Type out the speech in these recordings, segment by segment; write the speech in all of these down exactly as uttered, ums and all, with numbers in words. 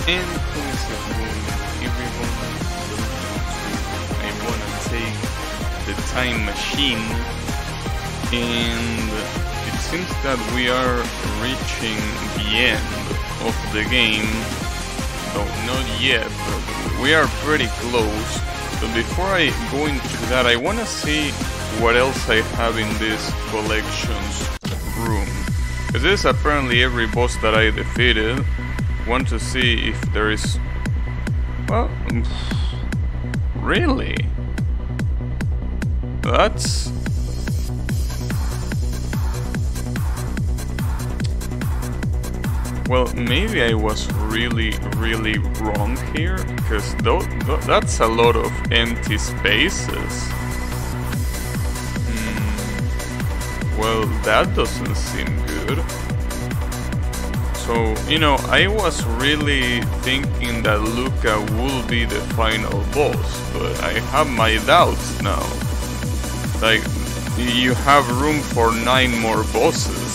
And how is it going, everyone? I wanna take the time machine, and it seems that we are reaching the end of the game. So not yet, but we are pretty close. So before I go into that, I wanna see what else I have in this collections room. Because this is apparently every boss that I defeated. Want to see if there is... Well... Really? That's... Well, maybe I was really, really wrong here, because th th that's a lot of empty spaces. Hmm. Well, that doesn't seem good. So, you know, I was really thinking that Lucca will be the final boss, but I have my doubts now. Like, you have room for nine more bosses.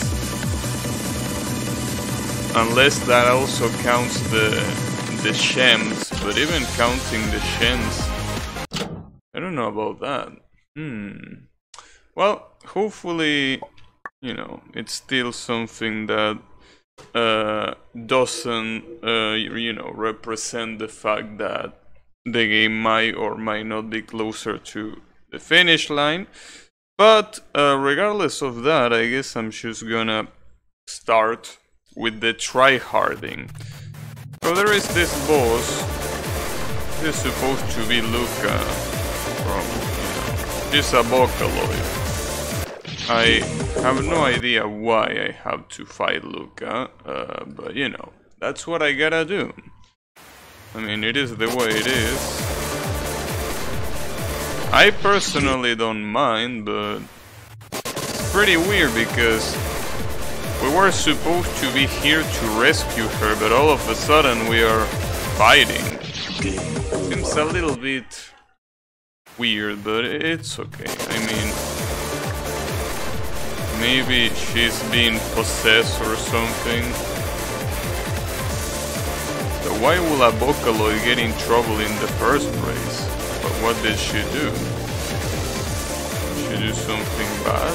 Unless that also counts the the Shems, but even counting the Shems, I don't know about that. Hmm. Well, hopefully, you know, it's still something that uh, doesn't, uh, you know, represent the fact that the game might or might not be closer to the finish line. But uh, regardless of that, I guess I'm just gonna start with the tryharding. So there is this boss. This is supposed to be Lucca from, you know, this a Vocaloid. I have no idea why I have to fight Lucca, uh, but you know, that's what I gotta do. I mean, it is the way it is. I personally don't mind, but it's pretty weird because we were supposed to be here to rescue her, but all of a sudden we are fighting. Seems a little bit weird, but it's okay. I mean, maybe she's being possessed or something. So why will a Vocaloid get in trouble in the first place? But what did she do? Did she do something bad?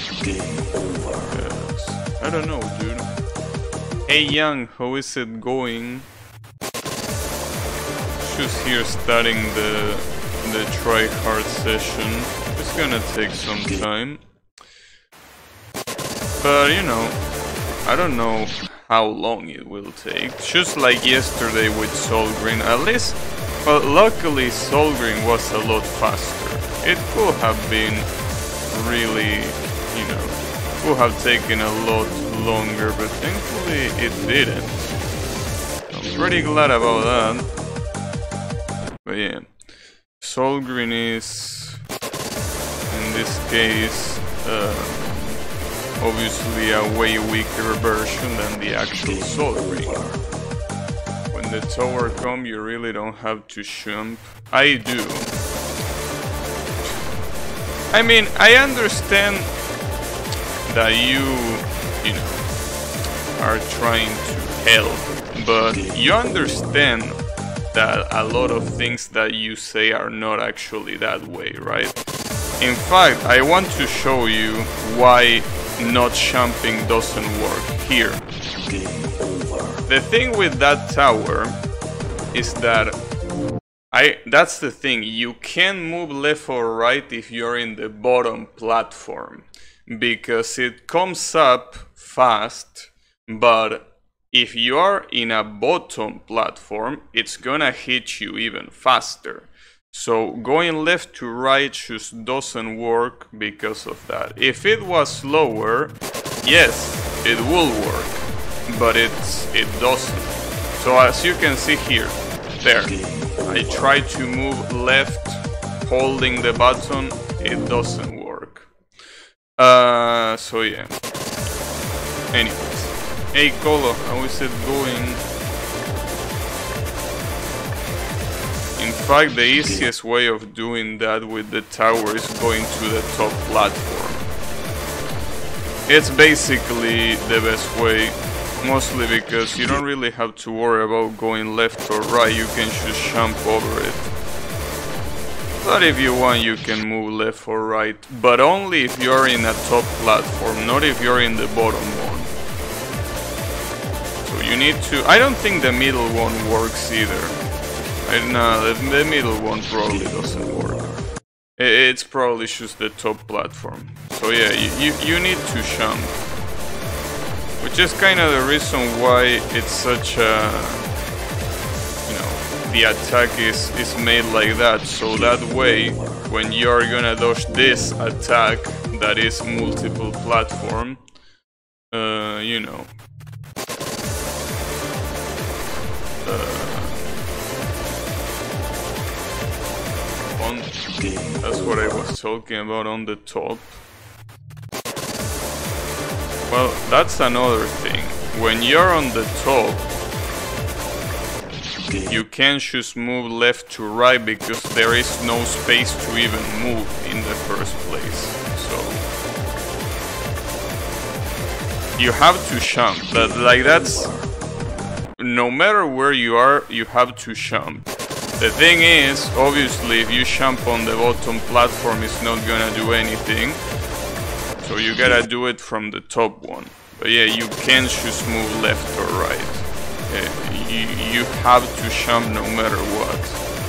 Yes. I don't know, dude. Hey Young, how is it going? Just here starting the the try-hard session. It's gonna take some time. But you know, I don't know how long it will take. Just like yesterday with Soul Green, at least, well, luckily Soul Green was a lot faster. It could have been really, you know, could have taken a lot longer, but thankfully it didn't. I'm pretty glad about that. But yeah, Soul Green is, in this case, uh, obviously a way weaker version than the actual Soul Green. When the tower comes, you really don't have to jump. I do. I mean, I understand that you, you know, are trying to help, but you understand that a lot of things that you say are not actually that way, right? In fact, I want to show you why not jumping doesn't work here. The thing with that tower is that I that's the thing, you can move left or right if you're in the bottom platform, because it comes up fast, but if you are in a bottom platform, it's gonna hit you even faster. So going left to right just doesn't work because of that. If it was slower, yes, it will work, but it's it doesn't. So as you can see here, there, I try to move left holding the button, it doesn't work. Uh, so yeah. Anyways, hey Colo, how is it going? In fact, the easiest way of doing that with the tower is going to the top platform. It's basically the best way. Mostly because you don't really have to worry about going left or right, you can just jump over it. But if you want, you can move left or right, but only if you're in a top platform, not if you're in the bottom one. So you need to... I don't think the middle one works either. I, no, the, the middle one probably doesn't work. It's probably just the top platform. So yeah, you, you, you need to jump. Which is kind of the reason why it's such a... You know, the attack is, is made like that. So that way, when you're gonna dodge this attack that is multiple platform, uh, you know... Uh, on, that's what I was talking about on the top. Well, that's another thing. When you're on the top, you can't just move left to right because there is no space to even move in the first place. So you have to jump. That, like that's... No matter where you are, you have to jump. The thing is, obviously, if you jump on the bottom platform, it's not gonna do anything. So you gotta do it from the top one. But yeah, you can't just move left or right. Yeah, you, you have to jump no matter what.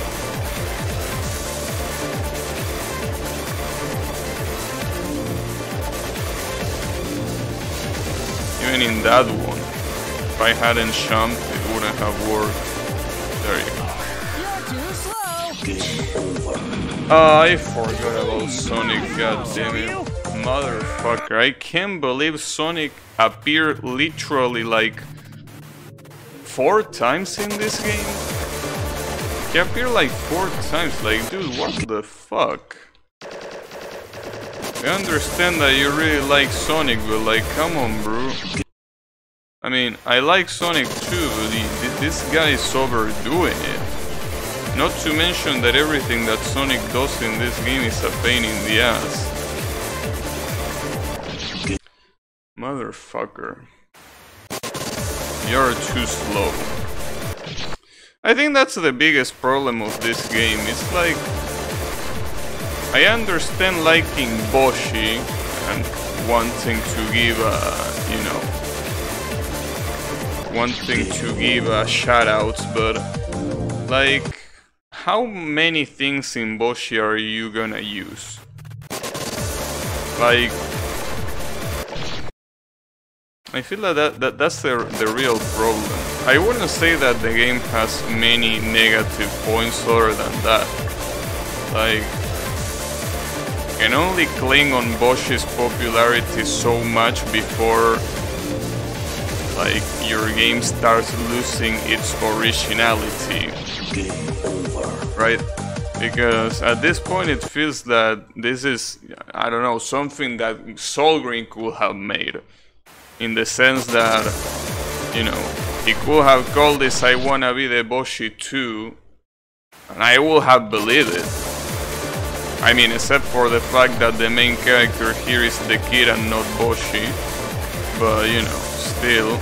Even in that one, if I hadn't jumped, it wouldn't have worked. There you go. Uh, I forgot about Sonic, goddammit. Motherfucker, I can't believe Sonic appeared literally like four times in this game. He appeared like four times, like dude, what the fuck? I understand that you really like Sonic, but like, come on bro. I mean, I like Sonic too, but he, this guy is overdoing it. Not to mention that everything that Sonic does in this game is a pain in the ass. Motherfucker. You're too slow. I think that's the biggest problem of this game. It's like... I understand liking Boshi and wanting to give a, you know... wanting to give a shoutouts, but... Like... How many things in Boshi are you gonna use? Like... I feel that, that, that that's the, the real problem. I wouldn't say that the game has many negative points other than that. Like, can only cling on Boshi's popularity so much before like your game starts losing its originality. Right? Because at this point it feels that this is, I don't know, something that Solgreen could have made. In the sense that, you know, he could have called this I Wanna Be the Boshi two, and I would have believed it. I mean, except for the fact that the main character here is the kid and not Boshi. But, you know, still.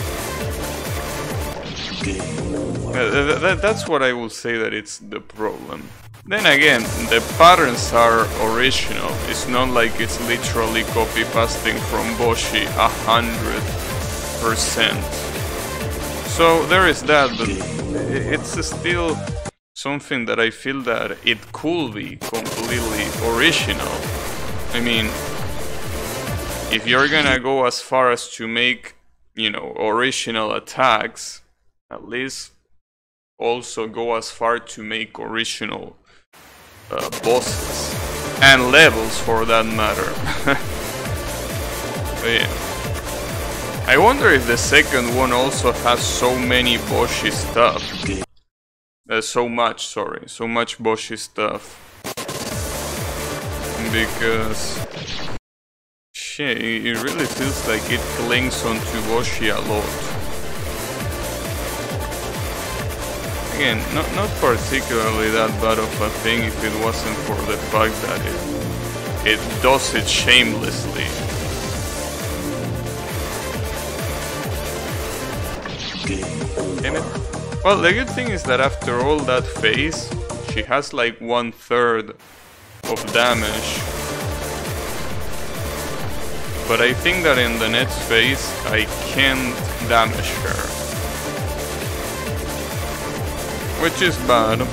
Uh, that, that's what I would say that it's the problem. Then again, the patterns are original. It's not like it's literally copy-pasting from Boshi a hundred percent. So there is that, but it's still something that I feel that it could be completely original. I mean, if you're gonna go as far as to make, you know, original attacks, at least also go as far to make original Uh, bosses and levels for that matter. But yeah, I wonder if the second one also has so many Boshi stuff. Uh, so much, sorry, so much Boshi stuff. Because shit, it really feels like it clings onto Boshi a lot. Again, not, not particularly that bad of a thing if it wasn't for the fact that it, it does it shamelessly. Damn it. Well, the good thing is that after all that phase, she has like one third of damage. But I think that in the next phase, I can't damage her. Which is bad.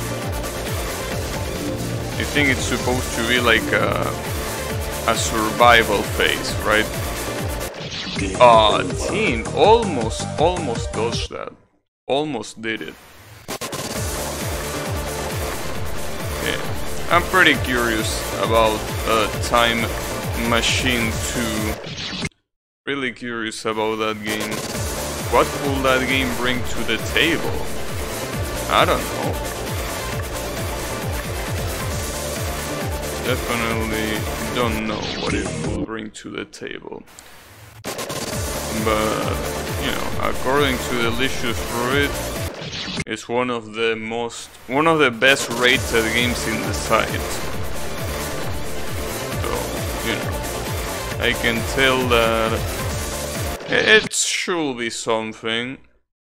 I think it's supposed to be like a, a survival phase, right? Ah, oh, team almost, almost dodged that. Almost did it. Yeah. I'm pretty curious about uh, Time Machine two. Really curious about that game. What will that game bring to the table? I don't know. Definitely don't know what it will bring to the table. But, you know, according to Delicious Fruit, it's one of the most, one of the best rated games in the site. So, you know, I can tell that it should be something.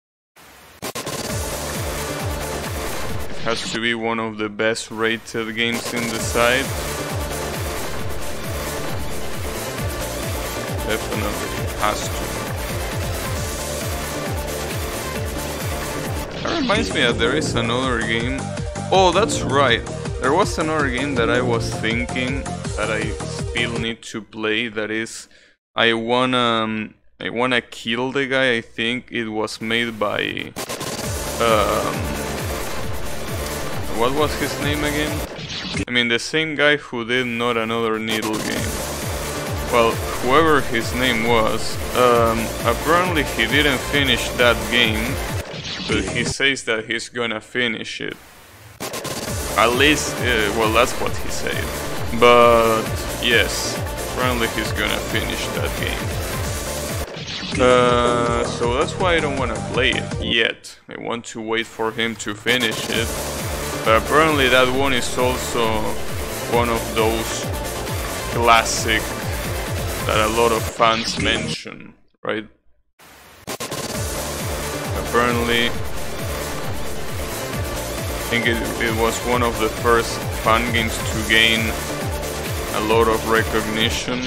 It has to be one of the best rated games in the site. Definitely has to. That reminds me that there is another game. Oh, that's right. There was another game that I was thinking that I still need to play. That is, I wanna, um, I wanna kill the guy. I think it was made by, um, what was his name again? I mean, the same guy who did Not Another Needle game. Well, whoever his name was, um, apparently he didn't finish that game. But he says that he's gonna finish it. At least, uh, well, that's what he said. But yes, apparently he's gonna finish that game. Uh, so that's why I don't wanna play it yet. I want to wait for him to finish it. But apparently that one is also one of those classic that a lot of fans mention, right? Apparently, I think it, it was one of the first fun games to gain a lot of recognition.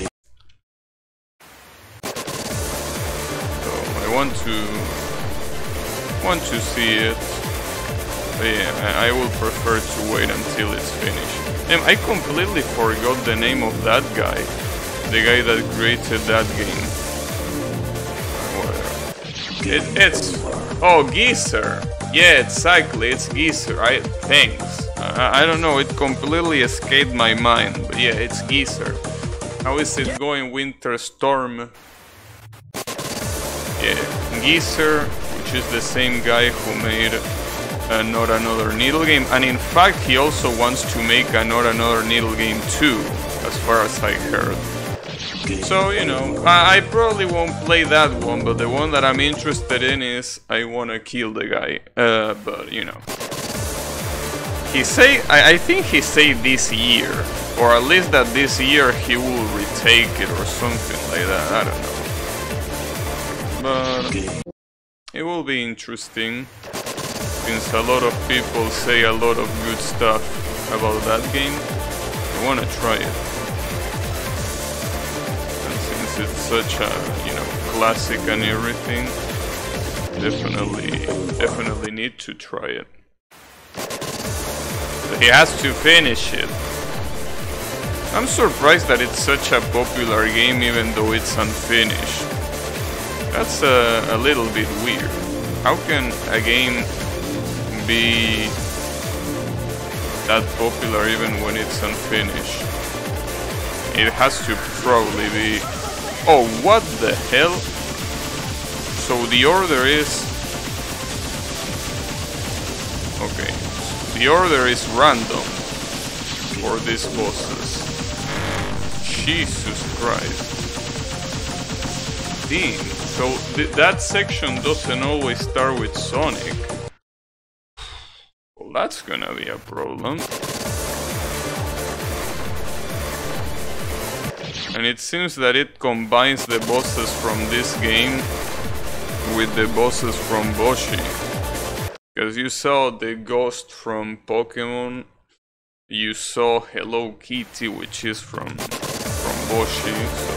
So I want to want to see it. But yeah, I, I will prefer to wait until it's finished. And I completely forgot the name of that guy, the guy that created that game. It, it's oh Geezer, yeah, exactly, it's Geezer. I thanks. I, I don't know, it completely escaped my mind, but yeah, it's Geezer. How is it going, Winter Storm? Yeah, Geezer, which is the same guy who made uh, Not Another Needle game, and in fact, he also wants to make a Not Another Needle game too, as far as I heard. So, you know, I, I probably won't play that one, but the one that I'm interested in is I wanna kill the guy. Uh, but, you know. He say, I, I think he said this year, or at least that this year he will retake it or something like that, I don't know. But it will be interesting, since a lot of people say a lot of good stuff about that game. I wanna try it. It's such a, you know, classic and everything. Definitely, definitely need to try it. But he has to finish it. I'm surprised that it's such a popular game even though it's unfinished. That's a, a little bit weird. How can a game be that popular even when it's unfinished? It has to probably be... Oh, what the hell? So the order is... Okay. The order is random for these bosses. Jesus Christ. Damn. So th that section doesn't always start with Sonic. Well, that's gonna be a problem. And it seems that it combines the bosses from this game with the bosses from Boshi. Because you saw the ghost from Pokemon, you saw Hello Kitty, which is from, from Boshi, so...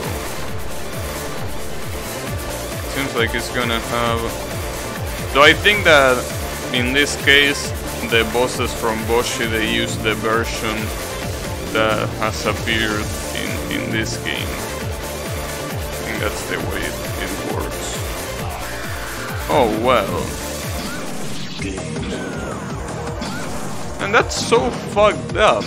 Seems like it's gonna have... So I think that in this case, the bosses from Boshi, they use the version that has appeared in, in this game. I think that's the way it, it works. Oh well. And that's so fucked up.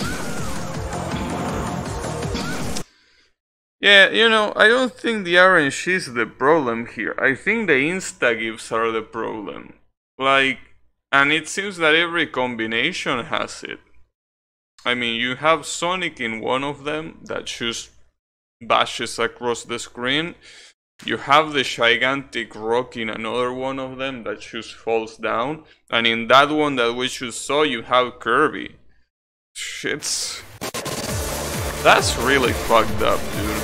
Yeah, you know, I don't think the R N G is the problem here. I think the insta-gifts are the problem. Like, and it seems that every combination has it. I mean, you have Sonic in one of them that just bashes across the screen. You have the gigantic rock in another one of them that just falls down. And in that one that we just saw, you have Kirby. Shit's... That's really fucked up, dude.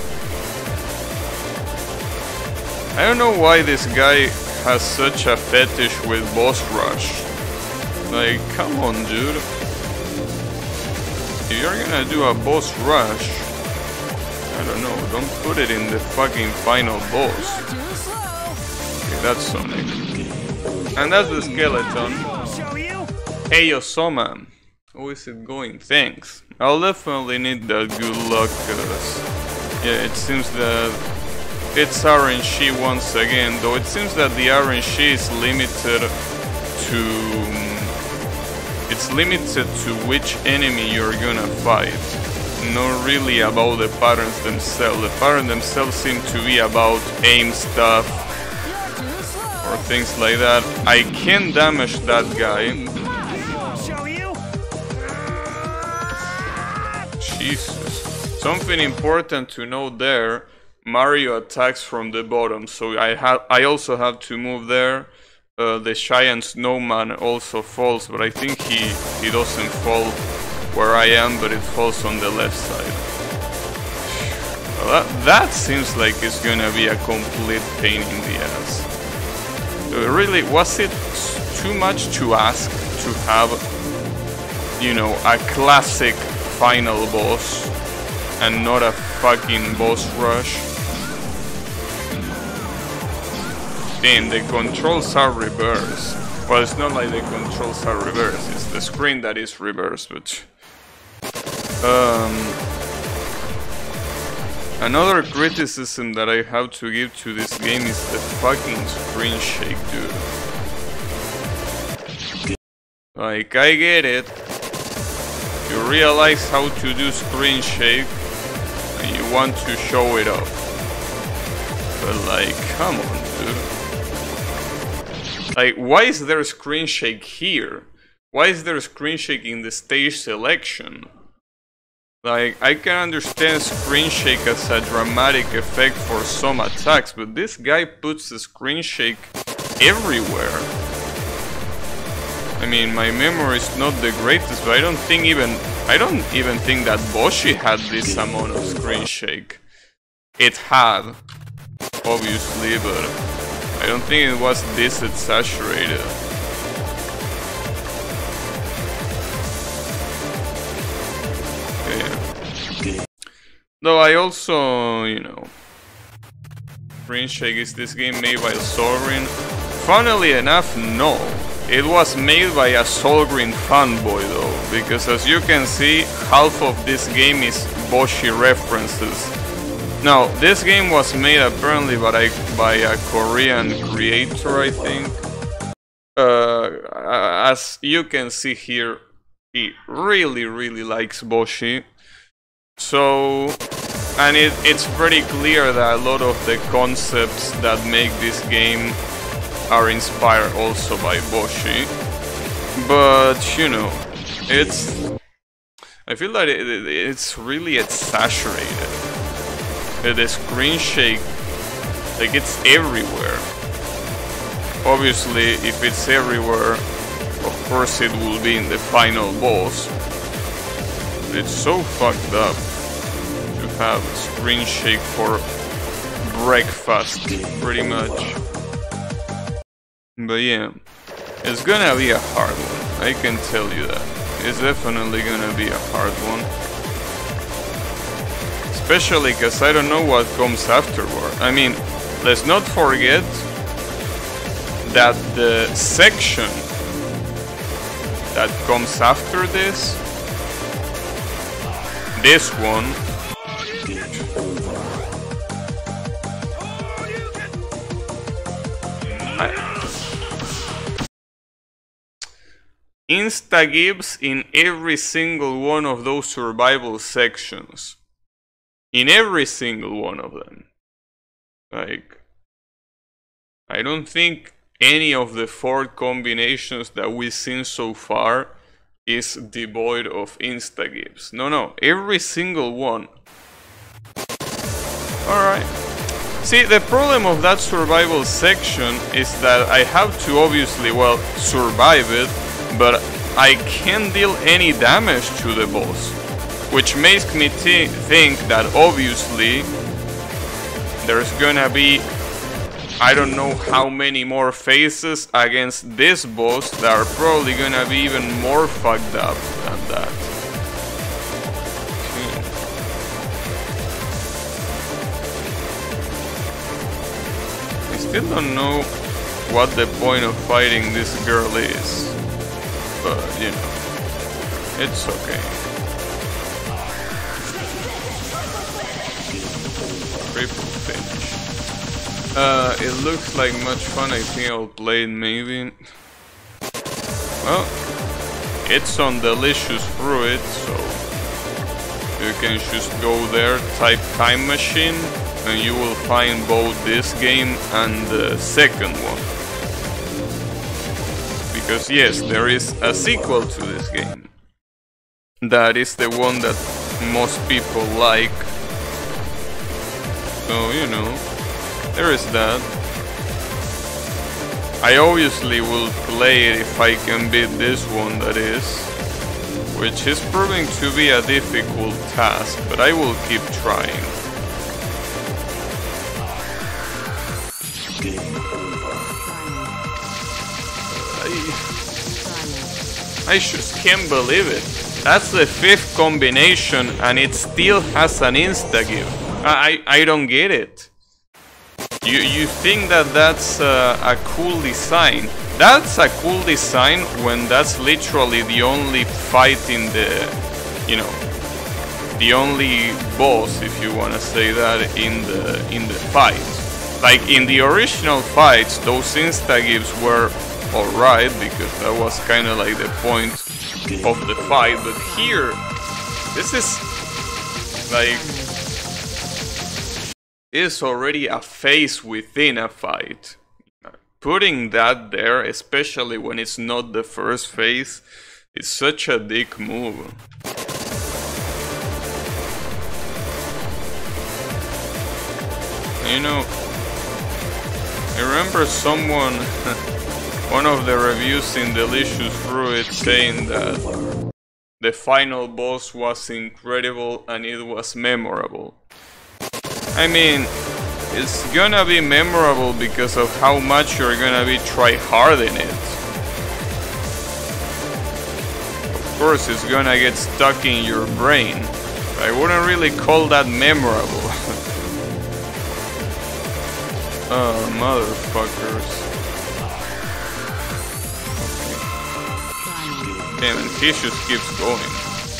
I don't know why this guy has such a fetish with boss rush. Like, come on, dude. If you're gonna do a boss rush, I don't know, don't put it in the fucking final boss. Okay, that's Sonic. And that's the skeleton. Hey, Yosoma. How is it going? Thanks. I'll definitely need that good luck, cause... Yeah, it seems that... It's R N G once again, though it seems that the R N G is limited to... It's limited to which enemy you're gonna fight. Not really about the patterns themselves. The patterns themselves seem to be about aim stuff or things like that. I can damage that guy. Jesus. Something important to note there. Mario attacks from the bottom, so I have I also have to move there. Uh, the giant snowman also falls, but I think he he doesn't fall where I am, but it falls on the left side. Well, that, that seems like it's gonna be a complete pain in the ass. Uh, really, was it too much to ask to have, you know, a classic final boss and not a fucking boss rush? Damn, the controls are reversed. Well, it's not like the controls are reversed, it's the screen that is reversed, but... Um, another criticism that I have to give to this game is the fucking screen shake, dude. Like, I get it. You realize how to do screen shake, and you want to show it off. But like, come on, dude. Like, why is there screen shake here? Why is there screen shake in the stage selection? Like, I can understand screen shake as a dramatic effect for some attacks, but this guy puts the screen shake everywhere. I mean, my memory is not the greatest, but I don't think even I don't even think that Boshi had this amount of screen shake. It had, obviously, but I don't think it was this exaggerated. Okay. Though I also, you know, screen shake, is this game made by Sovereign? Funnily enough, no. It was made by a Solgreen fanboy though, because as you can see, half of this game is Boshi references. Now, this game was made apparently by a, by a Korean creator, I think. Uh, as you can see here, he really, really likes Boshi. So, and it, it's pretty clear that a lot of the concepts that make this game are inspired also by Boshi, but you know, it's, I feel like it, it, it's really exaggerated. The screen shake, like, it's everywhere. Obviously, if it's everywhere, of course it will be in the final boss. It's so fucked up to have screen shake for breakfast, pretty much. But yeah, it's gonna be a hard one, I can tell you that. It's definitely gonna be a hard one. Especially because I don't know what comes afterward. I mean, let's not forget that the section that comes after this, this one, insta-gives in every single one of those survival sections. In every single one of them. Like, I don't think any of the four combinations that we've seen so far is devoid of insta-gives. No, no, every single one. Alright. See, the problem of that survival section is that I have to obviously, well, survive it, but I can't deal any damage to the boss. Which makes me th think that obviously there's gonna be, I don't know how many more phases against this boss that are probably gonna be even more fucked up than that. I still don't know what the point of fighting this girl is, but you know, it's okay. Triple finish. Uh, it looks like much fun. I think I'll play it maybe. Well, it's on Delicious Fruit, so you can just go there, type Time Machine, and you will find both this game and the second one. Because yes, there is a sequel to this game. That is the one that most people like. So, you know, there is that. I obviously will play it if I can beat this one, that is. Which is proving to be a difficult task, but I will keep trying. I, I just can't believe it. That's the fifth combination and it still has an insta-give. I, I don't get it. You, you think that that's uh, a cool design. That's a cool design when that's literally the only fight in the, you know, the only boss, if you want to say that, in the, in the fight. Like in the original fights, those insta-gives were alright, because that was kind of like the point of the fight. But here, this is like... is already a phase within a fight. Putting that there, especially when it's not the first phase, is such a dick move. You know, I remember someone, one of the reviews in Delicious Fruit, saying that the final boss was incredible and it was memorable. I mean, it's gonna be memorable because of how much you're gonna be try-harding it. Of course, it's gonna get stuck in your brain. I wouldn't really call that memorable. Oh, motherfuckers. Damn, and he just keeps going.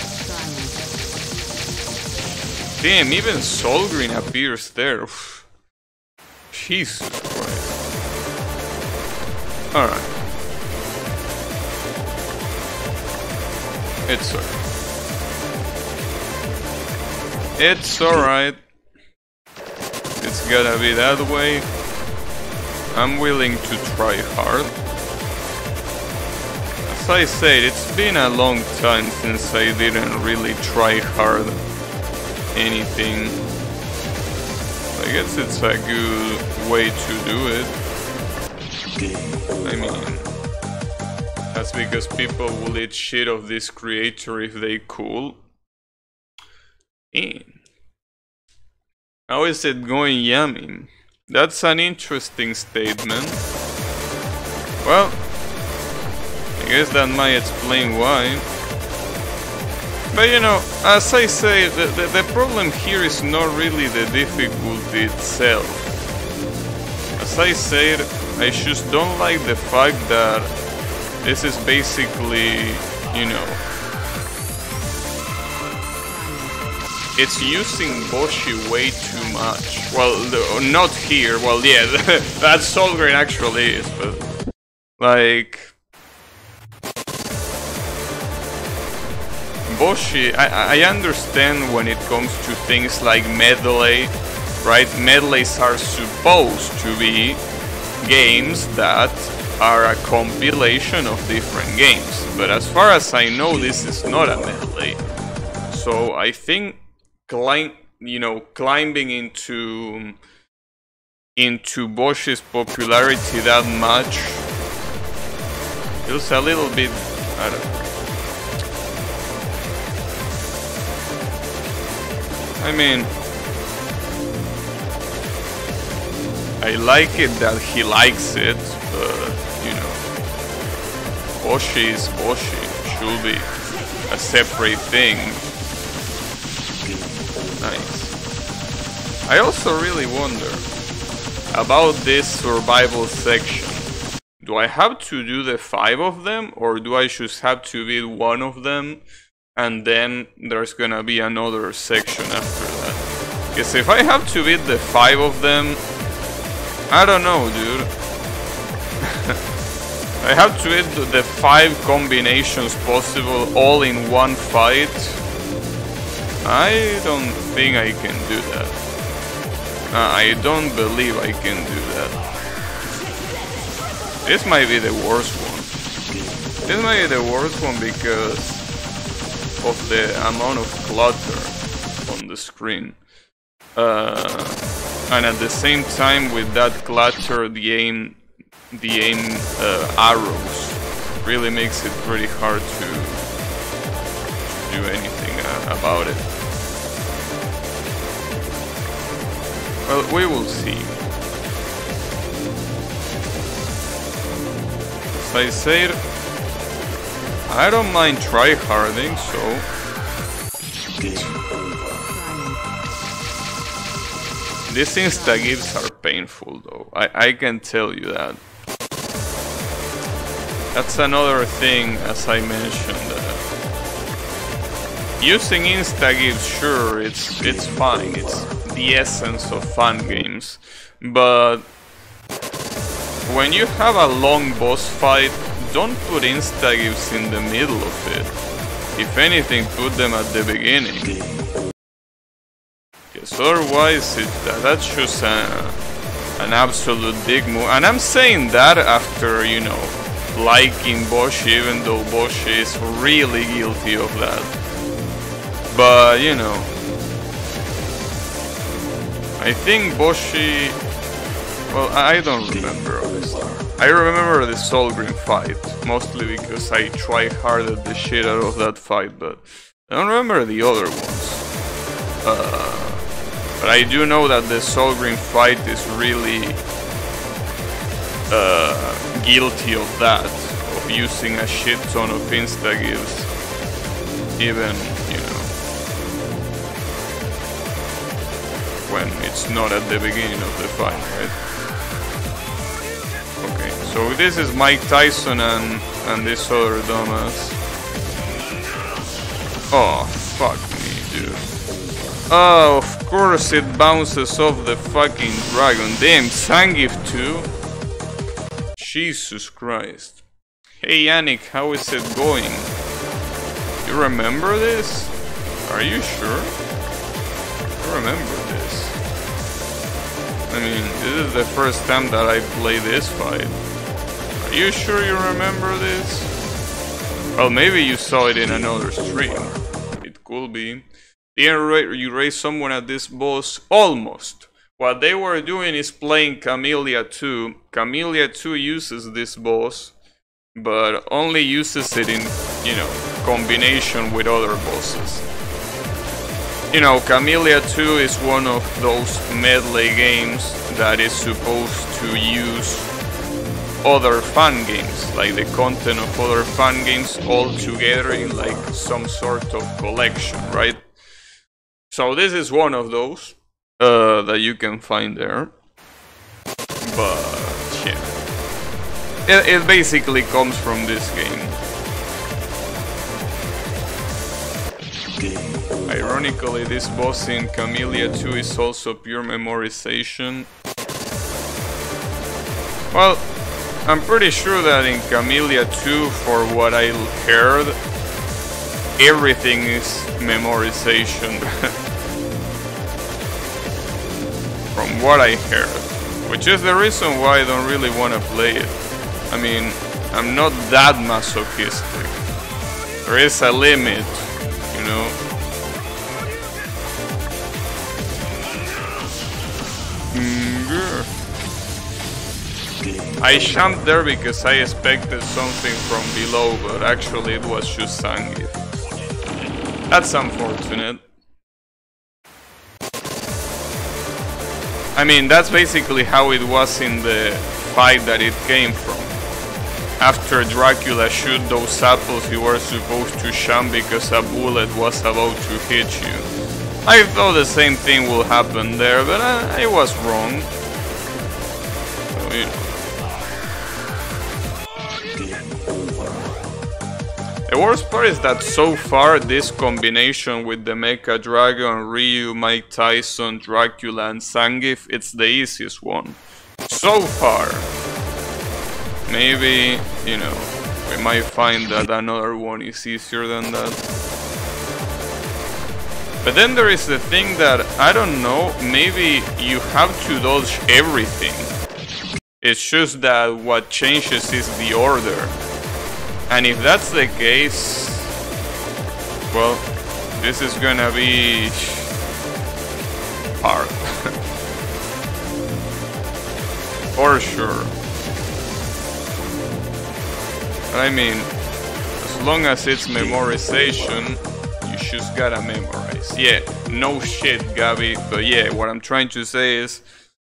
Damn, even Soul Green appears there. Oof. Jesus Christ. Alright. It's alright. It's alright. It's gotta be that way. I'm willing to try hard. As I said, it's been a long time since I didn't really try hard anything. I guess it's a good way to do it. I mean, that's because people will eat shit of this creator if they cool. And how is it going, Yami? That's an interesting statement. Well, I guess that might explain why. But you know, as I say, the, the, the problem here is not really the difficulty itself. As I said, I just don't like the fact that this is basically, you know, it's using Boshi way too much. Well, the, not here, well yeah, that's Solgren actually is, but like... Boshi, I, I understand when it comes to things like medley, right? Medleys are supposed to be games that are a compilation of different games, but as far as I know, this is not a medley. So I think, climb, you know, climbing into into Boshi's popularity that much feels a little bit, I don't know. I mean, I like it that he likes it, but, you know, Boshi is Boshi, should be a separate thing. Nice. I also really wonder about this survival section. Do I have to do the five of them, or do I just have to beat one of them? And then there's gonna be another section after that. Because if I have to beat the five of them, I don't know, dude. I have to beat the five combinations possible all in one fight. I don't think I can do that. Uh, I don't believe I can do that. This might be the worst one. This might be the worst one because of the amount of clutter on the screen, uh, and at the same time with that clutter, the aim, the aim uh, arrows really makes it pretty hard to, to do anything uh, about it. Well, we will see. As I said, I don't mind tryharding, so... These insta-gives are painful, though. I, I can tell you that. That's another thing, as I mentioned. Uh, using insta-gives, sure, it's, it's fine. It's the essence of fun games. But... when you have a long boss fight, don't put insta-gives in the middle of it. If anything, put them at the beginning. Because otherwise, it, that's just a, an absolute dick move. And I'm saying that after, you know, liking Boshi, even though Boshi is really guilty of that. But, you know, I think Boshi... well, I don't remember, honestly. I remember the Solgrim fight, mostly because I try-harded the shit out of that fight, but I don't remember the other ones. Uh, but I do know that the Solgrim fight is really uh, guilty of that, of using a shit ton of insta-gives, even, you know, when it's not at the beginning of the fight, right? Okay, so this is Mike Tyson and, and this other dumbass. Oh, fuck me, dude. Oh, of course it bounces off the fucking dragon. Damn, Zangief too? Jesus Christ. Hey Yannick, how is it going? You remember this? Are you sure? I remember this. I mean, this is the first time that I play this fight. Are you sure you remember this? Well, maybe you saw it in another stream. It could be. Didn't you raise someone at this boss? Almost. What they were doing is playing Camellia two. Camellia two uses this boss, but only uses it in, you know, combination with other bosses. You know, Camellia two is one of those medley games that is supposed to use other fan games, like the content of other fan games all together in like some sort of collection, right? So this is one of those uh, that you can find there. But yeah, it, it basically comes from this game. Ironically, this boss in Camellia two is also pure memorization. Well, I'm pretty sure that in Camellia two, for what I heard, everything is memorization. From what I heard. Which is the reason why I don't really want to play it. I mean, I'm not that masochistic. There is a limit, you know. I jumped there because I expected something from below, but actually it was just Zangief. That's unfortunate. I mean, that's basically how it was in the fight that it came from. After Dracula shoot those apples, you were supposed to jump because a bullet was about to hit you. I thought the same thing will happen there, but I, I was wrong. So, you know. The worst part is that so far this combination with the Mecha Dragon, Ryu, Mike Tyson, Dracula and Zangief, it's the easiest one. So far. Maybe, you know, we might find that another one is easier than that. But then there is the thing that, I don't know, maybe you have to dodge everything. It's just that what changes is the order. And if that's the case, well, this is gonna be hard. For sure. But I mean, as long as it's memorization, you just gotta memorize. Yeah, no shit, Gabby. But yeah, what I'm trying to say is,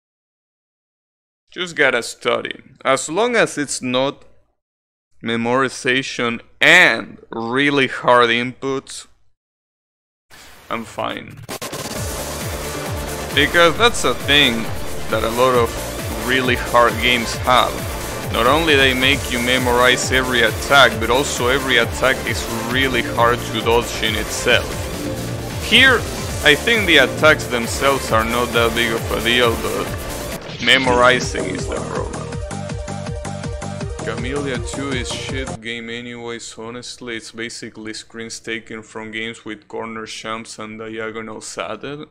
just gotta study. As long as it's not memorization and really hard inputs, I'm fine. Because that's a thing that a lot of really hard games have. Not only they make you memorize every attack, but also every attack is really hard to dodge in itself. Here, I think the attacks themselves are not that big of a deal, but memorizing is the problem. Camellia two is shit game anyways, honestly. It's basically screens taken from games with corner jumps and diagonals added.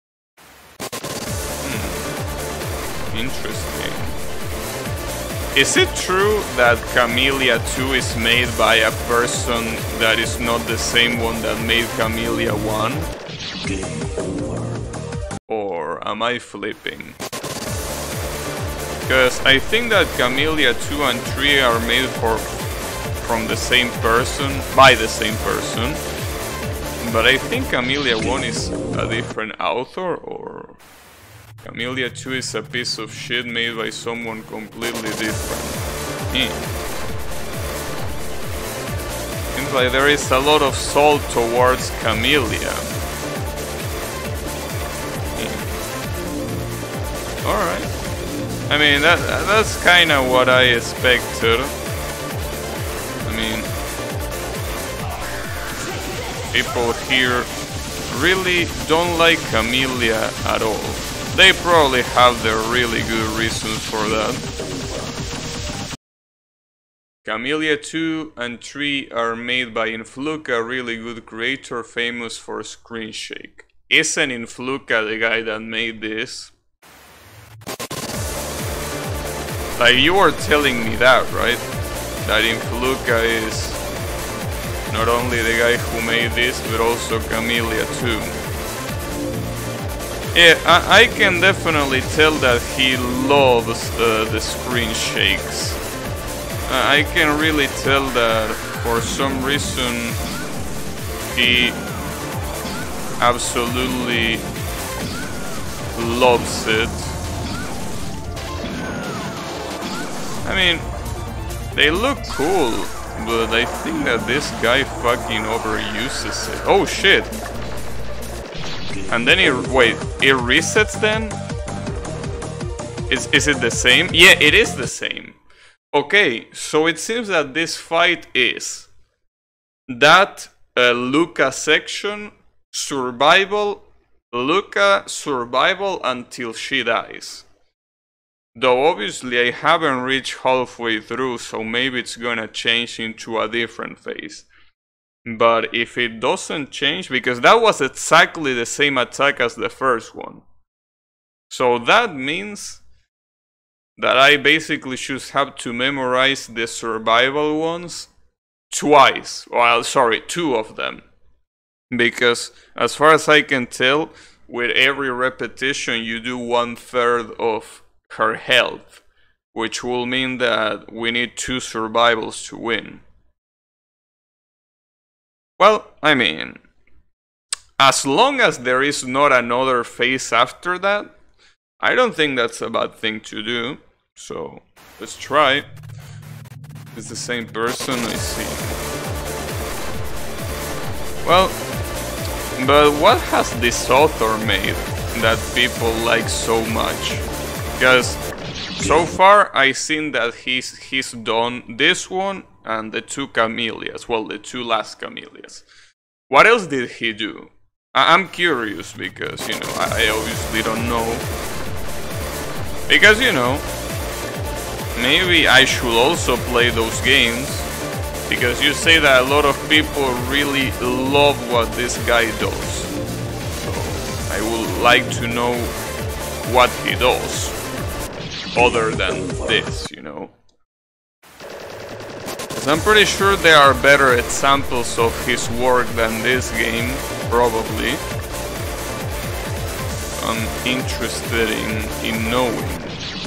Hmm. Interesting. Is it true that Camellia two is made by a person that is not the same one that made Camellia one? Or am I flipping? Because I think that Camellia two and three are made for from the same person, by the same person. But I think Camellia one is a different author, or Camellia two is a piece of shit made by someone completely different. Hmm. Seems like there is a lot of salt towards Camellia. Hmm. Alright. I mean, that that's kind of what I expected. I mean, people here really don't like Camellia at all. They probably have their really good reasons for that. Camellia two and three are made by Influka, a really good creator famous for Screen Shake. Isn't Influka the guy that made this? Like, you were telling me that, right? That Influka is not only the guy who made this, but also Camellia two. Yeah, I, I can definitely tell that he loves uh, the screen shakes. Uh, I can really tell that for some reason he absolutely loves it. I mean, they look cool, but I think that this guy fucking overuses it. Oh shit! And then it, wait, it resets then? Is, is it the same? Yeah, it is the same. Okay, so it seems that this fight is that uh, Lucca section, survival, Lucca survival until she dies. Though obviously I haven't reached halfway through, so maybe it's gonna change into a different phase. But if it doesn't change, because that was exactly the same attack as the first one. So that means that I basically should have to memorize the survival ones twice. Well, sorry, two of them. Because as far as I can tell, with every repetition you do one third of her health, which will mean that we need two survivals to win. Well, I mean, as long as there is not another phase after that, I don't think that's a bad thing to do. So, let's try. It's the same person, I see. Well, but what has this author made that people like so much? Because so far I've seen that he's, he's done this one and the two camellias, well, the two last camellias. What else did he do? I I'm curious because, you know, I, I obviously don't know. Because, you know, maybe I should also play those games. Because you say that a lot of people really love what this guy does. So, I would like to know what he does. Other than this, you know. I'm pretty sure there are better examples of his work than this game, probably. I'm interested in, in knowing.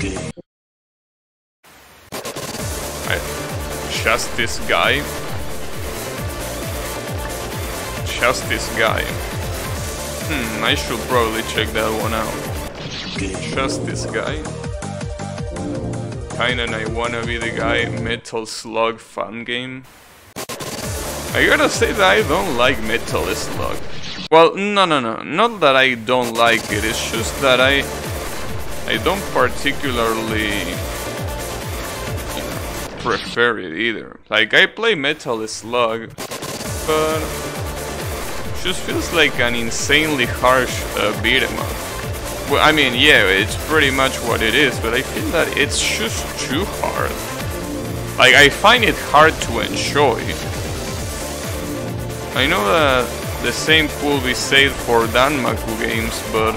I, just this guy? Just this guy. Hmm, I should probably check that one out. Just this guy? Kinda I wanna be the guy, Metal Slug fan game. I gotta say that I don't like Metal Slug. Well, no, no, no, not that I don't like it, it's just that I... I don't particularly... you know, prefer it either. Like, I play Metal Slug, but... it just feels like an insanely harsh uh, beat 'em up. Well, I mean, yeah, it's pretty much what it is, but I feel that it's just too hard. Like, I find it hard to enjoy. I know that the same could be said for Danmaku games, but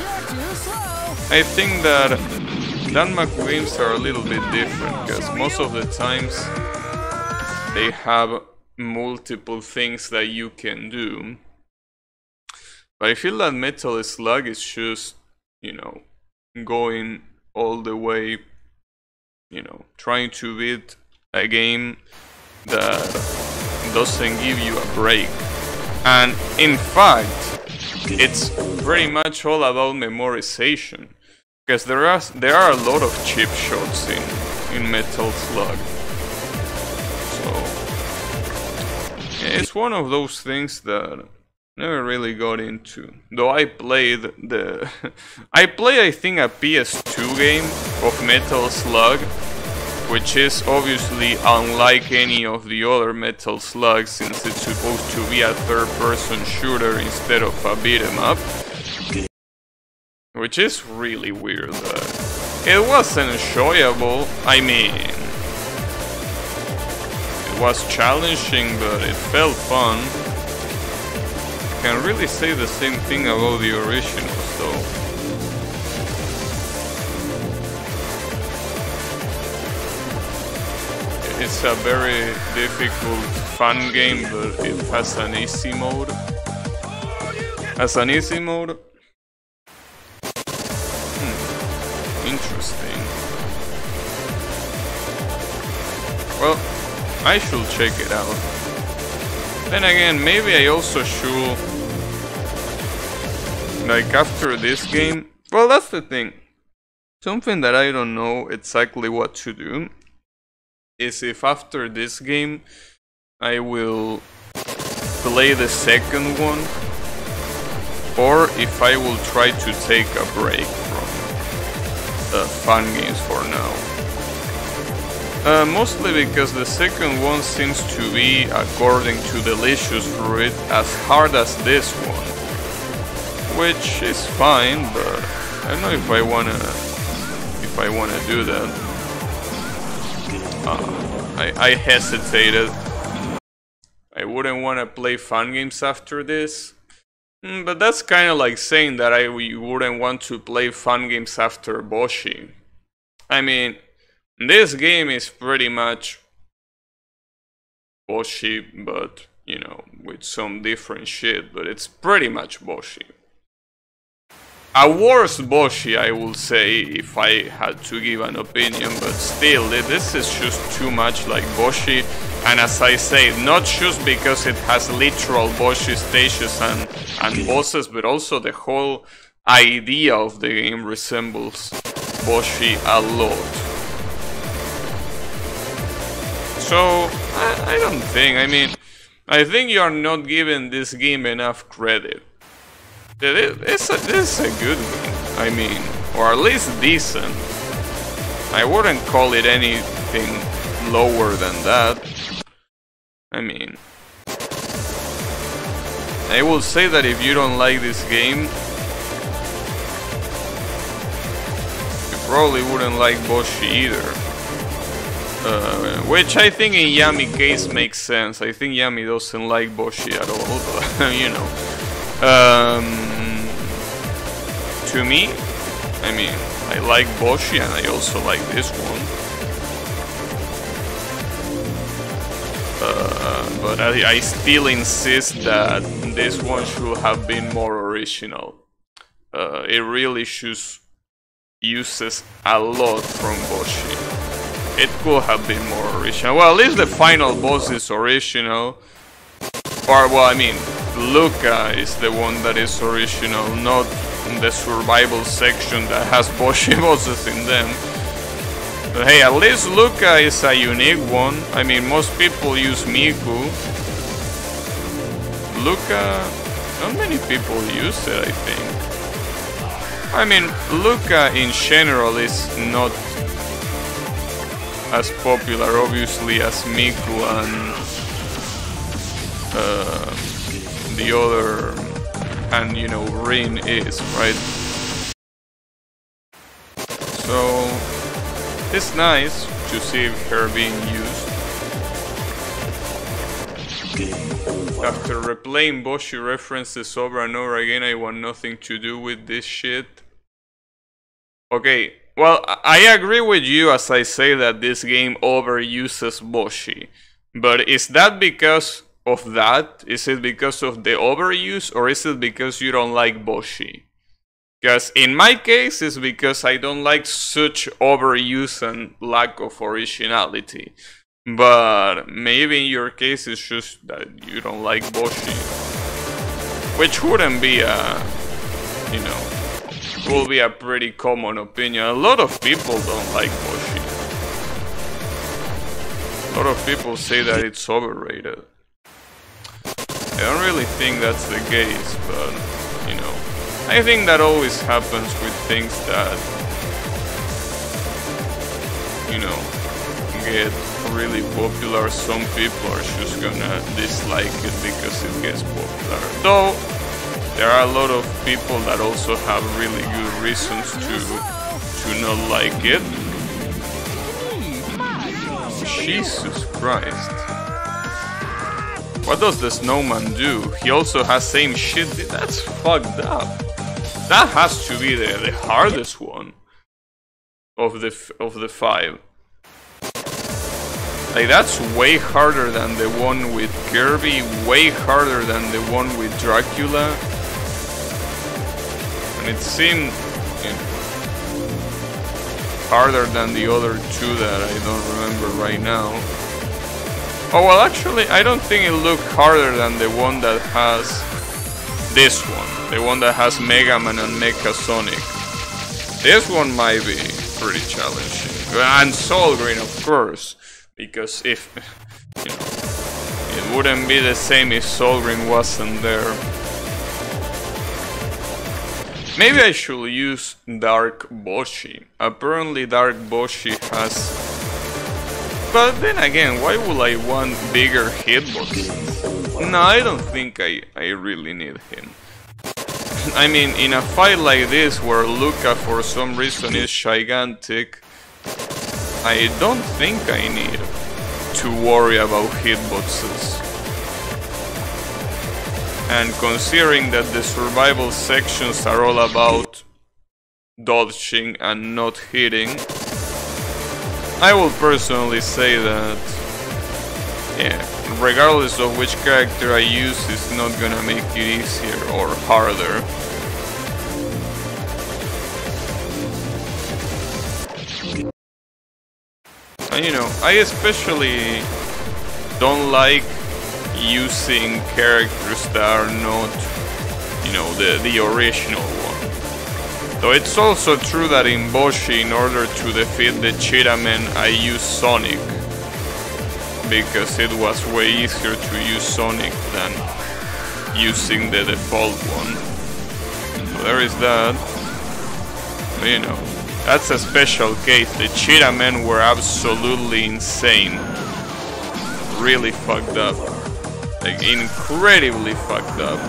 I think that Danmaku games are a little bit different, because most of the times they have multiple things that you can do. But I feel that Metal Slug is just, you know, going all the way, you know, trying to beat a game that doesn't give you a break. And in fact, it's pretty much all about memorization, because there are there are a lot of chip shots in in Metal Slug. So yeah, it's one of those things that never really got into. Though I played the... I play, I think, a P S two game of Metal Slug, which is obviously unlike any of the other Metal Slugs, since it's supposed to be a third-person shooter instead of a beat-em-up. Which is really weird. Uh, it was enjoyable, I mean... it was challenging, but it felt fun. Can really say the same thing about the originals though. It's a very difficult fun game, but it has an easy mode. Has an easy mode? Hmm. Interesting. Well, I should check it out. Then again, maybe I also should, like, after this game... Well, that's the thing. Something that I don't know exactly what to do is if after this game I will play the second one, or if I will try to take a break from uh, fun games for now. Uh, mostly because the second one seems to be, according to Delicious Fruit, as hard as this one. Which is fine, but I don't know if I wanna if I wanna do that. Uh, I, I hesitated. I wouldn't wanna play fun games after this. Mm, but that's kinda like saying that I wouldn't want to play fun games after Boshi. I mean, this game is pretty much Boshi, but, you know, with some different shit, but it's pretty much Boshi. A worse Boshi, I would say, if I had to give an opinion, but still, this is just too much like Boshi, and as I say, not just because it has literal Boshi stages and, and bosses, but also the whole idea of the game resembles Boshi a lot. So, I, I don't think, I mean, I think you are not giving this game enough credit. It's a, this is a good game, I mean, or at least decent. I wouldn't call it anything lower than that. I mean, I will say that if you don't like this game, you probably wouldn't like Boshi either. Uh, which I think in Yami's case makes sense. I think Yami doesn't like Boshi at all, but you know. Um, to me, I mean, I like Boshi and I also like this one. Uh, but I, I still insist that this one should have been more original. Uh, it really just uses a lot from Boshi. It could have been more original. Well, at least the final boss is original. Or, well, I mean, Luca is the one that is original, not the survival section that has Boshi bosses in them. But hey, at least Luca is a unique one. I mean, most people use Miku. Luca, not many people use it, I think. I mean, Luca in general is not as popular, obviously, as Miku and uh, the other, and you know, Rin is, right? So it's nice to see her being used. After replaying Boshi references over and over again, I want nothing to do with this shit. Okay. Well, I agree with you as I say that this game overuses Boshi. But is that because of that? Is it because of the overuse, or is it because you don't like Boshi? Because in my case, it's because I don't like such overuse and lack of originality. But maybe in your case, it's just that you don't like Boshi. Which wouldn't be a, you know, will be a pretty common opinion. A lot of people don't like Boshi. A lot of people say that it's overrated. I don't really think that's the case, but, you know, I think that always happens with things that, you know, get really popular. Some people are just gonna dislike it because it gets popular. Though, there are a lot of people that also have really good reasons to to not like it. Jesus Christ. What does the snowman do? He also has same shit. That's fucked up. That has to be the, the hardest one of the of the five. Like, that's way harder than the one with Kirby, way harder than the one with Dracula. And it seemed, you know, harder than the other two that I don't remember right now. Oh, well, actually, I don't think it looked harder than the one that has this one. The one that has Mega Man and Mecha Sonic. This one might be pretty challenging. And Soul Green, of course. Because if, you know, it wouldn't be the same if Solring wasn't there. Maybe I should use Dark Boshi. Apparently Dark Boshi has... But then again, why would I want bigger hitbox? No, I don't think I, I really need him. I mean, in a fight like this where Lucca for some reason is gigantic, I don't think I need to worry about hitboxes. And considering that the survival sections are all about dodging and not hitting, I will personally say that, yeah, regardless of which character I use, it's not gonna make it easier or harder. And you know, I especially don't like using characters that are not, you know, the, the original one. Though it's also true that in Boshi, in order to defeat the Cheetah-men, I use Sonic. Because it was way easier to use Sonic than using the default one. So there is that. But, you know, that's a special case. The Cheetah-men were absolutely insane. Really fucked up. Like, incredibly fucked up.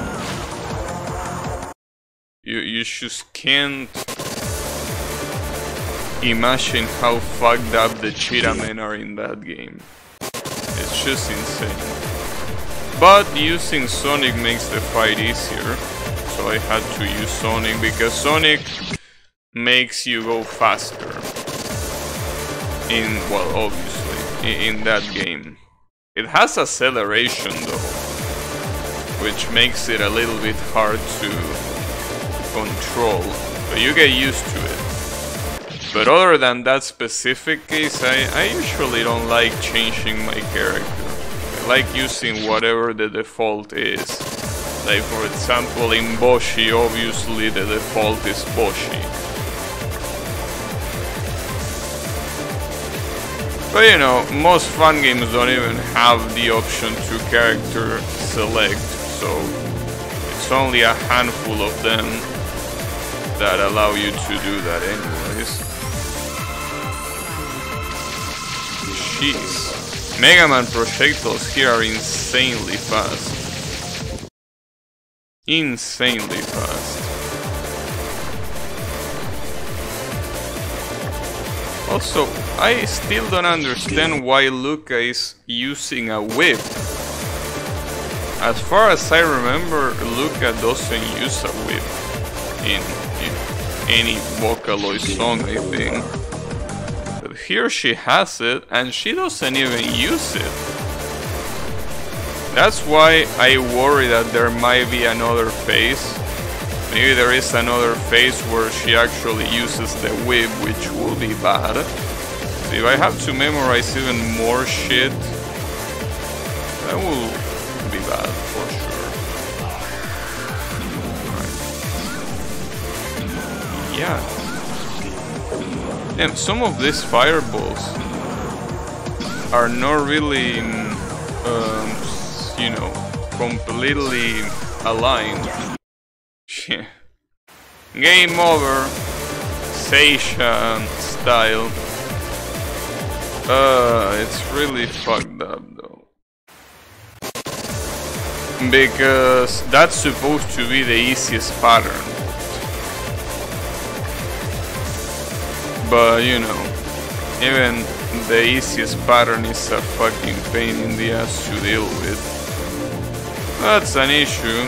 You, you just can't imagine how fucked up the Cheetah-men are in that game. It's just insane. But using Sonic makes the fight easier. So I had to use Sonic because Sonic makes you go faster. In, well, obviously, in, in that game. It has acceleration though, which makes it a little bit hard to control, but you get used to it. But other than that specific case, I, I usually don't like changing my character. I like using whatever the default is. Like for example in Boshi, obviously the default is Boshi. But you know, most fun games don't even have the option to character select, so it's only a handful of them that allow you to do that anyways. Jeez. Mega Man projectiles here are insanely fast. Insanely fast. Also, I still don't understand why Lucca is using a whip. As far as I remember, Lucca doesn't use a whip in, in any Vocaloid song, I think. But here she has it, and she doesn't even use it. That's why I worry that there might be another phase. Maybe there is another phase where she actually uses the whip, which will be bad. So if I have to memorize even more shit, that will be bad for sure. Right. Yeah. Damn, some of these fireballs are not really, um, you know, completely aligned. Yeah. Game over. Seisha style. Uh, it's really fucked up though. Because that's supposed to be the easiest pattern. But you know, even the easiest pattern is a fucking pain in the ass to deal with. That's an issue.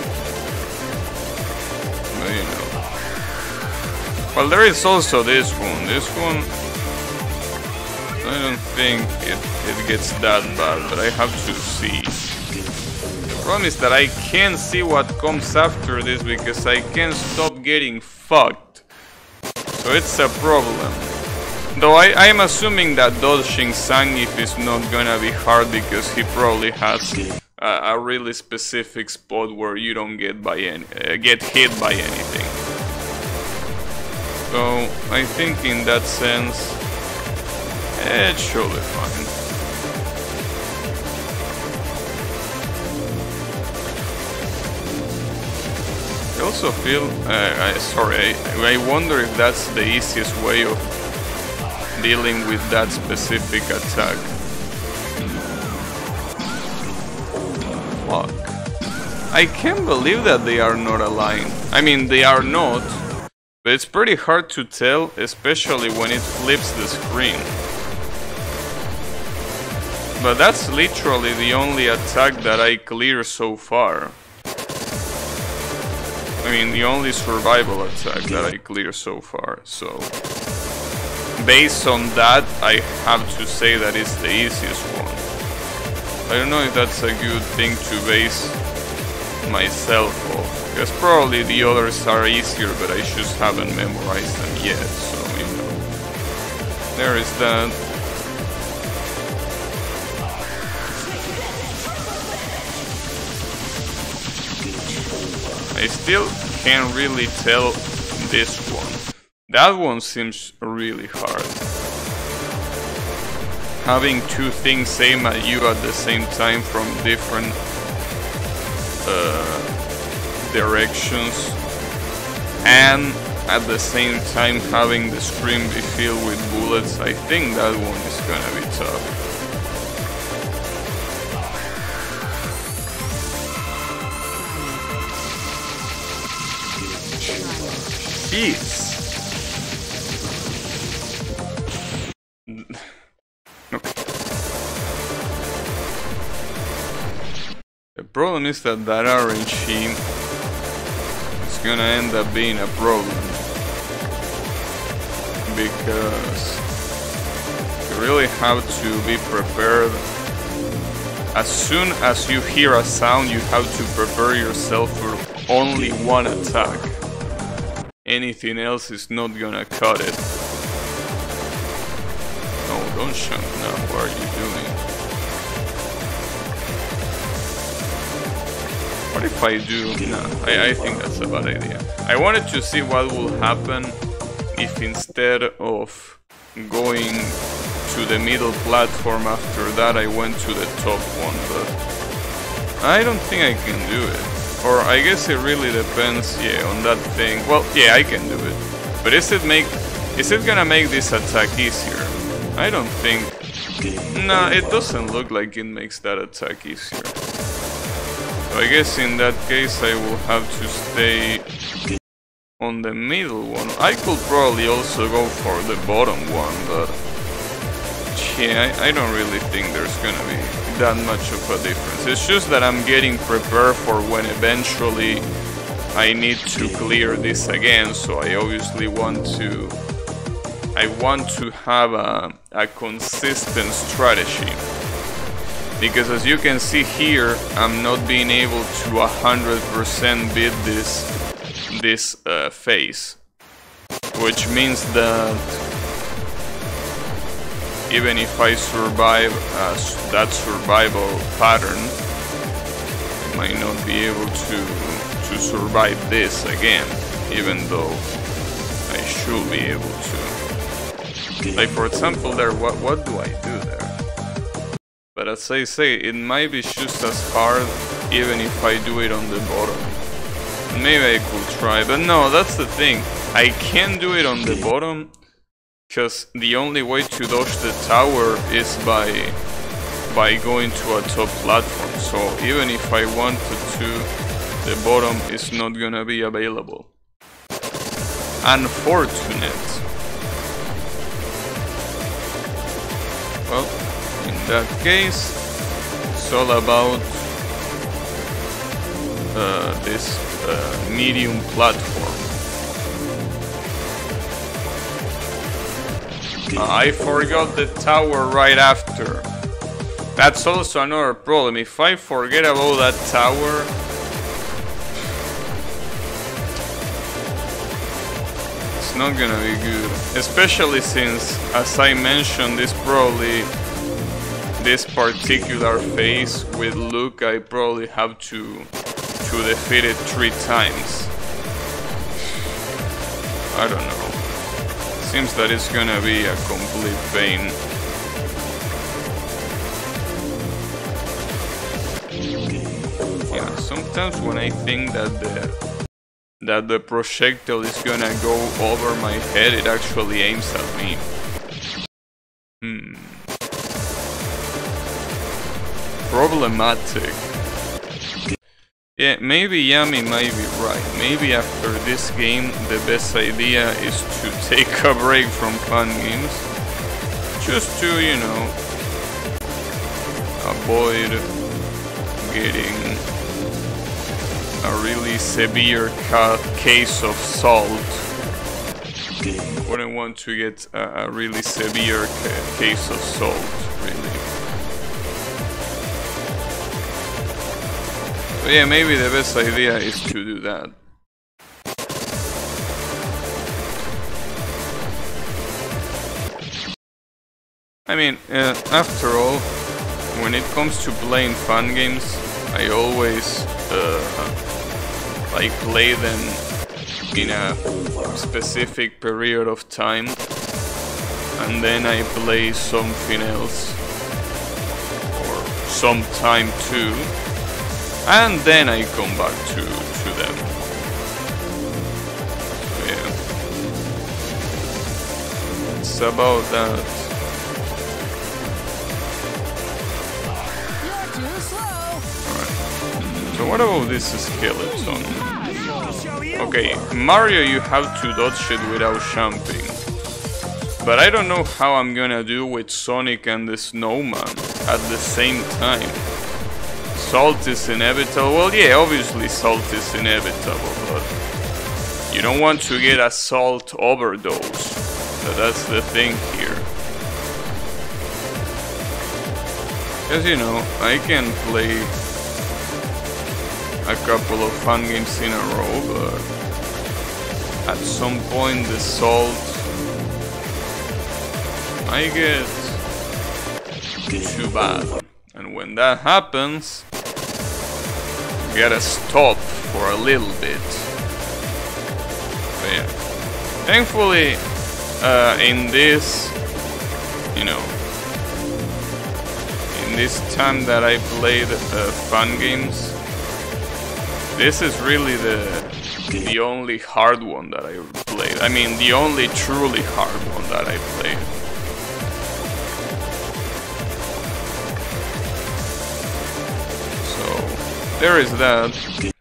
You know. Well, there is also this one. This one, I don't think it, it gets that bad, but I have to see. The problem is that I can't see what comes after this because I can't stop getting fucked. So it's a problem. Though I, I'm assuming that dodging Zangief is not gonna be hard because he probably has a, a really specific spot where you don't get by any, uh, get hit by anything. So I think in that sense, it should be fine. I also feel, uh, I, sorry, I, I wonder if that's the easiest way of dealing with that specific attack. Fuck. I can't believe that they are not aligned. I mean, they are not, but it's pretty hard to tell, especially when it flips the screen. But that's literally the only attack that I clear so far. I mean, the only survival attack that I clear so far, so... based on that, I have to say that it's the easiest one. I don't know if that's a good thing to base myself off, because probably the others are easier, but I just haven't memorized them yet, so, you know. There is that. I still can't really tell this one. That one seems really hard. Having two things aim at you at the same time from different uh, directions, and at the same time having the screen be filled with bullets, I think that one is gonna be tough. Jeez. Okay. The problem is that that R N G is gonna end up being a problem, because you really have to be prepared. As soon as you hear a sound, you have to prepare yourself for only one attack. Anything else is not gonna cut it. No, don't jump now, what are you doing? What if I do? No, I, I think that's a bad idea. I wanted to see what will happen if instead of going to the middle platform after that I went to the top one, but I don't think I can do it. Or I guess it really depends, yeah, on that thing. Well, yeah, I can do it. But is it make is it gonna make this attack easier? I don't think. Nah, it doesn't look like it makes that attack easier. So I guess in that case I will have to stay on the middle one. I could probably also go for the bottom one, but yeah, I, I don't really think there's gonna be that much of a difference. It's just that I'm getting prepared for when eventually I need to clear this again, so I obviously want to I want to have a, a consistent strategy, because as you can see here, I'm not being able to one hundred percent beat this this uh, phase, which means that even if I survive uh, that survival pattern, I might not be able to to survive this again, even though I should be able to. Like for example there, what, what do I do there? But as I say, it might be just as hard even if I do it on the bottom. Maybe I could try, but no, that's the thing. I can't do it on the bottom, because the only way to dodge the tower is by by going to a top platform. So even if I wanted to, the bottom is not gonna be available. Unfortunate. Well, in that case, it's all about uh, this uh, medium platform. Uh, I forgot the tower right after. That's also another problem. If I forget about that tower, it's not gonna be good. Especially since, as I mentioned, this probably this particular phase with Luke, I probably have to to defeat it three times. I don't know. Seems that it's gonna be a complete pain. Yeah, sometimes when I think that the that the projectile is gonna go over my head, it actually aims at me. Hmm. Problematic. Yeah, maybe Yami might be right. Maybe after this game, the best idea is to take a break from fun games. Just to, you know, avoid getting a really severe ca case of salt. Wouldn't want to get a, a really severe ca case of salt, really. So yeah, maybe the best idea is to do that. I mean, uh, after all, when it comes to playing fun games, I always uh, like play them in a specific period of time, and then I play something else or some time too, and then I come back to, to them. So yeah, it's about that. So what about this skeleton? Okay, Mario, you have to dodge it without jumping. But I don't know how I'm gonna do with Sonic and the Snowman at the same time. Salt is inevitable. Well, yeah, obviously salt is inevitable, but you don't want to get a salt overdose. So that's the thing here. Because, you know, I can play a couple of fun games in a row, but at some point the salt might get too bad, and when that happens, you gotta stop for a little bit. But yeah, thankfully, uh, in this, you know, in this time that I played uh, fun games, this is really the the only hard one that I played. I mean, the only truly hard one that I played. So there is that.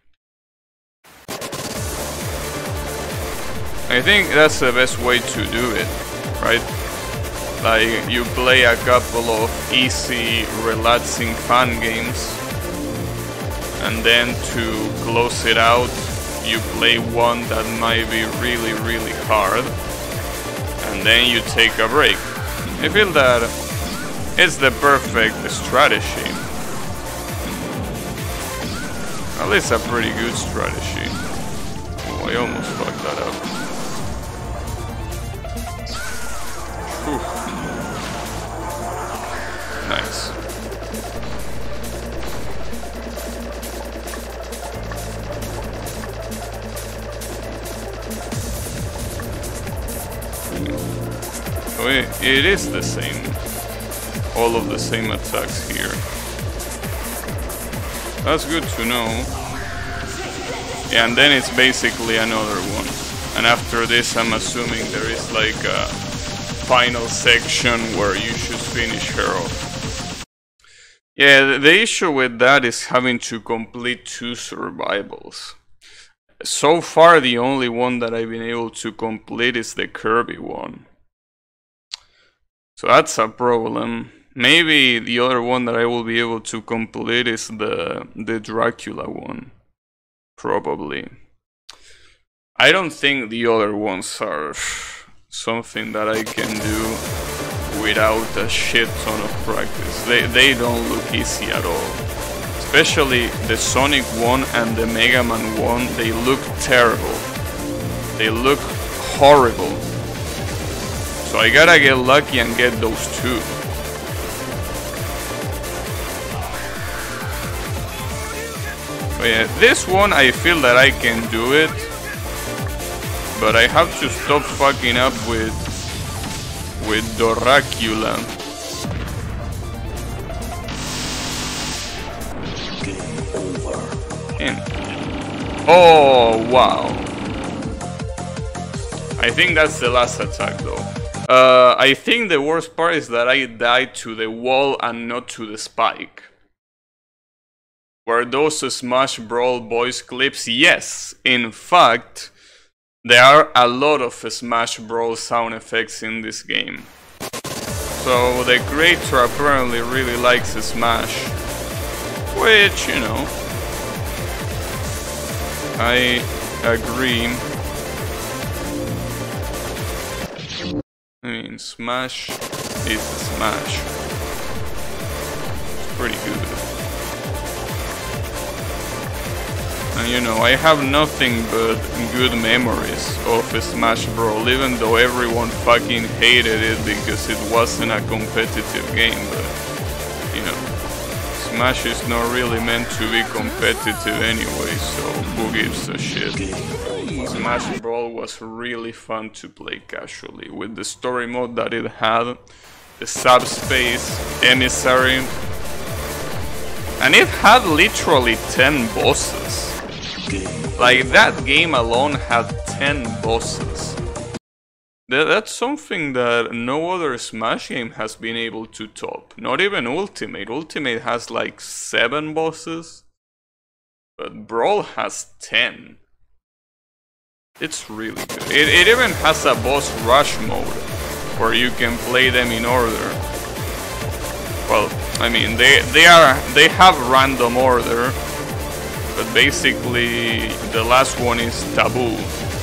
I think that's the best way to do it, right? Like, you play a couple of easy, relaxing fun games, and then to close it out, you play one that might be really, really hard, and then you take a break. I feel that it's the perfect strategy. At least a pretty good strategy. Oh, I almost fucked that up. Whew. Nice. So it, it is the same, all of the same attacks here. That's good to know. Yeah, and then it's basically another one. And after this, I'm assuming there is like a final section where you should finish her off. Yeah, the issue with that is having to complete two survivals. So far, the only one that I've been able to complete is the Kirby one. So that's a problem. Maybe the other one that I will be able to complete is the, the Dracula one. Probably. I don't think the other ones are something that I can do without a shit ton of practice. They, they don't look easy at all. Especially the Sonic one and the Mega Man one, they look terrible. They look horrible. So I gotta get lucky and get those two. But yeah, this one I feel that I can do it. But I have to stop fucking up with with Dracula. And oh wow. I think that's the last attack though. Uh, I think the worst part is that I died to the wall and not to the spike. Were those Smash Brawl voice clips? Yes, in fact, there are a lot of Smash Brawl sound effects in this game. So the creator apparently really likes Smash, which, you know, I agree. I mean, Smash is Smash. It's pretty good. And you know, I have nothing but good memories of Smash Brawl, even though everyone fucking hated it because it wasn't a competitive game, but, you know, Smash is not really meant to be competitive anyway, so who gives a shit. Smash Brawl was really fun to play casually, with the story mode that it had, the subspace, emissary, and it had literally ten bosses. Like, that game alone had ten bosses. That's something that no other Smash game has been able to top. Not even Ultimate. Ultimate has like seven bosses, but Brawl has ten. It's really good. It, it even has a boss rush mode, where you can play them in order. Well, I mean, they, they, are, they have random order, but basically the last one is Taboo.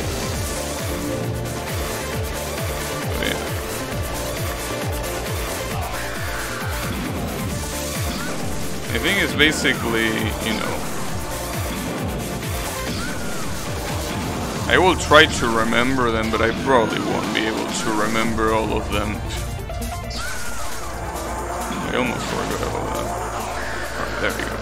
So, yeah. I think it's basically, you know, I will try to remember them, but I probably won't be able to remember all of them. I almost forgot about that. Alright, there we go.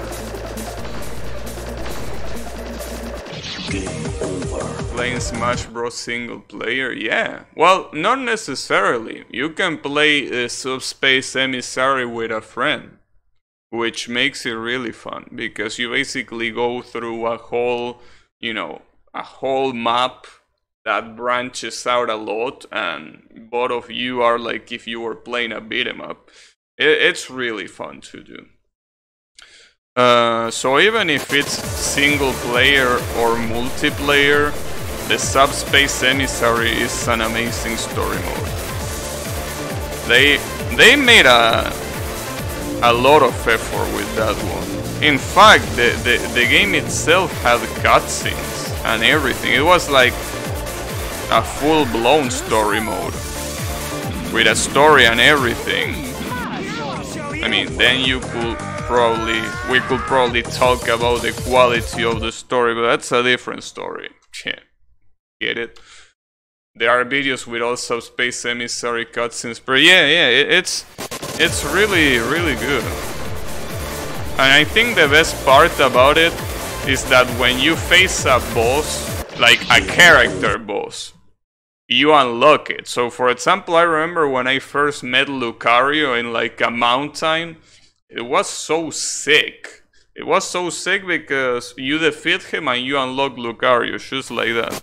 Game over. Playing Smash Bros. Single player? Yeah. Well, not necessarily. You can play uh, Subspace Emissary with a friend, which makes it really fun, because you basically go through a whole, you know, a whole map that branches out a lot, and both of you are like if you were playing a beat 'em up. It, it's really fun to do. Uh, so even if it's single player or multiplayer, the Subspace Emissary is an amazing story mode. They they made a a lot of effort with that one. In fact, the the, the game itself had cutscenes and everything. It was like a full-blown story mode with a story and everything. I mean, then you could probably we could probably talk about the quality of the story, but that's a different story. Yeah. Get it? There are videos with all Subspace Emissary cutscenes, but yeah, yeah, it, it's it's really really good. And I think the best part about it is that when you face a boss, like a character boss, you unlock it. So for example, I remember when I first met Lucario in like a mountain, it was so sick. It was so sick because you defeat him and you unlock Lucario, just like that.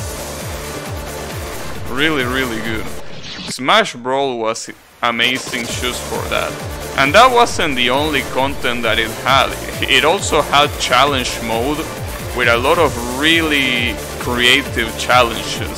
Really, really good. Smash Brawl was amazing just for that. And that wasn't the only content that it had. It also had challenge mode with a lot of really creative challenges.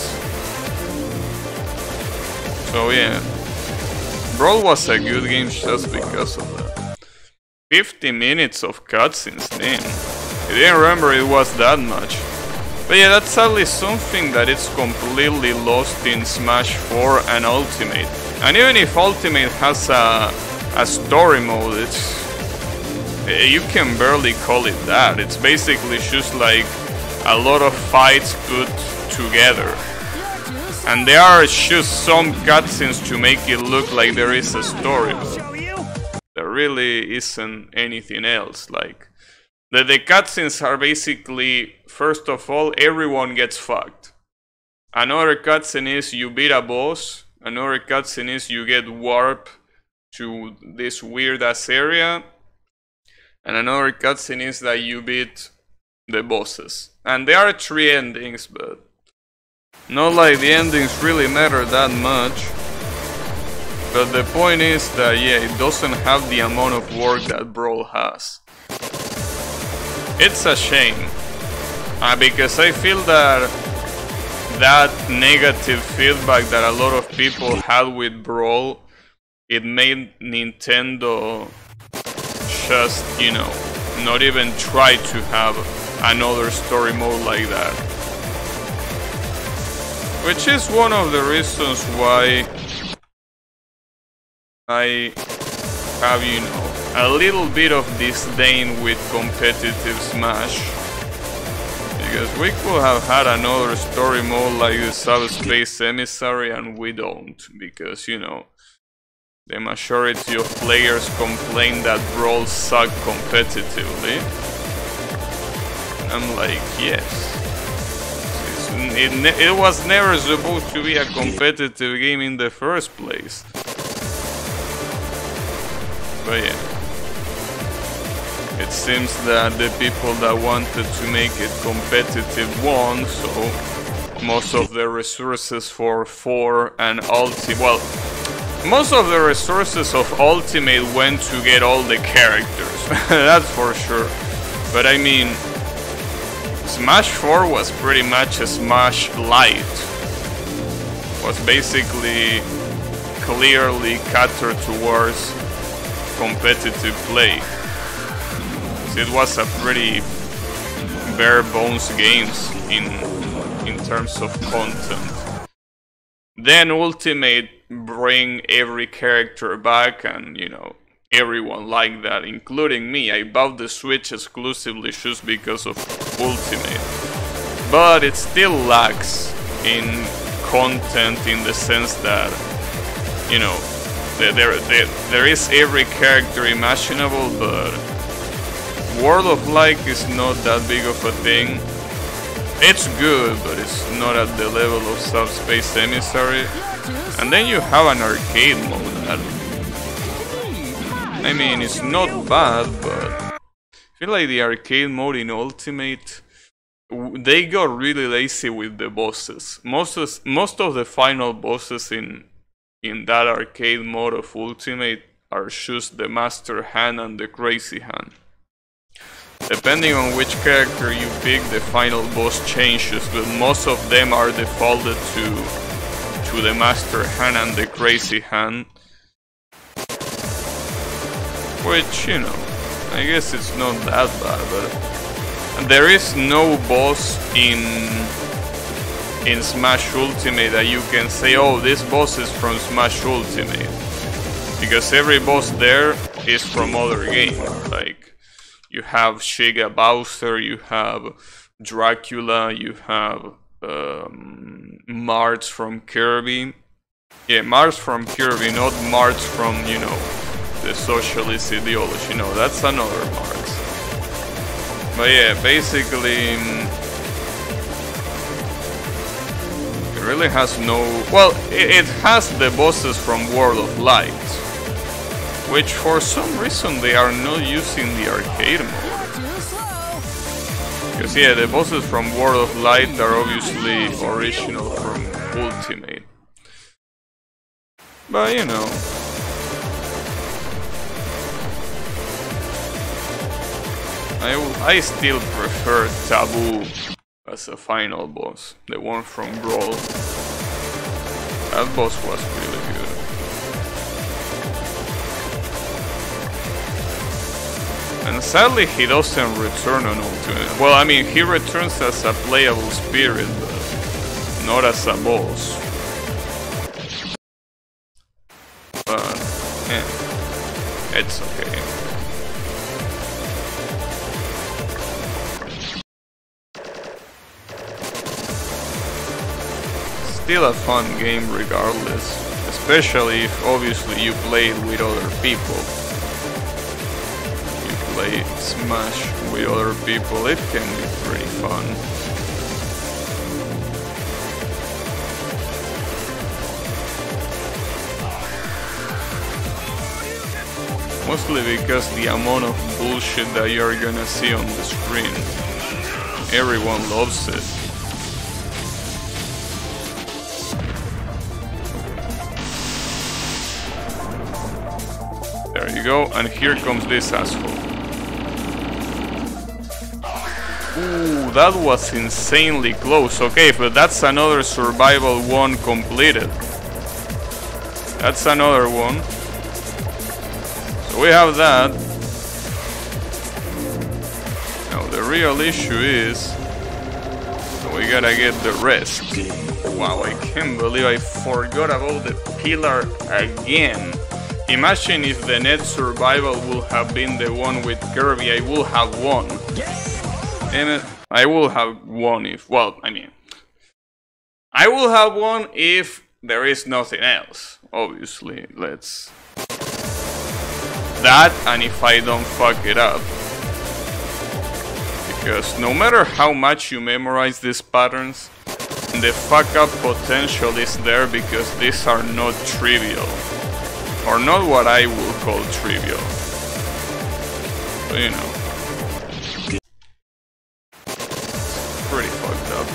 So yeah, Brawl was a good game just because of that. fifty minutes of cutscenes, damn. I didn't remember it was that much. But yeah, that's sadly something that is completely lost in Smash four and Ultimate. And even if Ultimate has a a story mode, it's you can barely call it that. It's basically just like a lot of fights put together, and there are just some cutscenes to make it look like there is a story, but there really isn't anything else. Like the, the cutscenes are basically, first of all, everyone gets fucked. Another cutscene is you beat a boss. Another cutscene is you get warped to this weird ass area, and another cutscene is that you beat the bosses. And there are three endings, but Not like the endings really matter that much. But the point is that, yeah, it doesn't have the amount of work that Brawl has. It's a shame. Uh, because I feel that that negative feedback that a lot of people had with Brawl, it made Nintendo just, you know, not even try to have another story mode like that. Which is one of the reasons why I have, you know, a little bit of disdain with competitive Smash. Because we could have had another story mode like the Subspace Emissary, and we don't. Because, you know, the majority of players complain that Brawl suck competitively. I'm like, yes. It, it was never supposed to be a competitive game in the first place. But yeah, it seems that the people that wanted to make it competitive won, so most of the resources for four and Ultimate, well, most of the resources of Ultimate went to get all the characters, that's for sure. But I mean, Smash four was pretty much a Smash Lite. Was basically clearly catered towards competitive play. It was a pretty bare bones games in in terms of content. Then Ultimate bring every character back, and you know, everyone liked that, including me. I bought the Switch exclusively just because of Ultimate. But it still lacks in content in the sense that, you know, there, there, there is every character imaginable, but World of Light is not that big of a thing. It's good, but it's not at the level of Subspace Emissary. And then you have an arcade mode that, I mean, it's not bad, but I feel like the arcade mode in Ultimate, they got really lazy with the bosses. Most of, most of the final bosses in in that arcade mode of Ultimate are just the Master Hand and the Crazy Hand. Depending on which character you pick, the final boss changes, but most of them are defaulted to to the Master Hand and the Crazy Hand. Which, you know, I guess it's not that bad, but there is no boss in in Smash Ultimate that you can say, oh, this boss is from Smash Ultimate. Because every boss there is from other games. Like, you have Shiga Bowser, you have Dracula, you have um, Marth from Kirby. Yeah, Marth from Kirby, not Marth from, you know, the socialist ideology. No, that's another Marth. But yeah, basically, it really has no... Well, it, it has the bosses from World of Light, which for some reason they are not using the arcade mode. Because yeah, the bosses from World of Light are obviously original from Ultimate. But you know, I, I still prefer Taboo as a final boss, the one from Brawl. That boss was really good. And sadly he doesn't return on Ultimate. Well, I mean, he returns as a playable spirit, but not as a boss. But, eh, it's okay. Still a fun game regardless, especially if obviously you play it with other people. Play Smash with other people, it can be pretty fun. Mostly because the amount of bullshit that you're gonna see on the screen. Everyone loves it. you go, and here comes this asshole. Ooh, that was insanely close. Okay, but that's another survival one completed. That's another one. So we have that. Now the real issue is we gotta get the rest. Wow, I can't believe I forgot about the pillar again. Imagine if the net survival would have been the one with Kirby, I would have won. Damn it, I will have won if, well, I mean, I will have won if there is nothing else. Obviously, let's... That, and if I don't fuck it up. Because no matter how much you memorize these patterns, the fuck up potential is there because these are not trivial. Or not what I would call trivial. But you know. Pretty fucked up.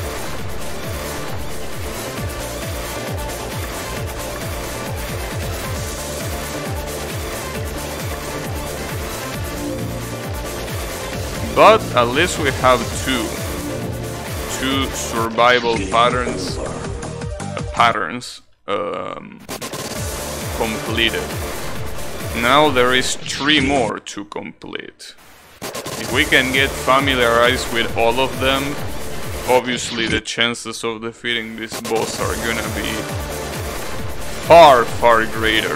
But at least we have two. Two survival patterns. Uh, patterns. Um, completed. Now there is three more to complete. If we can get familiarized with all of them, obviously the chances of defeating this boss are gonna be far, far greater.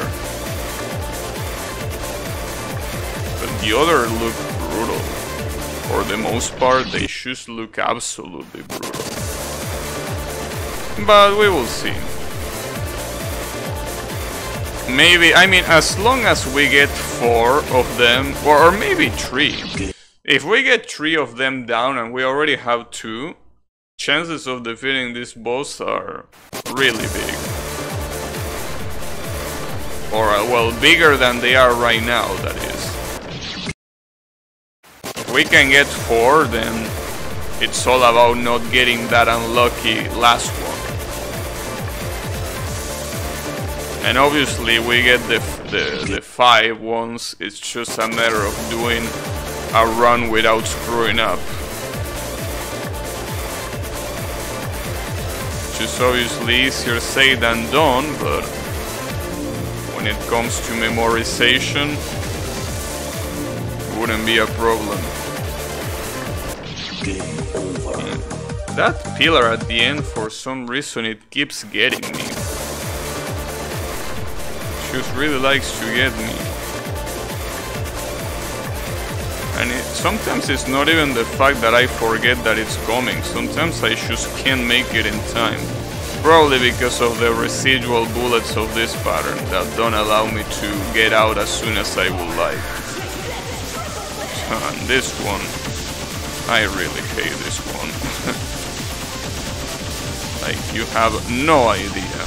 But the other look brutal. For the most part, they just look absolutely brutal. But we will see. Maybe, I mean, as long as we get four of them, or, or maybe three. If we get three of them down and we already have two, chances of defeating this boss are really big. Or, uh, well, bigger than they are right now, that is. If we can get four, then it's all about not getting that unlucky last one. And obviously we get the, the, the five ones, it's just a matter of doing a run without screwing up. Which is obviously easier said than done, but when it comes to memorization, it wouldn't be a problem. Mm. That pillar at the end, for some reason, it keeps getting me. Just really likes to get me. And it, sometimes it's not even the fact that I forget that it's coming. Sometimes I just can't make it in time. Probably because of the residual bullets of this pattern that don't allow me to get out as soon as I would like. And this one, I really hate this one. Like, you have no idea.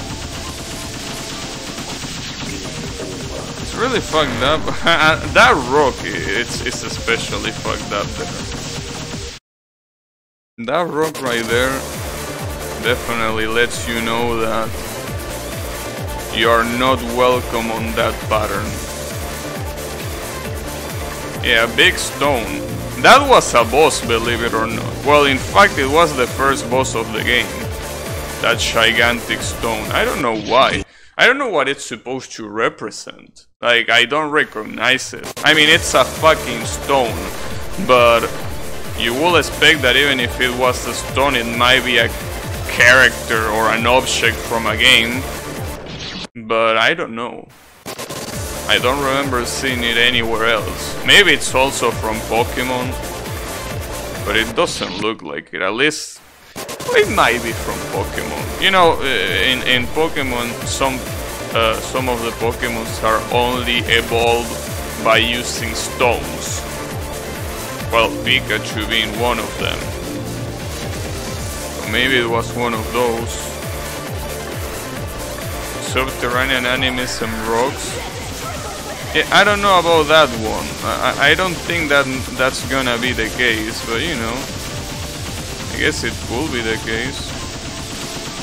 Really fucked up. That rock, it's, it's especially fucked up there. That rock right there definitely lets you know that you are not welcome on that pattern. Yeah, big stone. That was a boss, believe it or not. Well, in fact, it was the first boss of the game. That gigantic stone. I don't know why. I don't know what it's supposed to represent. Like, I don't recognize it. I mean, it's a fucking stone, but you will expect that even if it was a stone, it might be a character or an object from a game. But I don't know. I don't remember seeing it anywhere else. Maybe it's also from Pokemon, but it doesn't look like it. At least, it might be from Pokemon. You know, in, in Pokemon, some uh, some of the Pokemons are only evolved by using stones. Well, Pikachu being one of them. So maybe it was one of those. Subterranean enemies and rocks. Yeah, I don't know about that one. I, I don't think that that's gonna be the case, but you know, I guess it could be the case.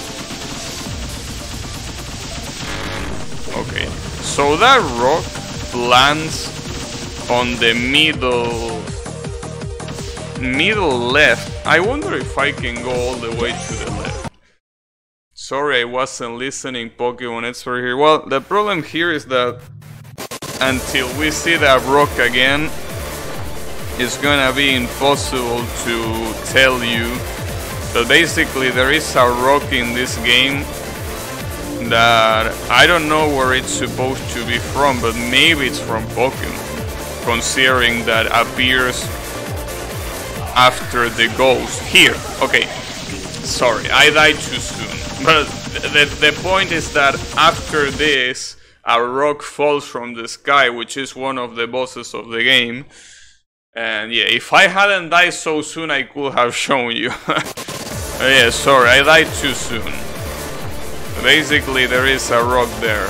Okay, so that rock lands on the middle middle left. I wonder if I can go all the way to the left. Sorry, I wasn't listening, Pokemon expert here. Well, the problem here is that until we see that rock again, it's gonna be impossible to tell you. But basically there is a rock in this game that I don't know where it's supposed to be from, but maybe it's from Pokemon, considering that appears after the ghost. Here, okay, sorry, I died too soon. But the, the point is that after this, a rock falls from the sky, which is one of the bosses of the game. And yeah, if I hadn't died so soon, I could have shown you. Yeah, sorry, I died too soon. Basically, there is a rock there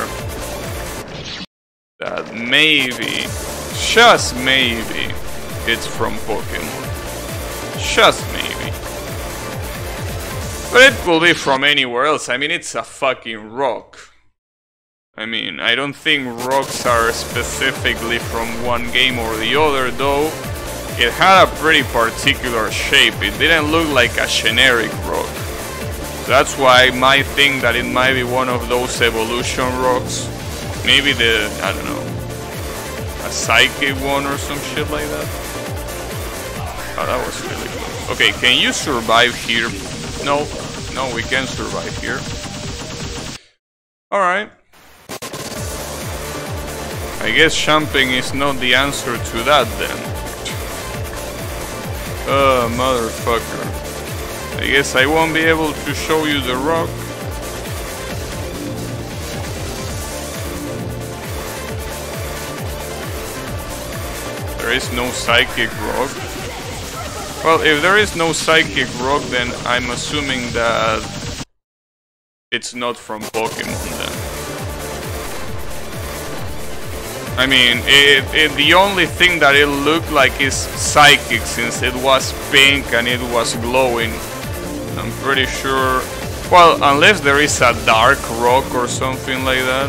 that maybe, just maybe, it's from Pokemon. Just maybe. But it could be from anywhere else. I mean, it's a fucking rock. I mean, I don't think rocks are specifically from one game or the other, though. It had a pretty particular shape. It didn't look like a generic rock. That's why I might think that it might be one of those evolution rocks. Maybe the, I don't know, a psychic one or some shit like that. Oh, that was really close. Okay, can you survive here? No, no, we can survive here. Alright. I guess jumping is not the answer to that then. Oh, motherfucker. I guess I won't be able to show you the rock. There is no psychic rock. Well, if there is no psychic rock, then I'm assuming that it's not from Pokemon then. I mean, it, it, the only thing that it looked like is psychic, since it was pink and it was glowing. I'm pretty sure... Well, unless there is a dark rock or something like that.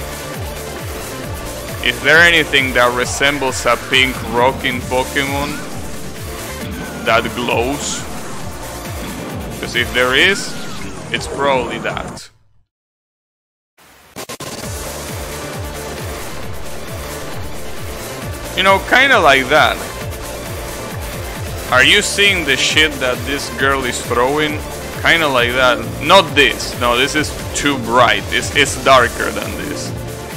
Is there anything that resembles a pink rock in Pokemon that glows? Because if there is, it's probably that. You know, kinda like that. Are you seeing the shit that this girl is throwing? Kinda like that. Not this. No, this is too bright. It's, it's darker than this.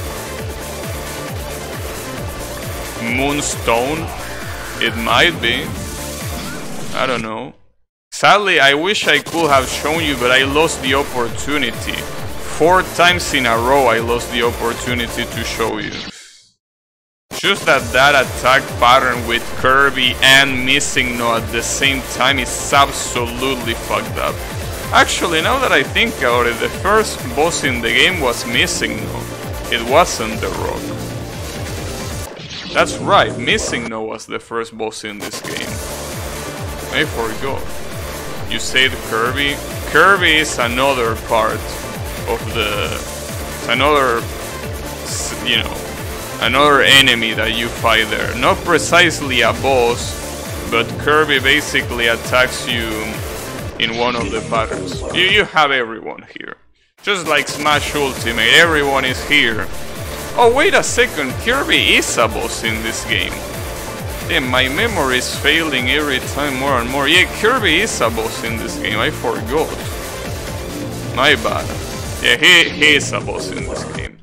Moonstone? It might be. I don't know. Sadly, I wish I could have shown you, but I lost the opportunity. Four times in a row I lost the opportunity to show you. Just that that attack pattern with Kirby and MissingNo at the same time is absolutely fucked up. Actually, now that I think about it, the first boss in the game was MissingNo. It wasn't the Rock. That's right, MissingNo was the first boss in this game. I forgot. You said Kirby? Kirby is another part of the... It's another... you know... another enemy that you fight there. Not precisely a boss, but Kirby basically attacks you in one of the patterns. You, you have everyone here. Just like Smash Ultimate, everyone is here. Oh, wait a second, Kirby is a boss in this game. Damn, my memory is failing every time more and more. Yeah, Kirby is a boss in this game, I forgot. My bad. Yeah, he, he is a boss in this game.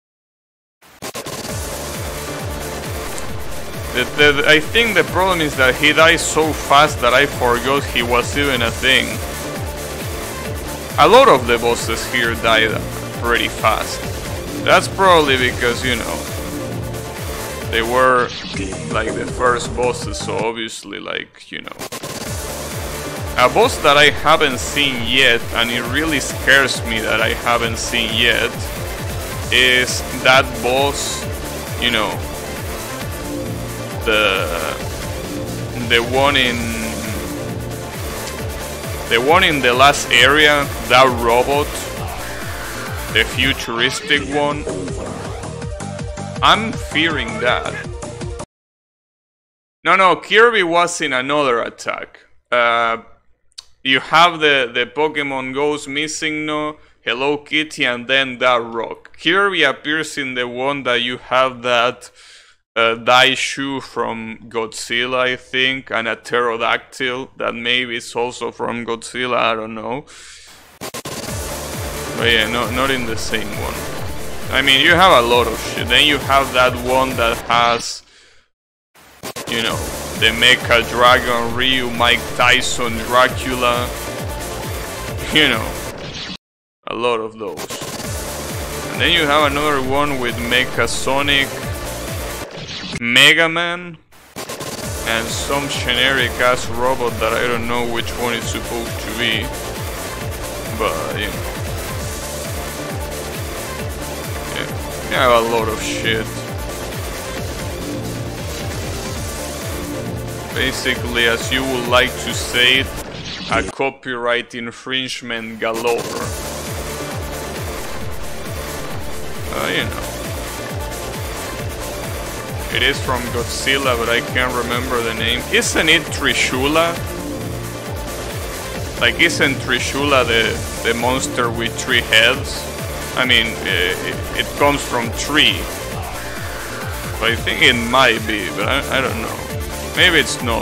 The, the, I think the problem is that he dies so fast that I forgot he was even a thing. A lot of the bosses here died pretty fast. That's probably because, you know, they were like the first bosses, so obviously, like, you know. A boss that I haven't seen yet, and it really scares me that I haven't seen yet, is that boss, you know, the the one in the one in the last area, that robot, the futuristic one. I'm fearing that. No, no, Kirby was in another attack. Uh, you have the, the Pokemon goes missing, no? Hello Kitty, and then that rock. Kirby appears in the one that you have that uh, Daishu from Godzilla, I think, and a pterodactyl that maybe is also from Godzilla, I don't know. But yeah, no, not in the same one. I mean, you have a lot of shit. Then you have that one that has, you know, the Mecha Dragon, Ryu, Mike Tyson, Dracula, you know, a lot of those. And then you have another one with Mecha Sonic, Mega Man, and some generic ass robot that I don't know which one is supposed to be. But, you know. Yeah, you have a lot of shit. Basically, as you would like to say it, a copyright infringement galore. Uh, you know. It is from Godzilla, but I can't remember the name. Isn't it Trishula? Like, isn't Trishula the, the monster with three heads? I mean, it, it comes from tree. But I think it might be, but I, I don't know. Maybe it's not.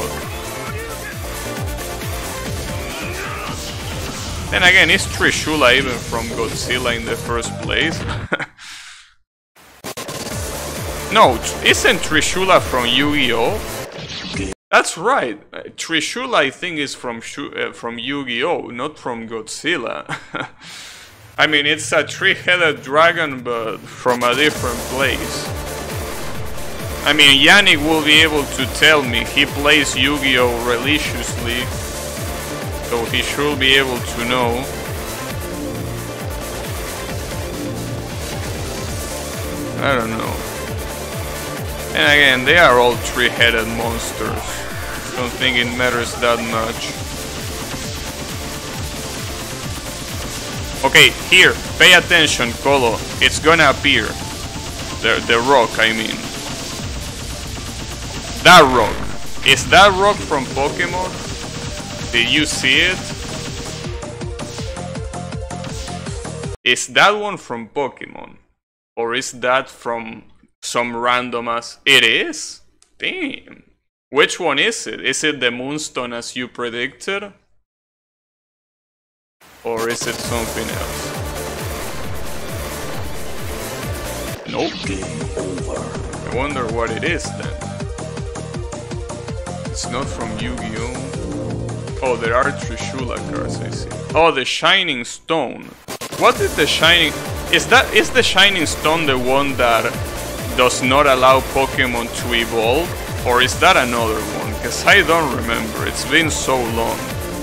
Then again, is Trishula even from Godzilla in the first place? No, isn't Trishula from Yu-Gi-Oh? That's right. Trishula, I think, is from uh, from Yu-Gi-Oh, not from Godzilla. I mean, it's a three-headed dragon, but from a different place. I mean, Yannick will be able to tell me. He plays Yu-Gi-Oh religiously, so he should be able to know. I don't know. And again, they are all three-headed monsters. Don't think it matters that much. Okay, here, pay attention, Colo. It's gonna appear. The, the rock, I mean. That rock. Is that rock from Pokemon? Did you see it? Is that one from Pokemon? Or is that from some random ass? It is? Damn. Which one is it? Is it the Moonstone as you predicted? Or is it something else? Nope. I wonder what it is then. It's not from Yu-Gi-Oh! Oh, there are Trishula cards, I see. Oh, the Shining Stone. What is the Shining... Is that... Is the Shining Stone the one that does not allow Pokemon to evolve? Or is that another one? Because I don't remember. It's been so long.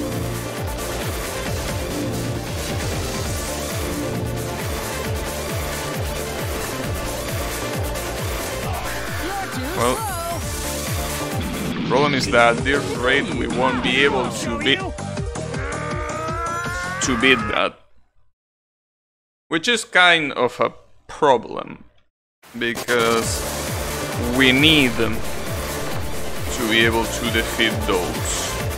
Well... Problem is that at this rate we won't be able to beat to beat that, which is kind of a problem because we need them to be able to defeat those.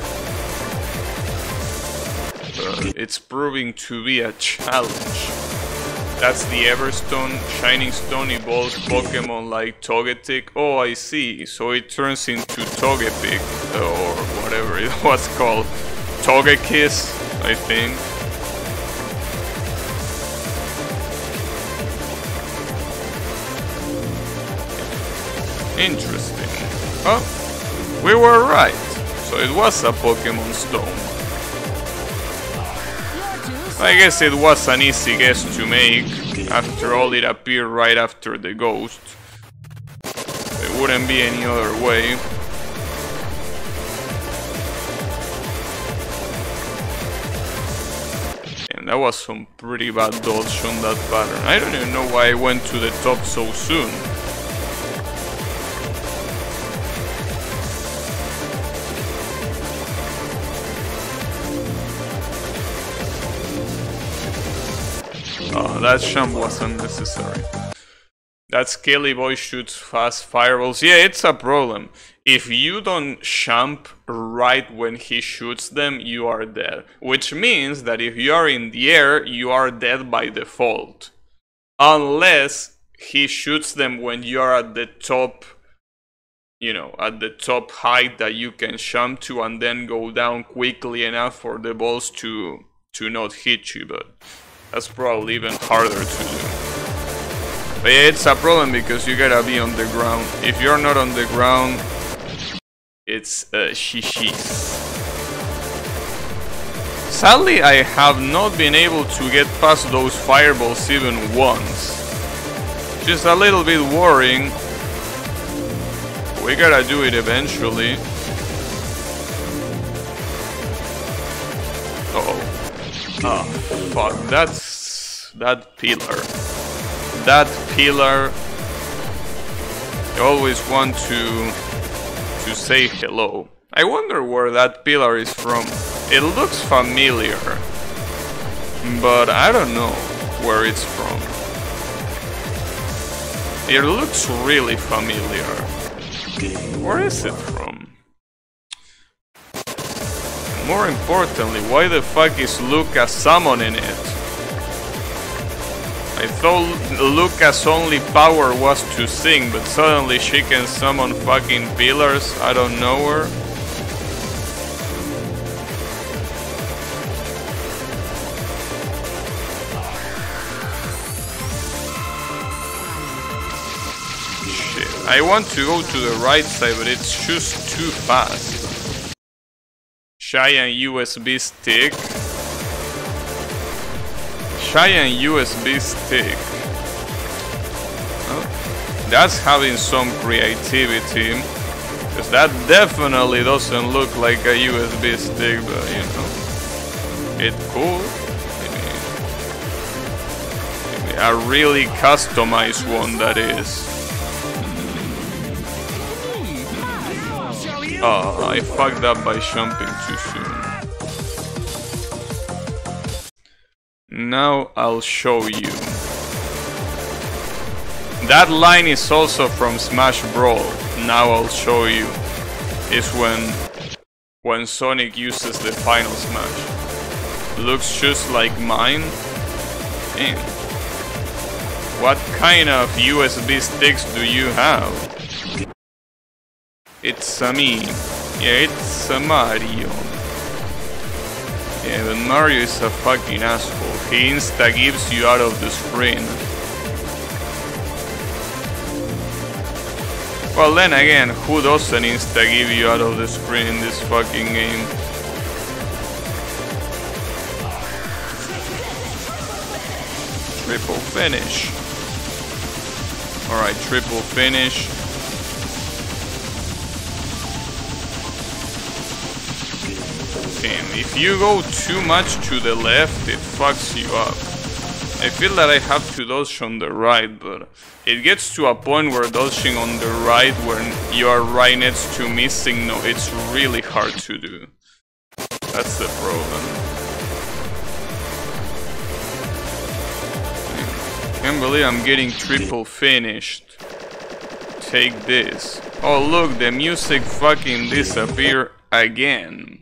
But it's proving to be a challenge. That's the Everstone. Shining Stone evolves Pokemon like Togetic. Oh, I see. So it turns into Togepic, or whatever it was called. Togekiss, I think. Interesting. Oh, we were right. So it was a Pokemon Stone. I guess it was an easy guess to make. After all, it appeared right after the ghost. There wouldn't be any other way. And that was some pretty bad dodge on that pattern. I don't even know why I went to the top so soon. Oh, that jump was unnecessary. That Skelly Boy shoots fast fireballs. Yeah, it's a problem. If you don't jump right when he shoots them, you are dead. Which means that if you are in the air, you are dead by default. Unless he shoots them when you are at the top, you know, at the top height that you can jump to and then go down quickly enough for the balls to, to not hit you. But that's probably even harder to do. But yeah, it's a problem because you gotta be on the ground. If you're not on the ground, it's uh, shishis. Sadly, I have not been able to get past those fireballs even once. Just a little bit worrying. We gotta do it eventually. Uh oh. Ah, fuck. That's... that pillar. That pillar. You always want to... to say hello. I wonder where that pillar is from. It looks familiar, but I don't know where it's from. It looks really familiar. Where is it from? More importantly, why the fuck is Lucas summoning it? I thought Lucas' only power was to sing, but suddenly she can summon fucking pillars out of nowhere. Shit, I want to go to the right side, but it's just too fast. Giant U S B stick. Giant U S B stick. Oh, that's having some creativity. Because that definitely doesn't look like a U S B stick, but you know, it's cool. Maybe, maybe a really customized one, that is. Oh, I fucked up by jumping too soon. Now I'll show you. That line is also from Smash Brawl. Now I'll show you. Is when when Sonic uses the final smash. Looks just like mine. Damn. What kind of U S B sticks do you have? It's a me. Yeah, it's a Mario. Yeah, but Mario is a fucking asshole. He insta-gives you out of the screen. Well, then again, who doesn't insta-give you out of the screen in this fucking game? Triple finish. Alright, triple finish. Damn, if you go too much to the left, it fucks you up. I feel that I have to dodge on the right, but it gets to a point where dodging on the right when you are right next to missing, no, it's really hard to do. That's the problem. Can't believe I'm getting triple finished. Take this. Oh look, the music fucking disappeared again.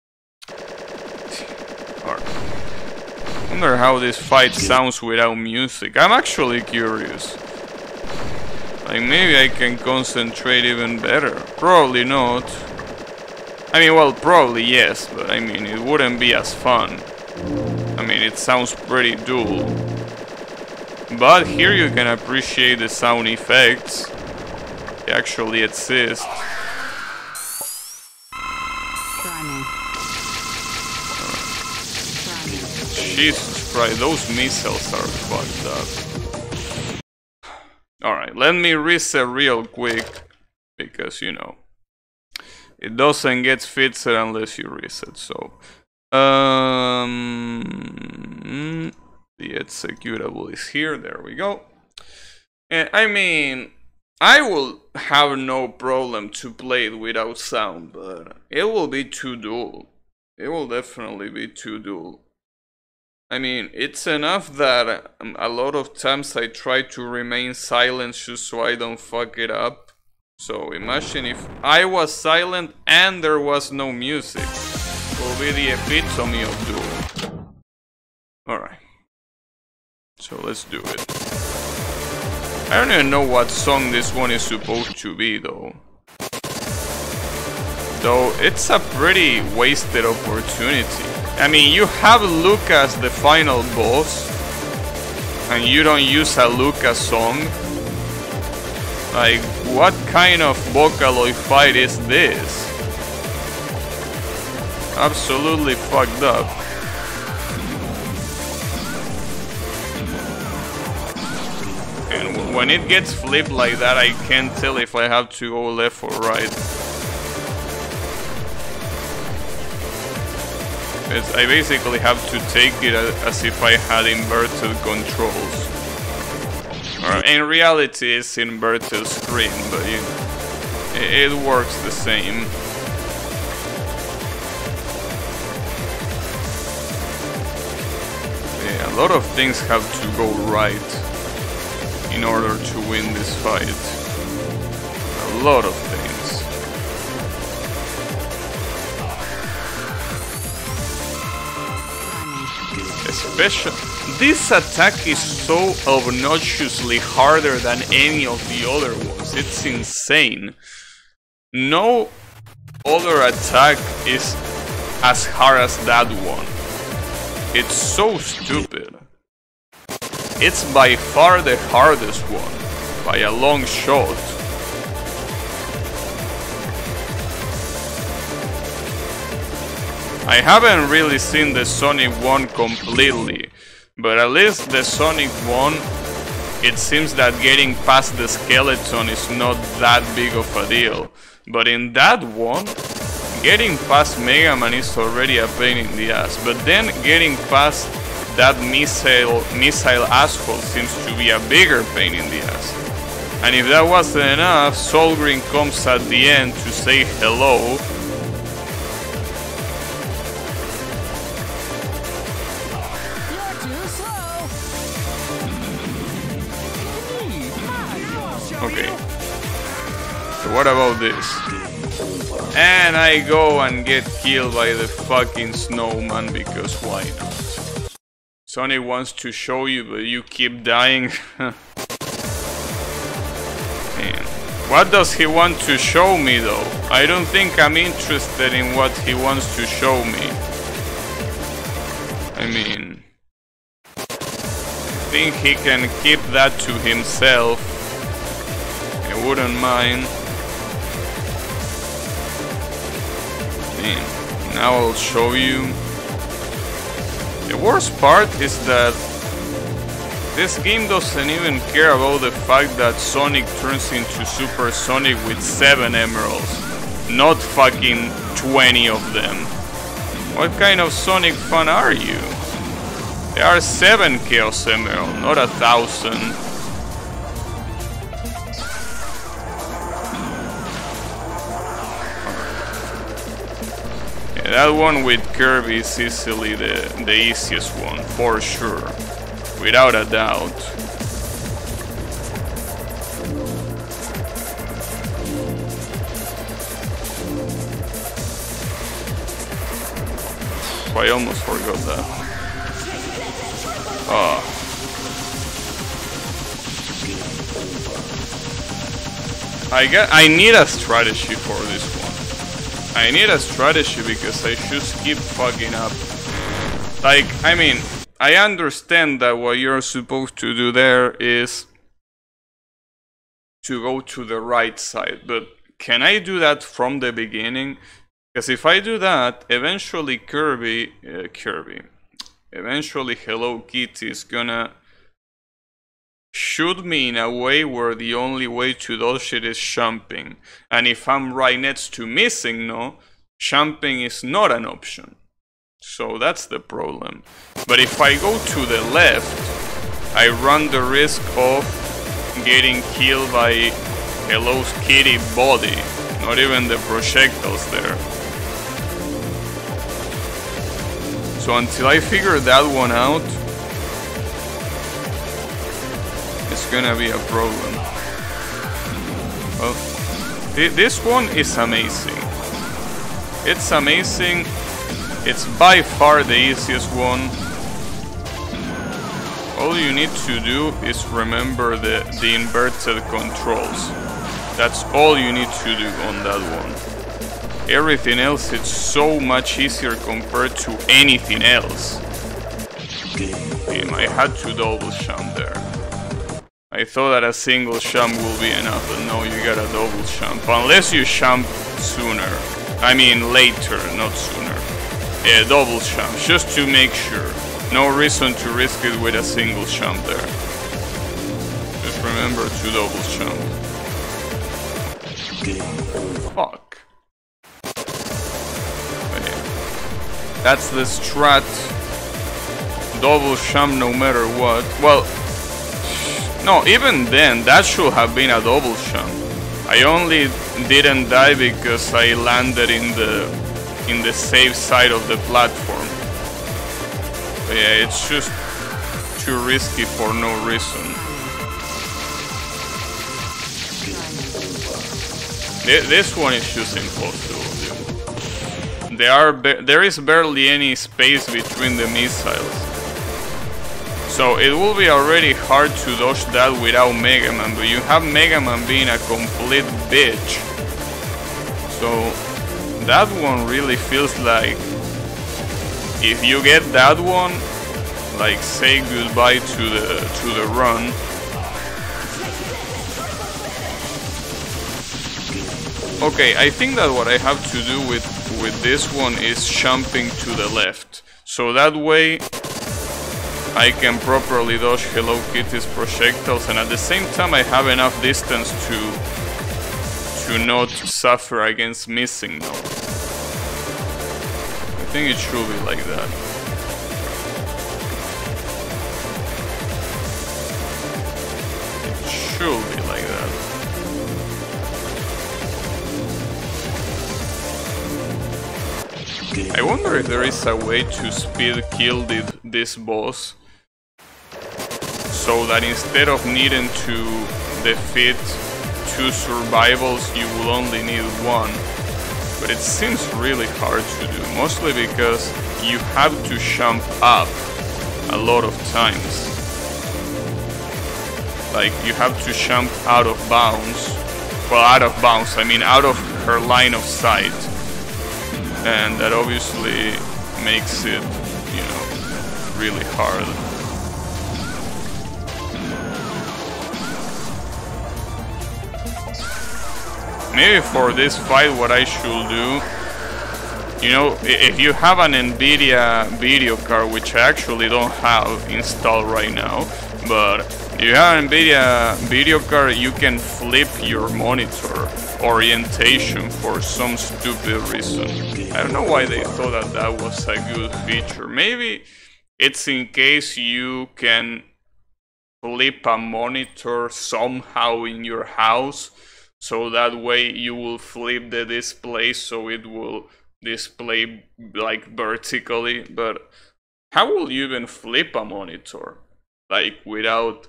I wonder how this fight sounds without music. I'm actually curious. Like, maybe I can concentrate even better. Probably not. I mean, well, probably yes, but I mean, it wouldn't be as fun. I mean, it sounds pretty dull. But here you can appreciate the sound effects. They actually exist. Jesus Christ, those missiles are fucked up. Alright, let me reset real quick, because, you know, it doesn't get fixed unless you reset, so... Um, the executable is here, there we go. And I mean, I will have no problem to play it without sound, but it will be too dull. It will definitely be too dull. I mean, it's enough that um, a lot of times I try to remain silent just so I don't fuck it up. So imagine if I was silent and there was no music. It will be the epitome of duo. Alright. So let's do it. I don't even know what song this one is supposed to be though. Though it's a pretty wasted opportunity. I mean, you have Lucas the final boss and you don't use a Lucas song. Like, what kind of Vocaloid fight is this? Absolutely fucked up. And when it gets flipped like that, I can't tell if I have to go left or right. I basically have to take it as if I had inverted controls. Or in reality it's inverted screen, but you know, it, it works the same. Yeah, a lot of things have to go right in order to win this fight. A lot of things. Especially, this attack is so obnoxiously harder than any of the other ones. It's insane. No other attack is as hard as that one. It's so stupid. It's by far the hardest one, by a long shot. I haven't really seen the Sonic one completely, but at least the Sonic one, it seems that getting past the skeleton is not that big of a deal. But in that one, getting past Mega Man is already a pain in the ass, but then getting past that missile, missile asshole seems to be a bigger pain in the ass. And if that wasn't enough, Soul Green comes at the end to say hello. Okay, so what about this? And I go and get killed by the fucking snowman, because why not? Sonic wants to show you, but you keep dying. Man, what does he want to show me though? I don't think I'm interested in what he wants to show me. I mean, I think he can keep that to himself. I wouldn't mind. Man, now I'll show you. The worst part is that this game doesn't even care about the fact that Sonic turns into Super Sonic with seven emeralds, not fucking twenty of them. What kind of Sonic fan are you? There are seven Chaos Emeralds, not a thousand. That one with Kirby is easily the, the easiest one, for sure, without a doubt. Oh, I almost forgot that. Oh. I get, I need a strategy for this one. I need a strategy because I just keep fucking up. Like, I mean, I understand that what you're supposed to do there is to go to the right side, but can I do that from the beginning? Because if I do that, eventually Kirby, uh, Kirby, eventually Hello Kitty is gonna shoot me in a way where the only way to dodge it is jumping. And if I'm right next to missing, no, jumping is not an option. So that's the problem. But if I go to the left, I run the risk of getting killed by Hello Kitty body, not even the projectiles there. So until I figure that one out, it's gonna be a problem. Well, th this one is amazing. It's amazing. It's by far the easiest one. All you need to do is remember the, the inverted controls. That's all you need to do on that one. Everything else is so much easier compared to anything else. Damn, I had to double jump there. I thought that a single jump will be enough, but no, you gotta double jump. Unless you jump sooner. I mean later, not sooner. Yeah, double jump, just to make sure. No reason to risk it with a single jump there. Just remember to double jump. Fuck. Okay. That's the strat. Double jump no matter what. Well, no, even then, that should have been a double jump. I only didn't die because I landed in the in the safe side of the platform. But yeah, it's just too risky for no reason. This one is just impossible, dude. There are there is barely any space between the missiles. So it will be already hard to dodge that without Mega Man, but you have Mega Man being a complete bitch. So that one really feels like if you get that one, like say goodbye to the to the run. Okay, I think that what I have to do with with this one is jumping to the left, so that way I can properly dodge Hello Kitty's projectiles, and at the same time I have enough distance to to not suffer against missing now. I think it should be like that. It should be like that. I wonder if there is a way to speed kill this boss, so that instead of needing to defeat two survivals, you will only need one. But it seems really hard to do, mostly because you have to jump up a lot of times. Like, you have to jump out of bounds. Well, out of bounds, I mean out of her line of sight. And that obviously makes it, you know, really hard. Maybe for this fight what I should do, you know, if you have an NVIDIA video card, which I actually don't have installed right now, but if you have an NVIDIA video card, you can flip your monitor orientation for some stupid reason. I don't know why they thought that that was a good feature. Maybe it's in case you can flip a monitor somehow in your house, so that way you will flip the display so it will display like vertically. But how will you even flip a monitor? Like without...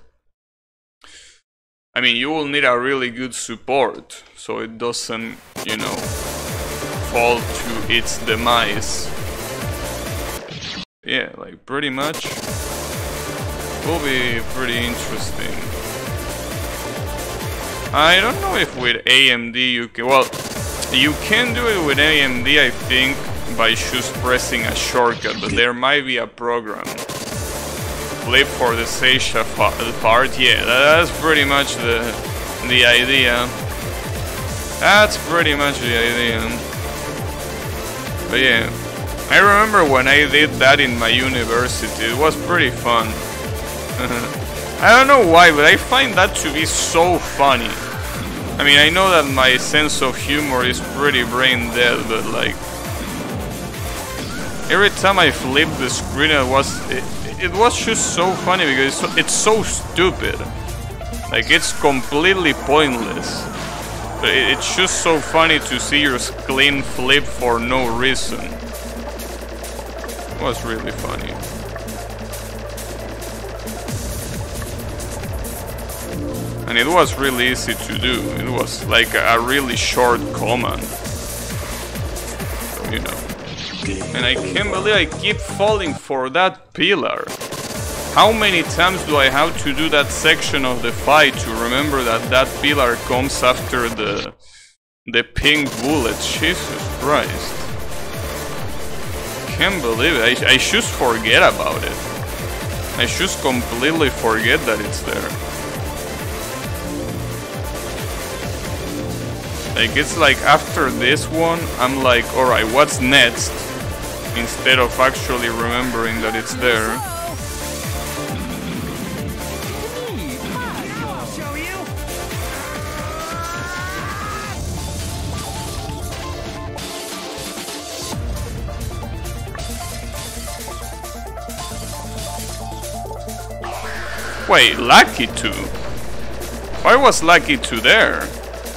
I mean, you will need a really good support so it doesn't, you know, fall to its demise. Yeah, like pretty much will be pretty interesting. I don't know if with A M D you can... Well, you can do it with A M D, I think, by just pressing a shortcut, but there might be a program. Flip for the Seisha part, yeah, that's pretty much the, the idea. That's pretty much the idea. But yeah, I remember when I did that in my university, it was pretty fun. I don't know why, but I find that to be so funny. I mean, I know that my sense of humor is pretty brain dead, but like... every time I flipped the screen, it was... It, it was just so funny because it's so, it's so stupid. Like, it's completely pointless. But it, it's just so funny to see your screen flip for no reason. was really funny. And it was really easy to do. It was like a really short command. So, you know. And I can't believe I keep falling for that pillar. How many times do I have to do that section of the fight to remember that that pillar comes after the the pink bullet? Jesus Christ. Can't believe it. I, I should forget about it. I should completely forget that it's there. Like, it's like after this one, I'm like, alright, what's next? Instead of actually remembering that it's there. Wait, Lucky two? Why was Lucky two there?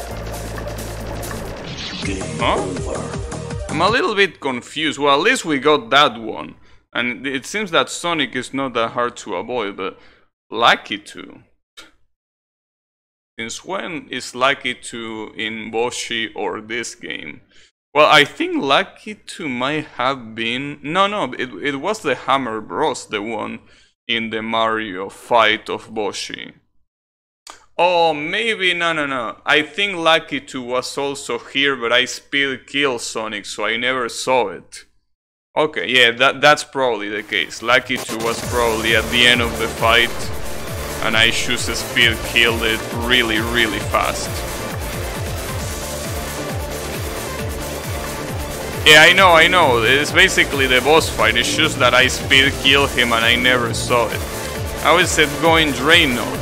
Huh? I'm a little bit confused. Well, at least we got that one. And it seems that Sonic is not that hard to avoid, but Lucky two? Since when is Lucky two in Boshi or this game? Well, I think Lucky two might have been... No, no, it, it was the Hammer Bros, the one in the Mario fight of Boshi. Oh, maybe, no, no, no. I think Lucky two was also here, but I speed killed Sonic, so I never saw it. Okay, yeah, that, that's probably the case. Lucky two was probably at the end of the fight, and I just speed killed it really, really fast. Yeah, I know, I know. It's basically the boss fight. It's just that I speed killed him and I never saw it. How is it going Drain Note?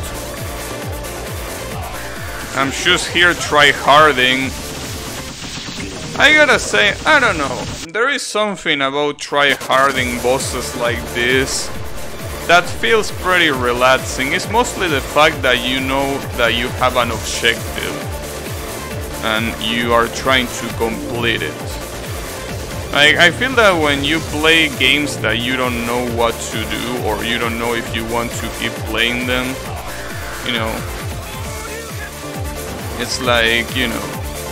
I'm just here tryharding. I gotta say, I don't know. There is something about tryharding bosses like this that feels pretty relaxing. It's mostly the fact that you know that you have an objective and you are trying to complete it. Like, I feel that when you play games that you don't know what to do, or you don't know if you want to keep playing them, you know, it's like, you know,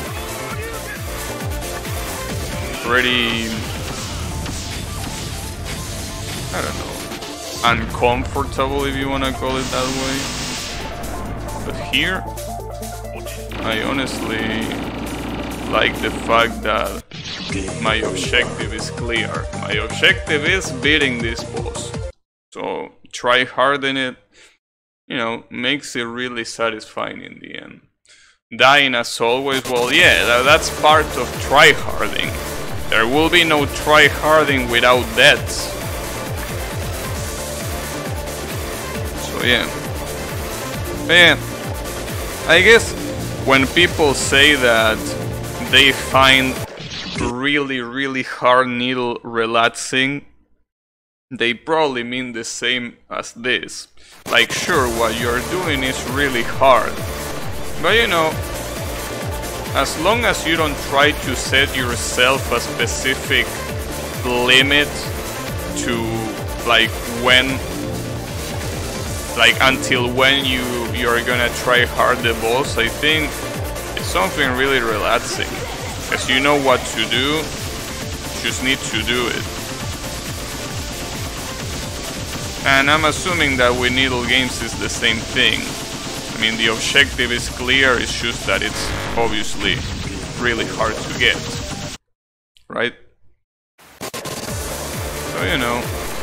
pretty, I don't know, uncomfortable, if you want to call it that way. But here, I honestly like the fact that my objective is clear. My objective is beating this boss. So try harding it, you know, makes it really satisfying in the end. Dying as always, well, yeah, that, that's part of tryharding. There will be no tryharding without deaths. So yeah. But yeah, I guess when people say that they find really, really hard needle relaxing, they probably mean the same as this. Like, sure, what you're doing is really hard, but you know, as long as you don't try to set yourself a specific limit to, like, when, like, until when you, you're gonna try hard the boss, I think it's something really relaxing. Because you know what to do, you just need to do it. And I'm assuming that with Needle Games is the same thing. I mean, the objective is clear, it's just that it's obviously really hard to get. Right? So, you know,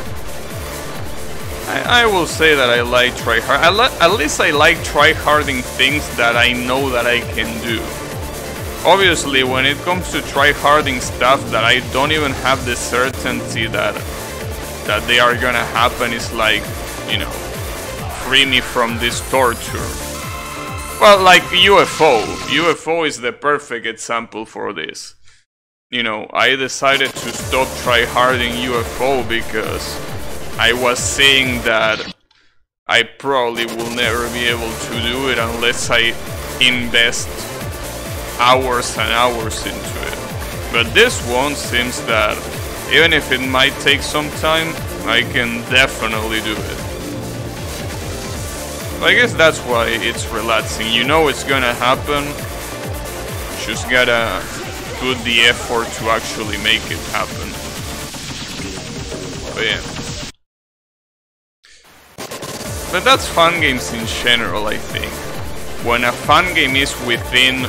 I, I will say that I like tryhard. At least I like tryharding things that I know that I can do. Obviously, when it comes to tryharding stuff that I don't even have the certainty that that they are gonna happen, is like, you know, free me from this torture. Well, like U F O. U F O is the perfect example for this. You know, I decided to stop tryharding U F O because I was seeing that I probably will never be able to do it unless I invest hours and hours into it. But this one seems that Even if it might take some time, I can definitely do it. I guess that's why it's relaxing. You know it's gonna happen. Just gotta put the effort to actually make it happen. But yeah. But that's fun games in general, I think. When a fun game is within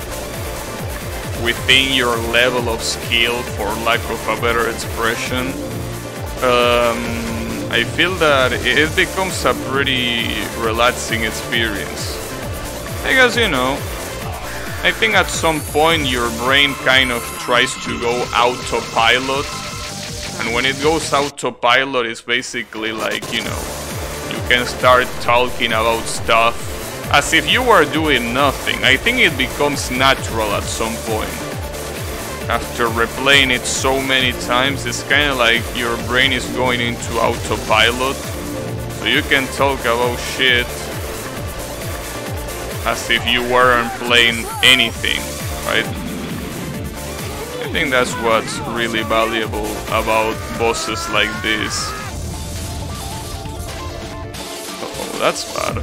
within your level of skill, for lack of a better expression, um, I feel that it becomes a pretty relaxing experience. Because, you know, I think at some point your brain kind of tries to go autopilot, and when it goes autopilot, it's basically like, you know, you can start talking about stuff as if you were doing nothing. I think it becomes natural at some point. After replaying it so many times, it's kind of like your brain is going into autopilot, so you can talk about shit as if you weren't playing anything, right? I think that's what's really valuable about bosses like this. Oh, that's bad.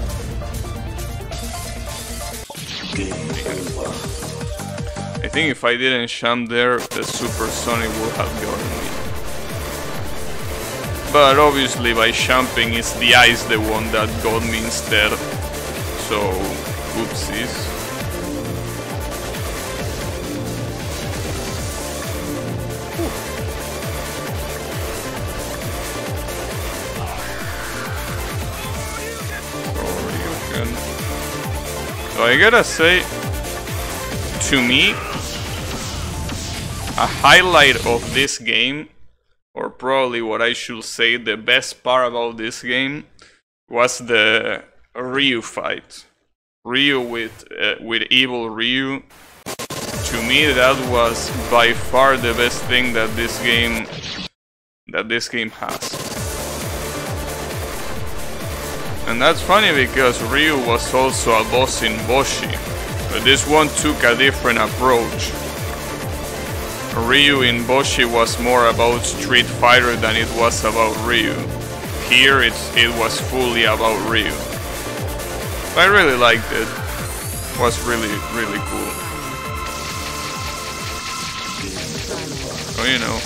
I think if I didn't jump there, the Supersonic would have gotten me. But obviously by jumping, it's the ice the one that got me instead. So, oopsies. So I gotta say, to me, a highlight of this game, or probably what I should say, the best part about this game, was the Ryu fight. Ryu with uh, with Evil Ryu. To me, that was by far the best thing that this game that this game has. And that's funny because Ryu was also a boss in Boshi, but this one took a different approach. Ryu in Boshi was more about Street Fighter than it was about Ryu. Here it's, it was fully about Ryu. I really liked it. It was really, really cool. So, you know,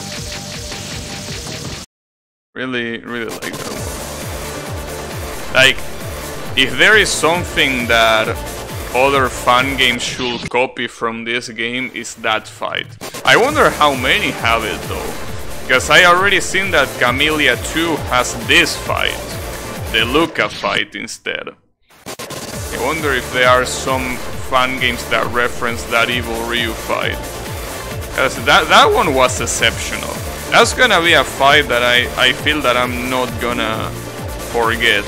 really, really like that one. Like, if there is something that other fun games should copy from this game, is that fight. I wonder how many have it though, because I already seen that Camellia two has this fight, the Luca fight instead. I wonder if there are some fun games that reference that Evil Ryu fight, because that, that one was exceptional. That's gonna be a fight that I, I feel that I'm not gonna forget.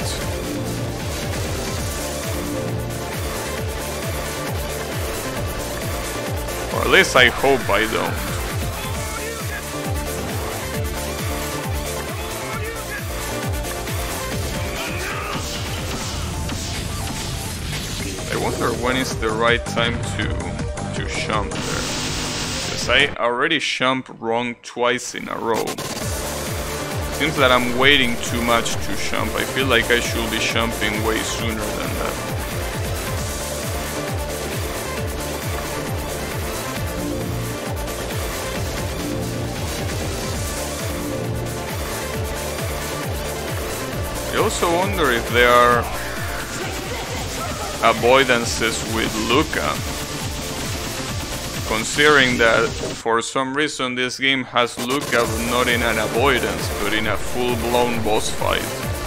Or at least I hope I don't. I wonder when is the right time to to jump there. Because I already jumped wrong twice in a row. Seems that I'm waiting too much to jump. I feel like I should be jumping way sooner than that. I also wonder if there are avoidances with Luca, considering that for some reason this game has Luca not in an avoidance but in a full-blown boss fight.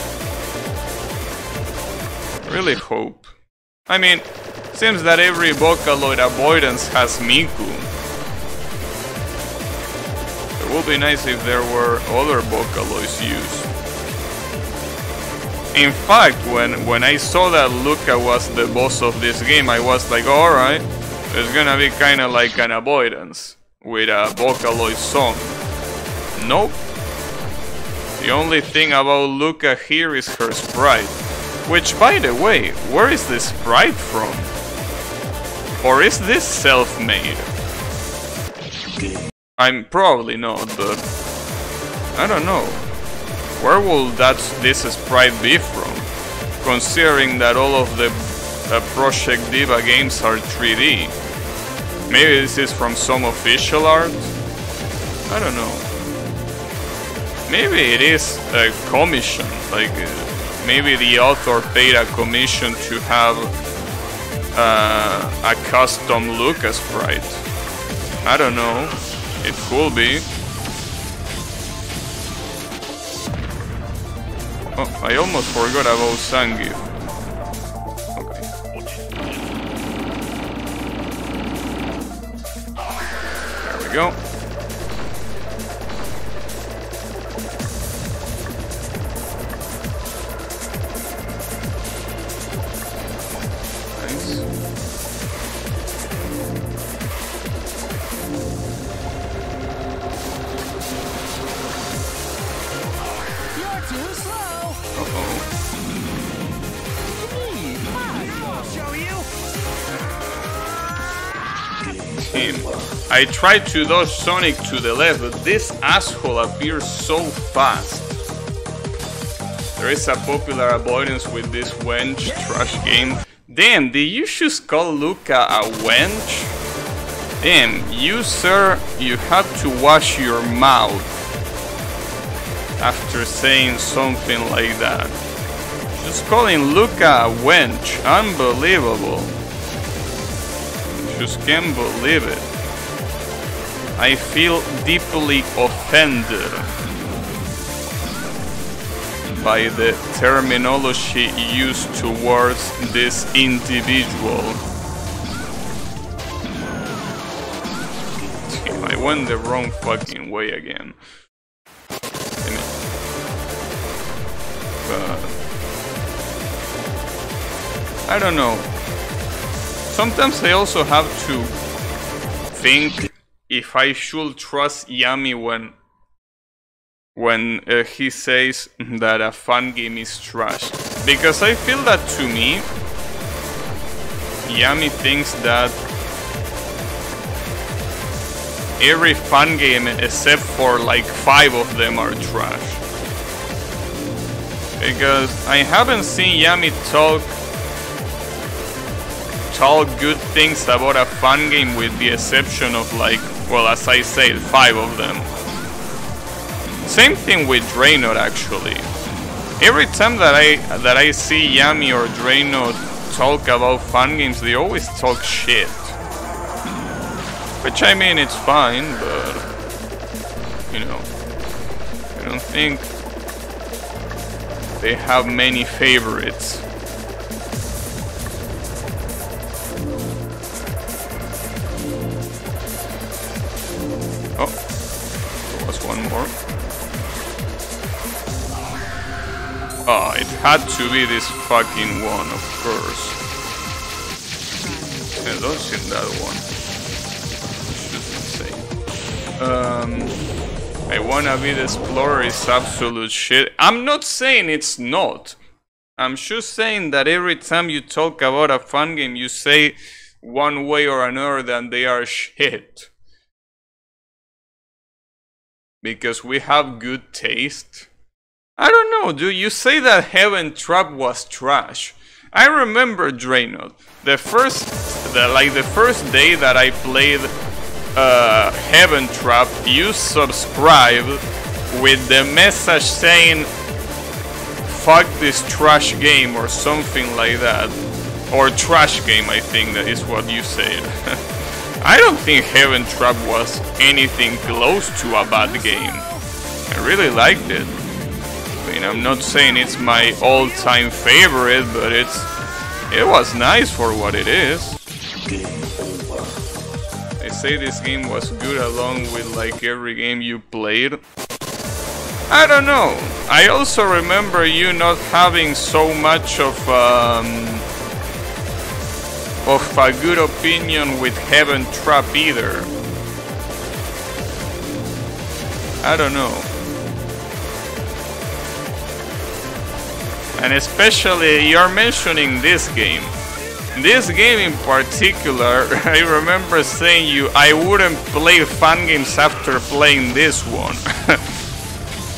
Really hope. I mean, seems that every Vocaloid avoidance has Miku. It would be nice if there were other Vocaloids used. In fact, when, when I saw that Luca was the boss of this game, I was like, alright, there's gonna be kinda like an avoidance with a Vocaloid song. Nope. The only thing about Luca here is her sprite. Which, by the way, where is this sprite from? Or is this self-made? I'm probably not, but I don't know. Where will that this sprite be from? Considering that all of the uh, Project Diva games are three D. Maybe this is from some official art? I don't know. Maybe it is a commission, like uh, maybe the author paid a commission to have uh, a custom Lucca sprite. I don't know. It could be. Oh, I almost forgot about Zangief. Okay. There we go. I tried to dodge Sonic to the left, but this asshole appears so fast. There is a popular avoidance with this wench trash game. Damn, did you just call Lucca a wench? Damn, you sir, you have to wash your mouth after saying something like that. Just calling Lucca a wench, unbelievable. Just can't believe it. I feel deeply offended by the terminology used towards this individual. I went the wrong fucking way again. But I don't know. Sometimes I also have to think if I should trust Yami when when uh, he says that a fun game is trash, because I feel that to me Yami thinks that every fun game except for like five of them are trash, because I haven't seen Yami talk talk good things about a fun game with the exception of like, well, as I said, five of them. Same thing with Draenor actually. Every time that I that I see Yami or Draenor talk about fun games, they always talk shit. Which I mean, it's fine, but you know, I don't think they have many favorites. Oh, there was one more. Oh, it had to be this fucking one, of course. I don't see that one. Shouldn't say. Um, I wanna be the explorer is absolute shit. I'm not saying it's not. I'm just saying that every time you talk about a fun game, you say one way or another that they are shit. Because we have good taste. I don't know, dude. You say that Heaven Trap was trash. I remember Draenor. The first, the, like the first day that I played uh, Heaven Trap, you subscribed with the message saying, "Fuck this trash game" or something like that, or trash game. I think that is what you said. I don't think Heaven Trap was anything close to a bad game. I really liked it. I mean, I'm not saying it's my all-time favorite, but it's it was nice for what it is. They say this game was good along with like every game you played. I don't know. I also remember you not having so much of um, of a good opinion with Heaven Trap either. I don't know. And especially you're mentioning this game. This game in particular, I remember saying you I wouldn't play fun games after playing this one.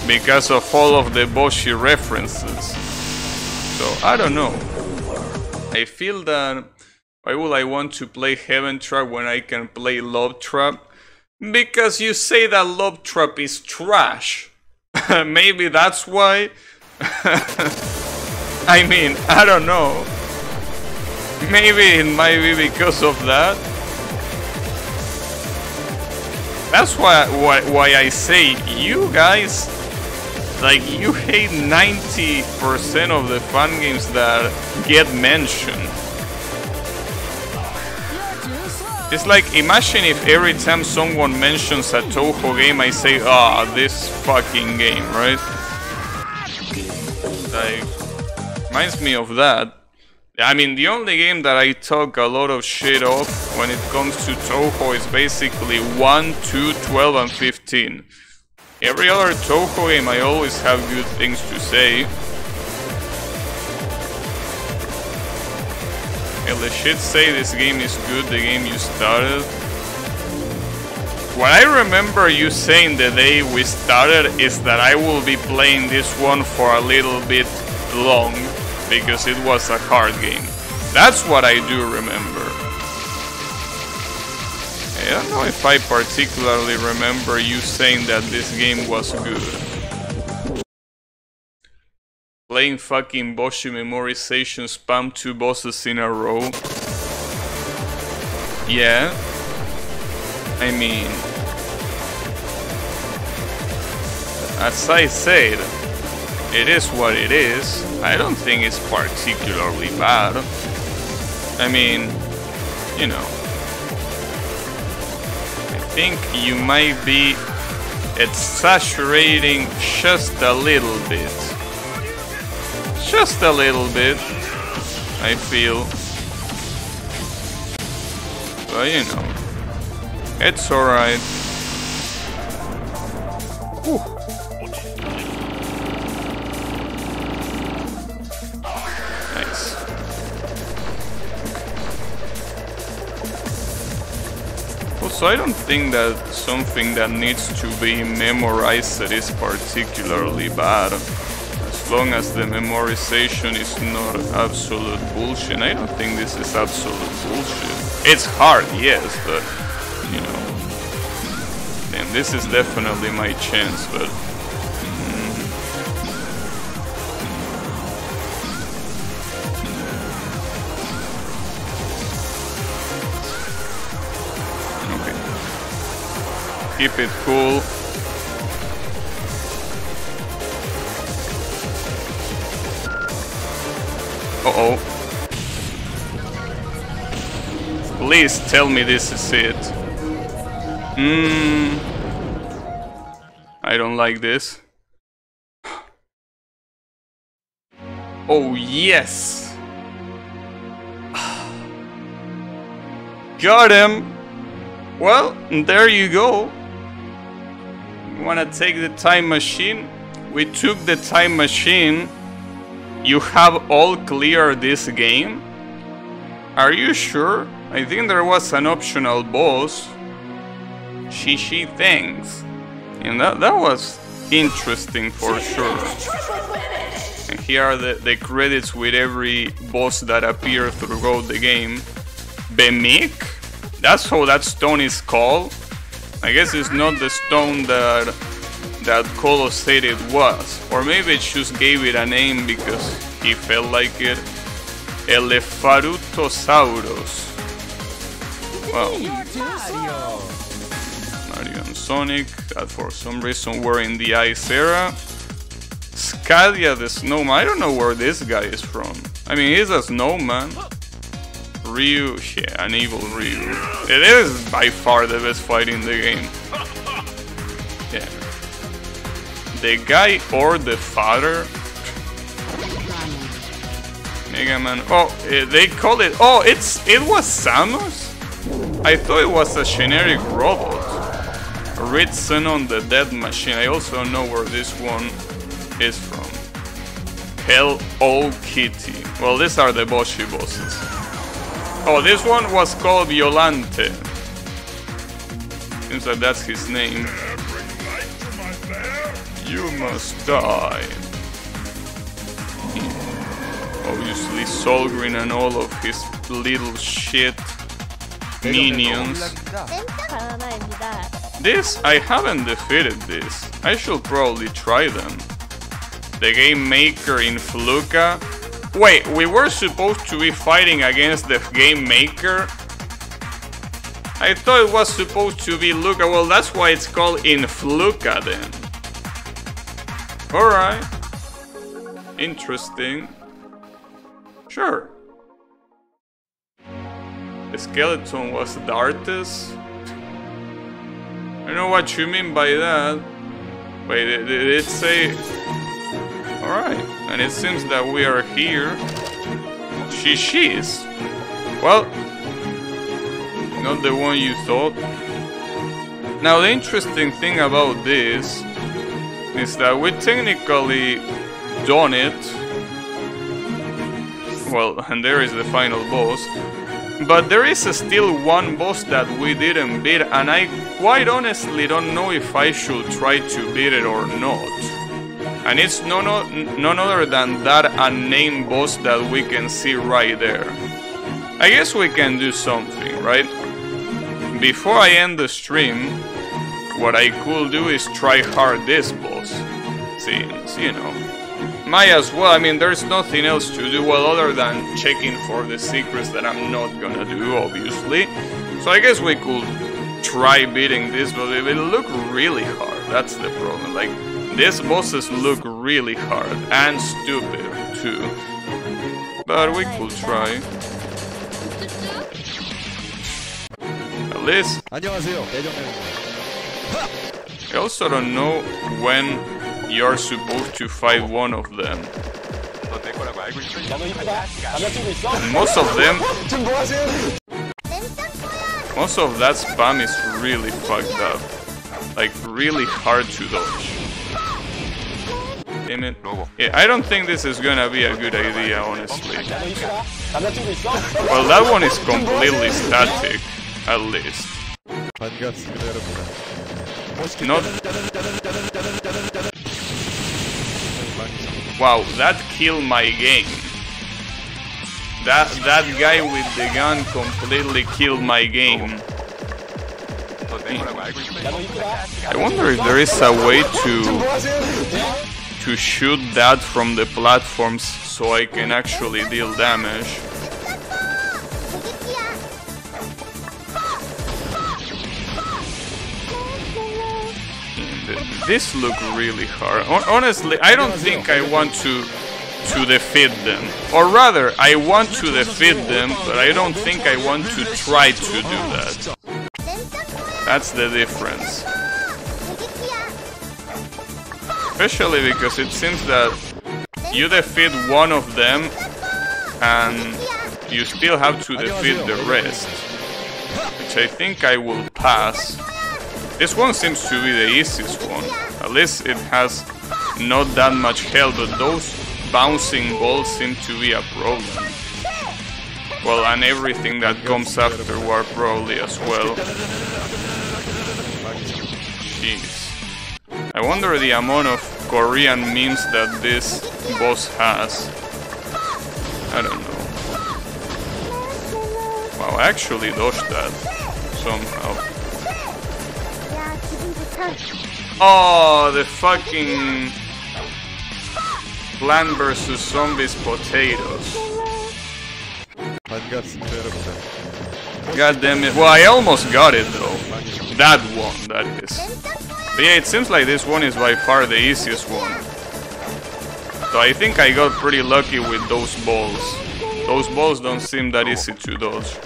because of all of the Boshi references. So I don't know. I feel that why would I want to play Heaven Trap when I can play Love Trap? Because you say that Love Trap is trash. Maybe that's why. I mean, I don't know. Maybe it might be because of that. That's why, why, why I say you guys, like, you hate ninety percent of the fun games that get mentioned. It's like, imagine if every time someone mentions a Touhou game, I say, ah, oh, this fucking game, right? Like, reminds me of that. I mean, the only game that I talk a lot of shit of when it comes to Touhou is basically one, two, twelve, and fifteen. Every other Touhou game I always have good things to say. If the shit say this game is good, the game you started. What I remember you saying the day we started is that I will be playing this one for a little bit long, because it was a hard game. That's what I do remember. I don't know if I particularly remember you saying that this game was good. Playing fucking Boshi memorization, spam two bosses in a row. Yeah. I mean, as I said, it is what it is. I don't think it's particularly bad. I mean, you know, I think you might be exaggerating just a little bit. Just a little bit, I feel. But you know, it's alright. Nice. Also, I don't think that something that needs to be memorized is particularly bad. As long as the memorization is not absolute bullshit. I don't think this is absolute bullshit. It's hard, yes, but, you know. Damn, this is definitely my chance, but... Mm. Okay. Keep it cool. Uh-oh. Please tell me this is it. Hmm. I don't like this. Oh, yes! Got him! Well, there you go. You wanna take the time machine? We took the time machine. You have all cleared this game? Are you sure? I think there was an optional boss. Shishi, thanks. And that, that was interesting for sure. And here are the, the credits with every boss that appeared throughout the game. Bemik? That's how that stone is called? I guess it's not the stone that that Kolo said it was. Or maybe it just gave it a name because he felt like it. Elefarutosaurus. Wow. Mario and Sonic, that for some reason were in the Ice era. Scadia the Snowman, I don't know where this guy is from. I mean, he's a snowman. Ryu, yeah, an evil Ryu. It is by far the best fight in the game. Yeah. The guy or the father? Mega Man. Oh, uh, they call it. Oh, it's it was Samus? I thought it was a generic robot. Ritson on the Dead Machine. I also know where this one is from. Hello Kitty. Well, these are the Boshi bosses. Oh, this one was called Violante. Seems like that's his name. You must die. Obviously, Solgrin and all of his little shit minions. This, I haven't defeated this. I should probably try them. The Game Maker in Fluka. Wait, we were supposed to be fighting against the Game Maker? I thought it was supposed to be Luca. Well, that's why it's called in Fluka then. Alright. Interesting. Sure. The skeleton was Dartes? I know what you mean by that. Wait, did it say... Alright, and it seems that we are here. She, she's. Well, not the one you thought. Now, the interesting thing about this is that we technically done it. Well, and there is the final boss. But there is still one boss that we didn't beat, and I quite honestly don't know if I should try to beat it or not. And it's none, none other than that unnamed boss that we can see right there. I guess we can do something, right? Before I end the stream, what I could do is try hard this boss. Since, you know, might as well. I mean, there's nothing else to do, well, other than checking for the secrets that I'm not gonna do, obviously. So I guess we could try beating this, but it will look really hard. That's the problem. Like, these bosses look really hard and stupid too. But we could try. At least. I also don't know when you're supposed to fight one of them. Most of them... Most of that spam is really fucked up. Like, really hard to dodge. Damn it. Yeah, I don't think this is gonna be a good idea, honestly. Well, that one is completely static, at least. Not... Wow, that killed my game. That that guy with the gun completely killed my game. I wonder if there is a way to to shoot that from the platforms so I can actually deal damage. This look really hard. Honestly, I don't think I want to to defeat them. Or rather, I want to defeat them, but I don't think I want to try to do that. That's the difference. Especially because it seems that you defeat one of them and you still have to defeat the rest. Which I think I will pass. This one seems to be the easiest one. At least it has not that much health, but those bouncing balls seem to be a problem. Well, and everything that comes afterward probably as well. Jeez. I wonder the amount of Korean memes that this boss has. I don't know. Wow, I actually dodged that somehow. Oh, the fucking Plant versus. Zombies potatoes. God damn it. Well, I almost got it though. That one, that is. But yeah, it seems like this one is by far the easiest one. So I think I got pretty lucky with those balls. Those balls don't seem that easy to dodge.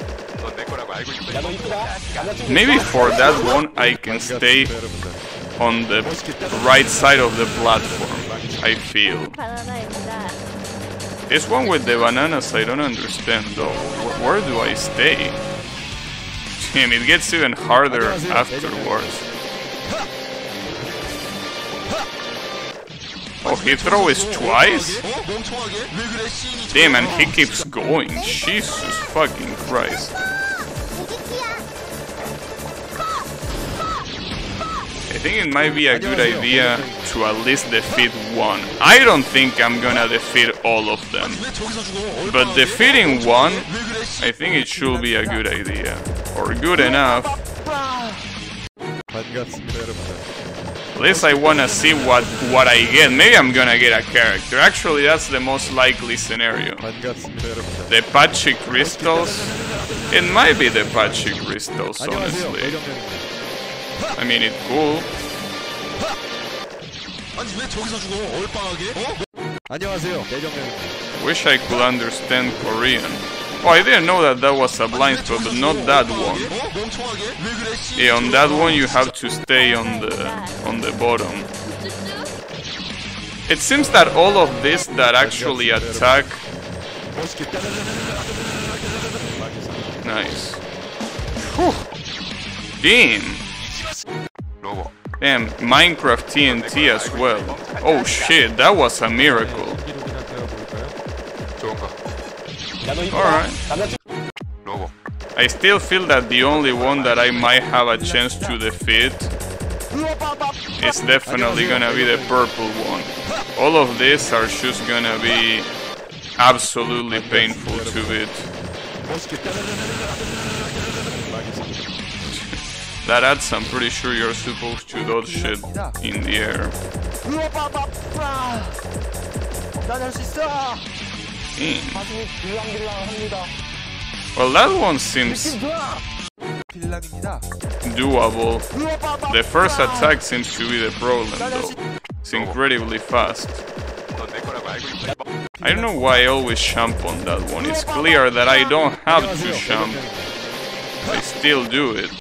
Maybe for that one I can stay on the right side of the platform, I feel. This one with the bananas I don't understand though. Where do I stay? Damn, it gets even harder afterwards. Oh, he throws twice? Damn, and he keeps going. Jesus fucking Christ. I think it might be a good idea to at least defeat one. I don't think I'm gonna defeat all of them, but defeating one, I think it should be a good idea, or good enough. At least I wanna see what what I get. Maybe I'm gonna get a character. Actually, that's the most likely scenario. The Pachi crystals. It might be the Pachi crystals, honestly. I mean, it's cool. Wish I could understand Korean. Oh, I didn't know that that was a blind spot, but not that one. Yeah, on that one you have to stay on the on the bottom. It seems that all of this that actually attack. Nice. Whew. Damn. Damn, Minecraft T N T as well. Oh shit, that was a miracle. Alright. I still feel that the only one that I might have a chance to defeat is definitely gonna be the purple one. All of these are just gonna be absolutely painful to beat. That adds, I'm pretty sure you're supposed to dodge shit in the air. Mm. Well, that one seems doable. The first attack seems to be the problem, though. It's incredibly fast. I don't know why I always jump on that one. It's clear that I don't have to jump. I still do it.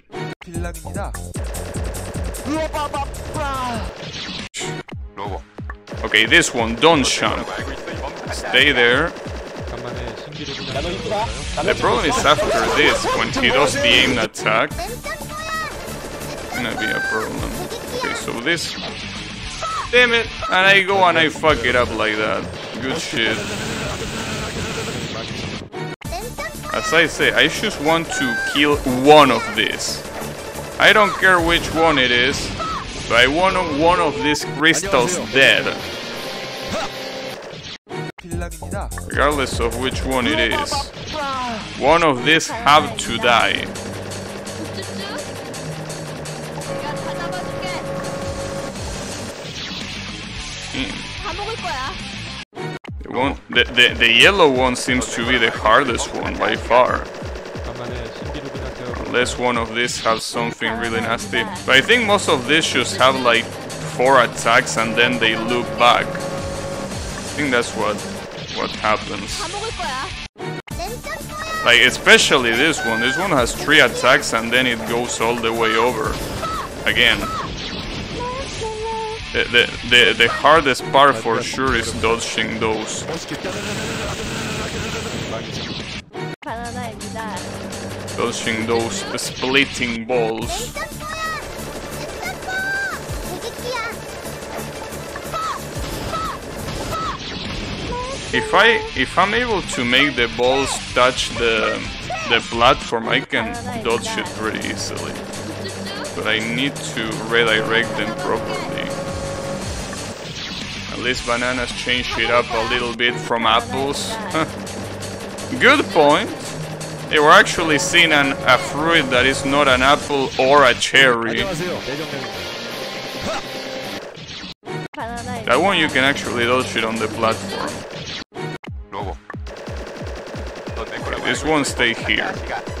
Okay, this one, don't jump. Stay there. The problem is after this, when he does the aim attack, it's gonna be a problem. Okay, so this... Damn it! And I go and I fuck it up like that. Good shit. As I say, I just want to kill one of these. I don't care which one it is, but I want one of these crystals dead. Regardless of which one it is. One of these have to die. Hmm. The, one, the, the, the yellow one seems to be the hardest one by far. Unless one of these has something really nasty. But I think most of these just have like four attacks and then they loop back. I think that's what what happens. Like especially this one. This one has three attacks and then it goes all the way over. Again. The, the, the, the hardest part for sure is dodging those. Dodging those splitting balls. If I if I'm able to make the balls touch the the platform, I can dodge it pretty easily. But I need to redirect them properly. At least bananas change it up a little bit from apples. Good point. They were actually seeing an, a fruit that is not an apple or a cherry. That one you can actually dodge it on the platform. Okay, this one stay here.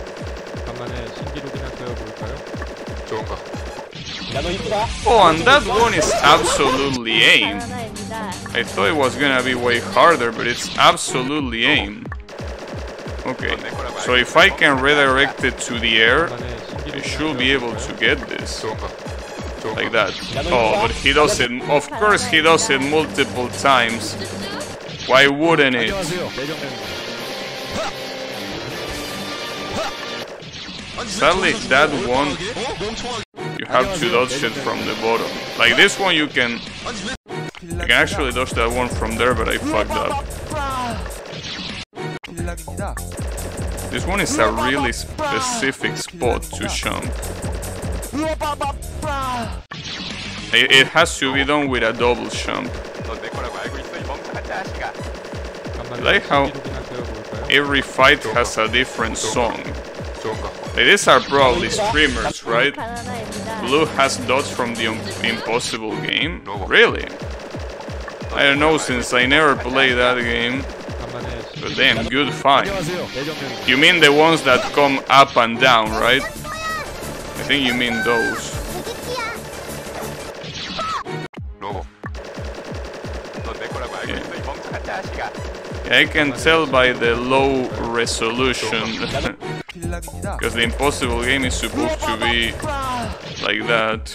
Oh, and that one is absolutely aimed. I thought it was gonna be way harder, but it's absolutely aimed. Okay, so if I can redirect it to the air, I should be able to get this. Like that. Oh, but he does it, of course he does it multiple times. Why wouldn't it? Sadly, that one, you have to dodge it from the bottom. Like this one you can... I can actually dodge that one from there, but I fucked up. This one is a really specific spot to jump. It, it has to be done with a double jump. I like how every fight has a different song. Like, these are probably streamers, right? Blue has dots from the Impossible game? Really? I don't know, since I never played that game. But damn, good fight. You mean the ones that come up and down, right? I think you mean those. Yeah. Yeah, I can tell by the low resolution. Because the Impossible game is supposed to be like that.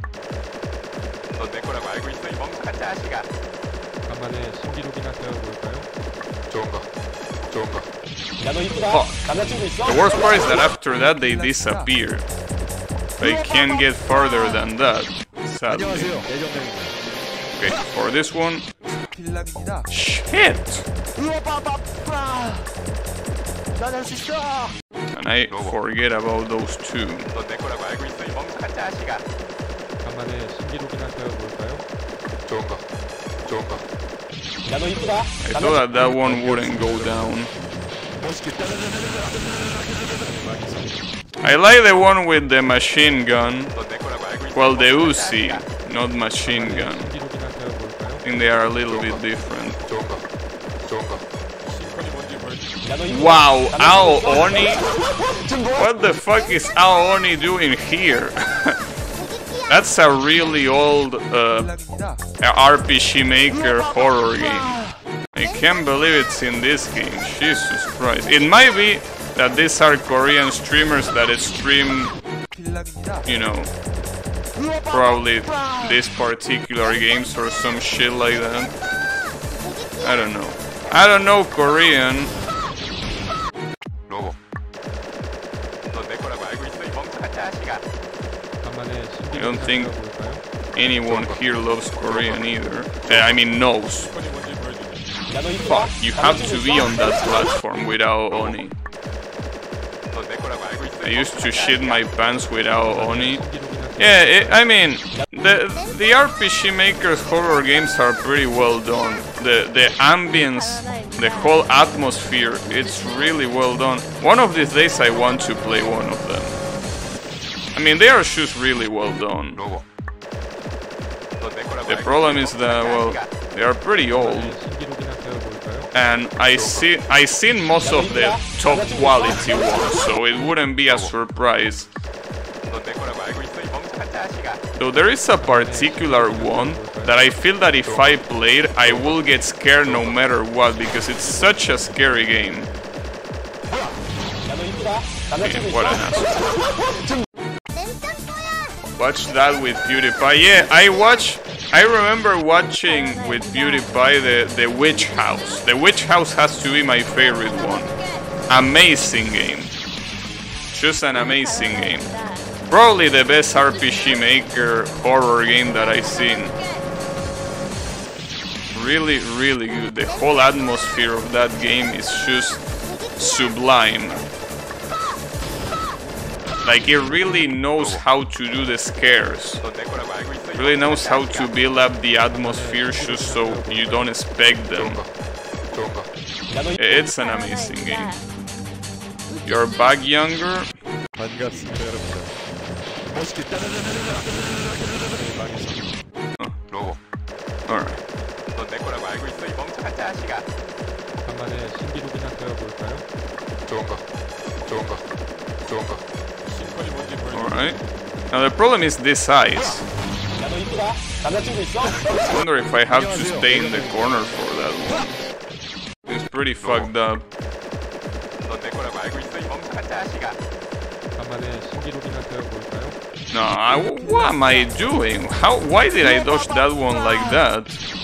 Oh. The worst part is that after that they disappear. They can't get further than that, sadly. Okay, for this one... Shit! And I forget about those two. I thought that that one wouldn't go down. I like the one with the machine gun. Well, the Uzi, not machine gun. I think they are a little bit different. Wow, Ao Oni? What the fuck is Ao Oni doing here? That's a really old uh, R P G Maker horror game. I can't believe it's in this game. Jesus Christ. It might be that these are Korean streamers that stream, you know, probably these particular games or some shit like that. I don't know. I don't know Korean. I don't think anyone here loves Korean either. Uh, I mean knows. Fuck, you have to be on that platform without Oni. I used to shit my pants without Oni. Yeah, it, I mean, the the R P G Maker's horror games are pretty well done. The the ambience, the whole atmosphere, it's really well done. One of these days I want to play one of them. I mean, they are just really well done. The problem is that, well, they are pretty old. And I see I seen most of the top quality ones, so it wouldn't be a surprise. So there is a particular one that I feel that if I played, I will get scared no matter what, because it's such a scary game. Okay, what an asshole. Watch that with PewDiePie. Yeah, I watch. I remember watching with PewDiePie the, the Witch House. The Witch House has to be my favorite one. Amazing game. Just an amazing game. Probably the best R P G Maker horror game that I've seen. Really, really good. The whole atmosphere of that game is just sublime. Like, it really knows how to do the scares. It really knows how to build up the atmosphere just so you don't expect them. It's an amazing game. You're back younger? Oh. Alright. Alright. Now the problem is this size. I wonder if I have to stay in the corner for that one. It's pretty fucked up. No, I, what am I doing? How? Why did I dodge that one like that?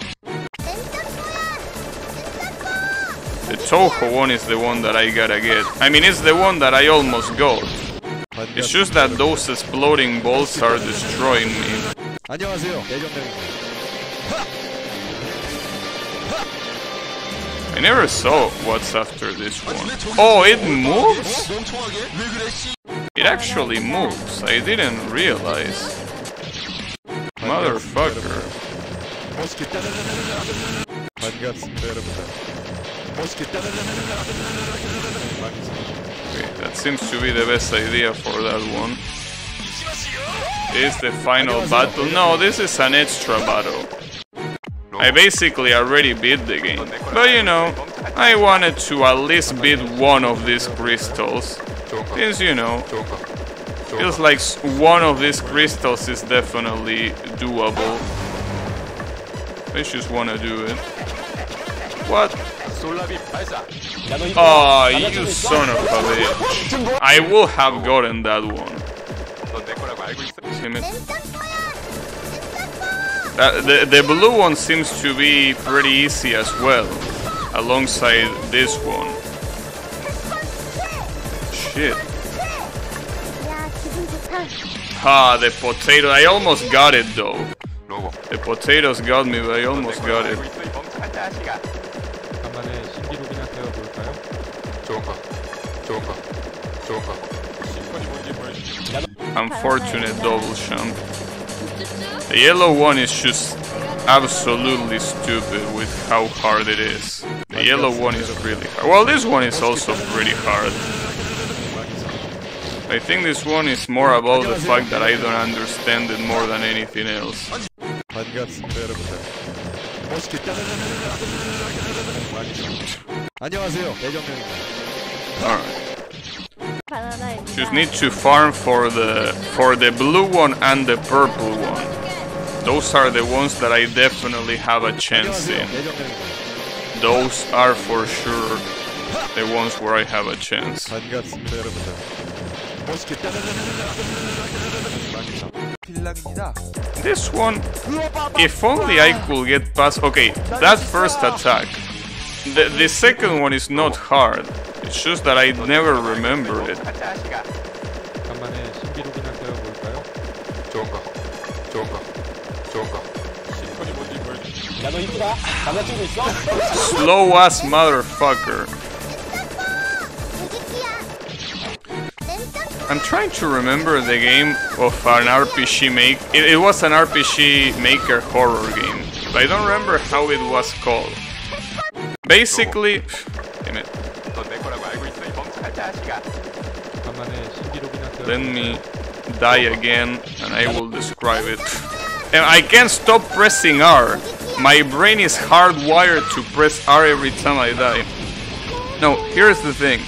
The Toho one is the one that I gotta get. I mean, it's the one that I almost got. It's just that those exploding balls are destroying me. I never saw what's after this one. Oh, it moves? It actually moves. I didn't realize. Motherfucker. Okay, that seems to be the best idea for that one. Is the final battle? No, this is an extra battle. I basically already beat the game. But you know, I wanted to at least beat one of these crystals. Since, you know, feels like one of these crystals is definitely doable. I just wanna do it. What? Oh, you son of a bitch. I will have gotten that one. Damn it. Uh, the, the blue one seems to be pretty easy as well, alongside this one. Shit. Ah, the potato. I almost got it though. The potatoes got me, but I almost got it. Unfortunate double jump. The yellow one is just absolutely stupid with how hard it is. The yellow one is really hard. Well, this one is also pretty hard. I think this one is more about the fact that I don't understand it more than anything else. Alright. Just need to farm for the for the blue one and the purple one. Those are the ones that I definitely have a chance in. Those are for sure the ones where I have a chance. This one, if only I could get past. Okay, that first attack. The, the second one is not hard. It's just that I never remember it. Slow ass motherfucker. I'm trying to remember the game of an R P G make. It, it was an R P G Maker horror game, but I don't remember how it was called. Basically, damn it. Let me die again, and I will describe it. And I can't stop pressing R. My brain is hardwired to press R every time I die. No, here's the thing.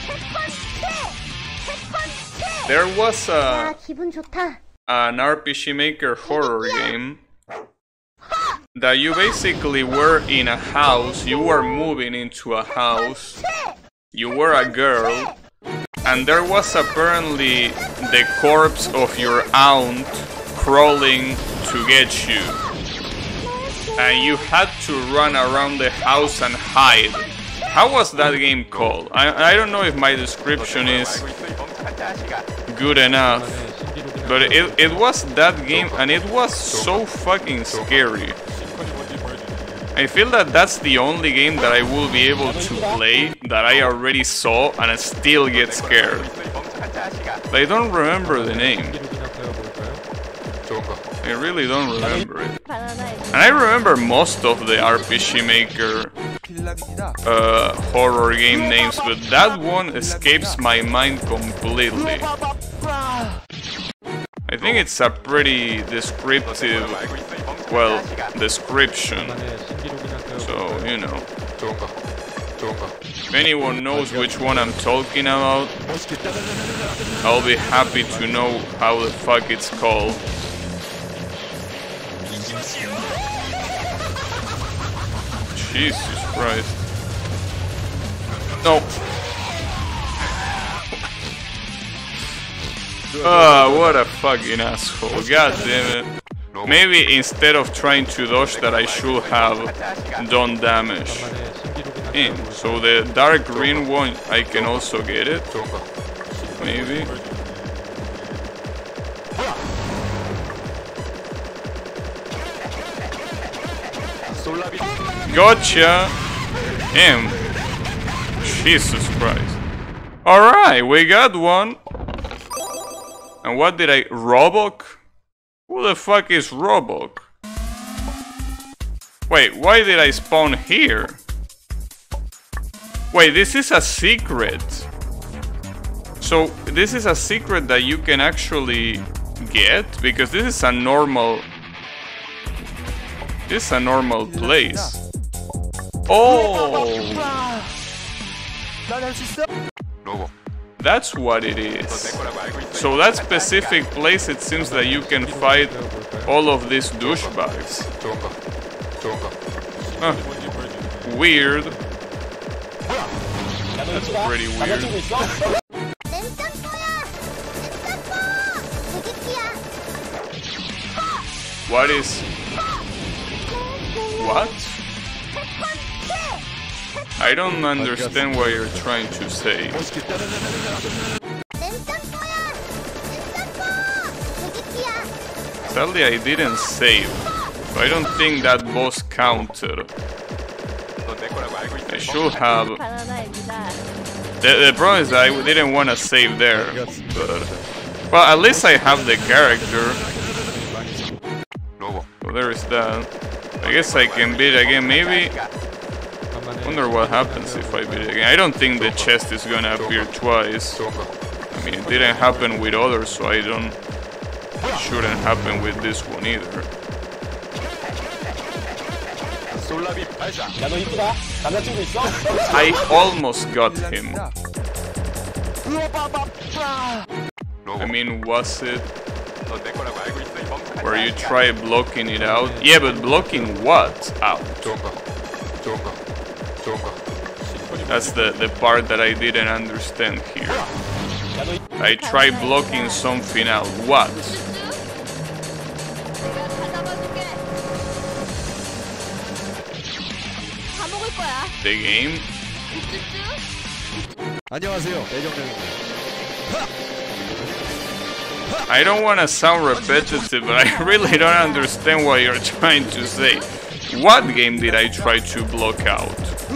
There was a, an R P G Maker horror game that you basically were in a house, you were moving into a house, you were a girl, and there was apparently the corpse of your aunt crawling to get you. And you had to run around the house and hide. How was that game called? I, I don't know if my description is good enough, but it, it was that game and it was so fucking scary. I feel that that's the only game that I will be able to play that I already saw and I still get scared. But I don't remember the name. I really don't remember it. And I remember most of the R P G Maker uh, horror game names, but that one escapes my mind completely. I think it's a pretty descriptive, well, description. So, you know. If anyone knows which one I'm talking about, I'll be happy to know how the fuck it's called. Jesus Christ. No. Ah, what a fucking asshole. God damn it. Maybe instead of trying to dodge that, I should have done damage. In. So the dark green one, I can also get it. Maybe. Gotcha! M. Jesus Christ. Alright, we got one. And what did I... Robok? Who Who the fuck is Robok? Wait, why did I spawn here? Wait, this is a secret. So, this is a secret that you can actually get? Because this is a normal... This is a normal place. Oh! That's what it is. So that specific place, it seems that you can fight all of these douchebags. Huh. Weird. That's pretty weird. What is... What? I don't understand what you're trying to say. Sadly, I didn't save, so I don't think that boss counted. I should have. The, the problem is that I didn't want to save there, but well, at least I have the character. So there is that. I guess I can beat it again, maybe. Wonder what happens if I beat it again. I don't think the chest is gonna appear twice. I mean, it didn't happen with others, so I don't... It shouldn't happen with this one either. I almost got him. I mean, was it... where you try blocking it out? Yeah, but blocking what out? That's the, the part that I didn't understand here. I tried blocking something out. What? The game? I don't want to sound repetitive, but I really don't understand what you're trying to say. What game did I try to block out?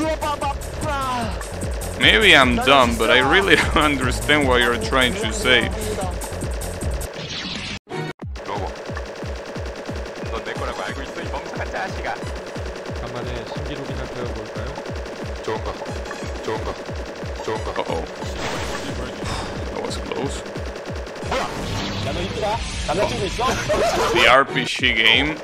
Maybe I'm dumb, but I really don't understand what you're trying to say. Uh-oh. That was close. The R P G game.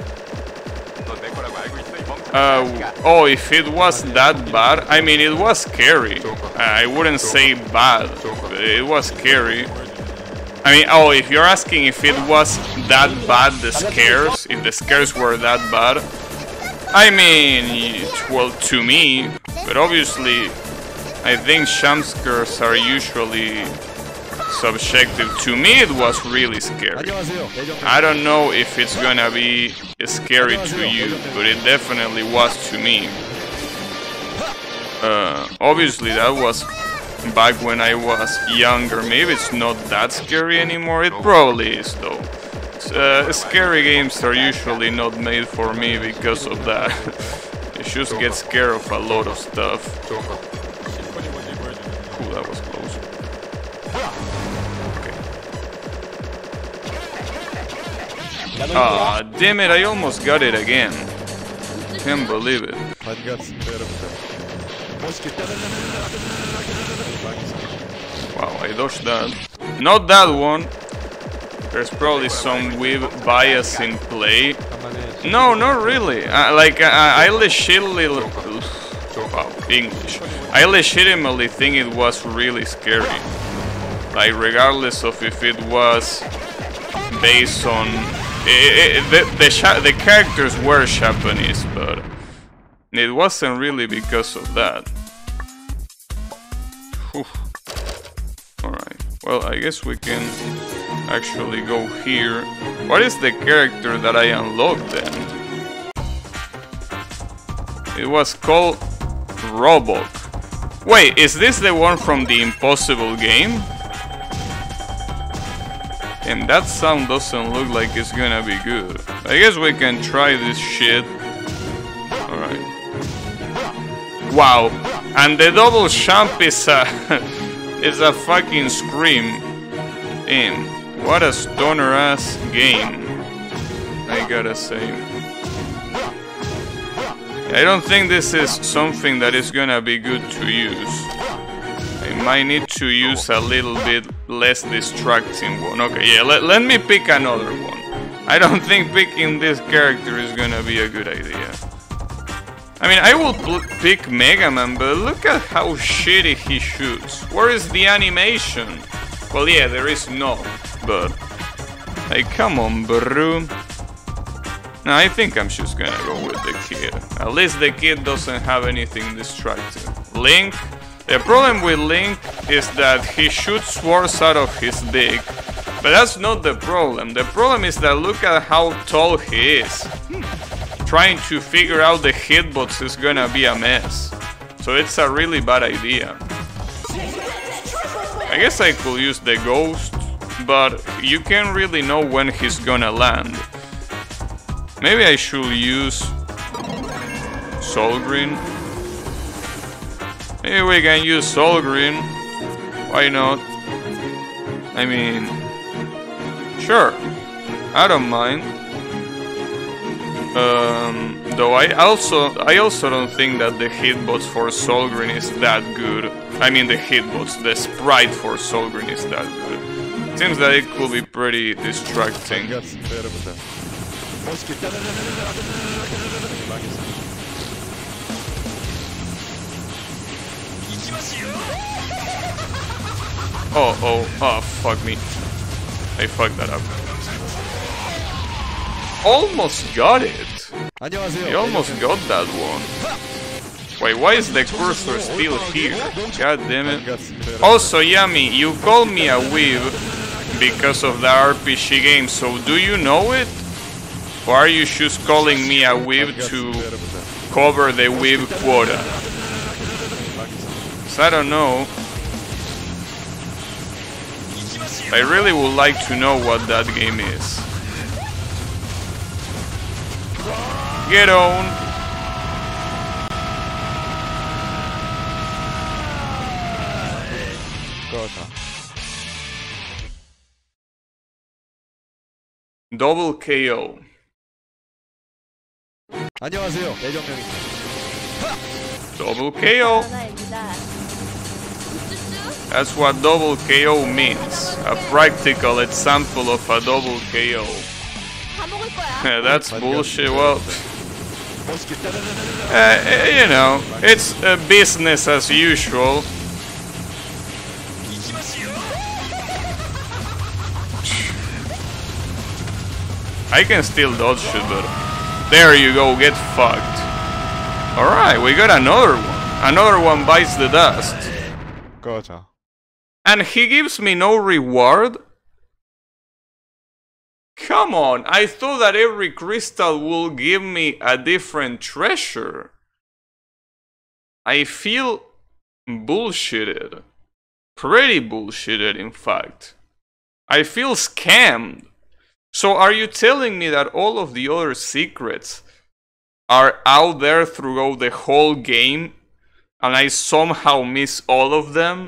Uh, oh, if it was that bad, I mean, it was scary. I wouldn't say bad, but it was scary. I mean, oh, if you're asking if it was that bad, the scares, if the scares were that bad, I mean, well, to me, but obviously, I think jump scares are usually subjective. To me, it was really scary. I don't know if it's gonna be scary to you, but it definitely was to me. Uh, obviously, that was back when I was younger. Maybe it's not that scary anymore. It probably is, though. Uh, scary games are usually not made for me because of that. You just get scared of a lot of stuff. Ooh, that was close. Ah, damn it, I almost got it again. Can't believe it. Wow, I dodged that. Not that one. There's probably some weeb bias in play. No, not really. Uh, like, uh, I legitimately... Wow, English. I legitimately think it was really scary. Like, regardless of if it was based on... It, it, the, the, the characters were Japanese, but it wasn't really because of that. Alright, well, I guess we can actually go here. What is the character that I unlocked then? It was called Robok. Wait, is this the one from the Impossible game? And that sound doesn't look like it's gonna be good. I guess we can try this shit. Alright. Wow. And the double jump is a... is a fucking scream. Damn. What a stoner ass game. I gotta say. I don't think this is something that is gonna be good to use. I might need to use a little bit less distracting one. Okay, yeah, let, let me pick another one. I don't think picking this character is gonna be a good idea. I mean, I will pick Mega Man, but look at how shitty he shoots. Where is the animation? Well, yeah, there is no, but... Like, come on, bro. No, I think I'm just gonna go with the kid. At least the kid doesn't have anything distracting. Link? The problem with Link is that he shoots swords out of his dick. But that's not the problem. The problem is that look at how tall he is. Trying to figure out the hitbox is gonna be a mess. So it's a really bad idea. I guess I could use the ghost, but you can't really know when he's gonna land. Maybe I should use Soul Green. Maybe we can use Soul Green. Why not? I mean, sure, I don't mind. Um, though I also I also don't think that the hitbox for Soul Green is that good. I mean the hitbox, the sprite for Soul Green is that good. It seems that it could be pretty distracting. Oh, oh, oh, fuck me. I fucked that up. Almost got it. I almost got that one. Wait, why is the cursor still here? God damn it. Also, Yami, you call me a weeb because of the R P G game, so do you know it? Or are you just calling me a weeb to cover the weeb quota? So I don't know. I really would like to know what that game is. Get on! Double K O. Double K O. That's what double K O means. A practical example of a double K O. That's bullshit. Well, uh, you know, it's uh, business as usual. I can still dodge it, but there you go, get fucked. Alright, we got another one. Another one bites the dust. Gotcha. And he gives me no reward? Come on, I thought that every crystal will give me a different treasure. I feel bullshitted. Pretty bullshitted, in fact. I feel scammed. So are you telling me that all of the other secrets are out there throughout the whole game and I somehow miss all of them?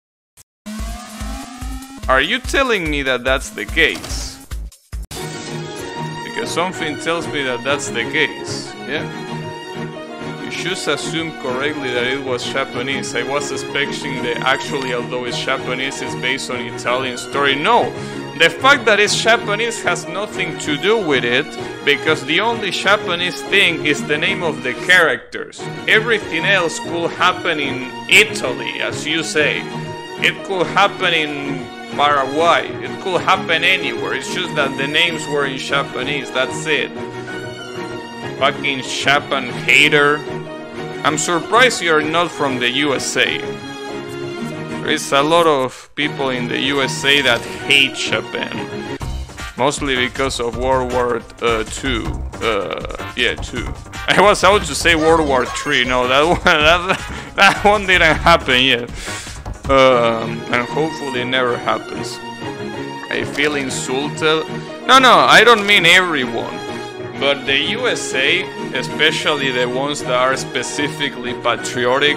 Are you telling me that that's the case? Because something tells me that that's the case, yeah? You should assume correctly that it was Japanese. I was expecting that actually, although it's Japanese, it's based on Italian story. No! The fact that it's Japanese has nothing to do with it, because the only Japanese thing is the name of the characters. Everything else could happen in Italy, as you say. It could happen in Paraguay. It could happen anywhere. It's just that the names were in Japanese, that's it. Fucking Japan hater. I'm surprised you're not from the U S A. There is a lot of people in the U S A that hate Japan. Mostly because of World War uh, Two. Uh, yeah, two. I was about to say World War Three. No, that one, that, that one didn't happen yet. Um, and hopefully it never happens. I feel insulted. No, no, I don't mean everyone. But the U S A, especially the ones that are specifically patriotic,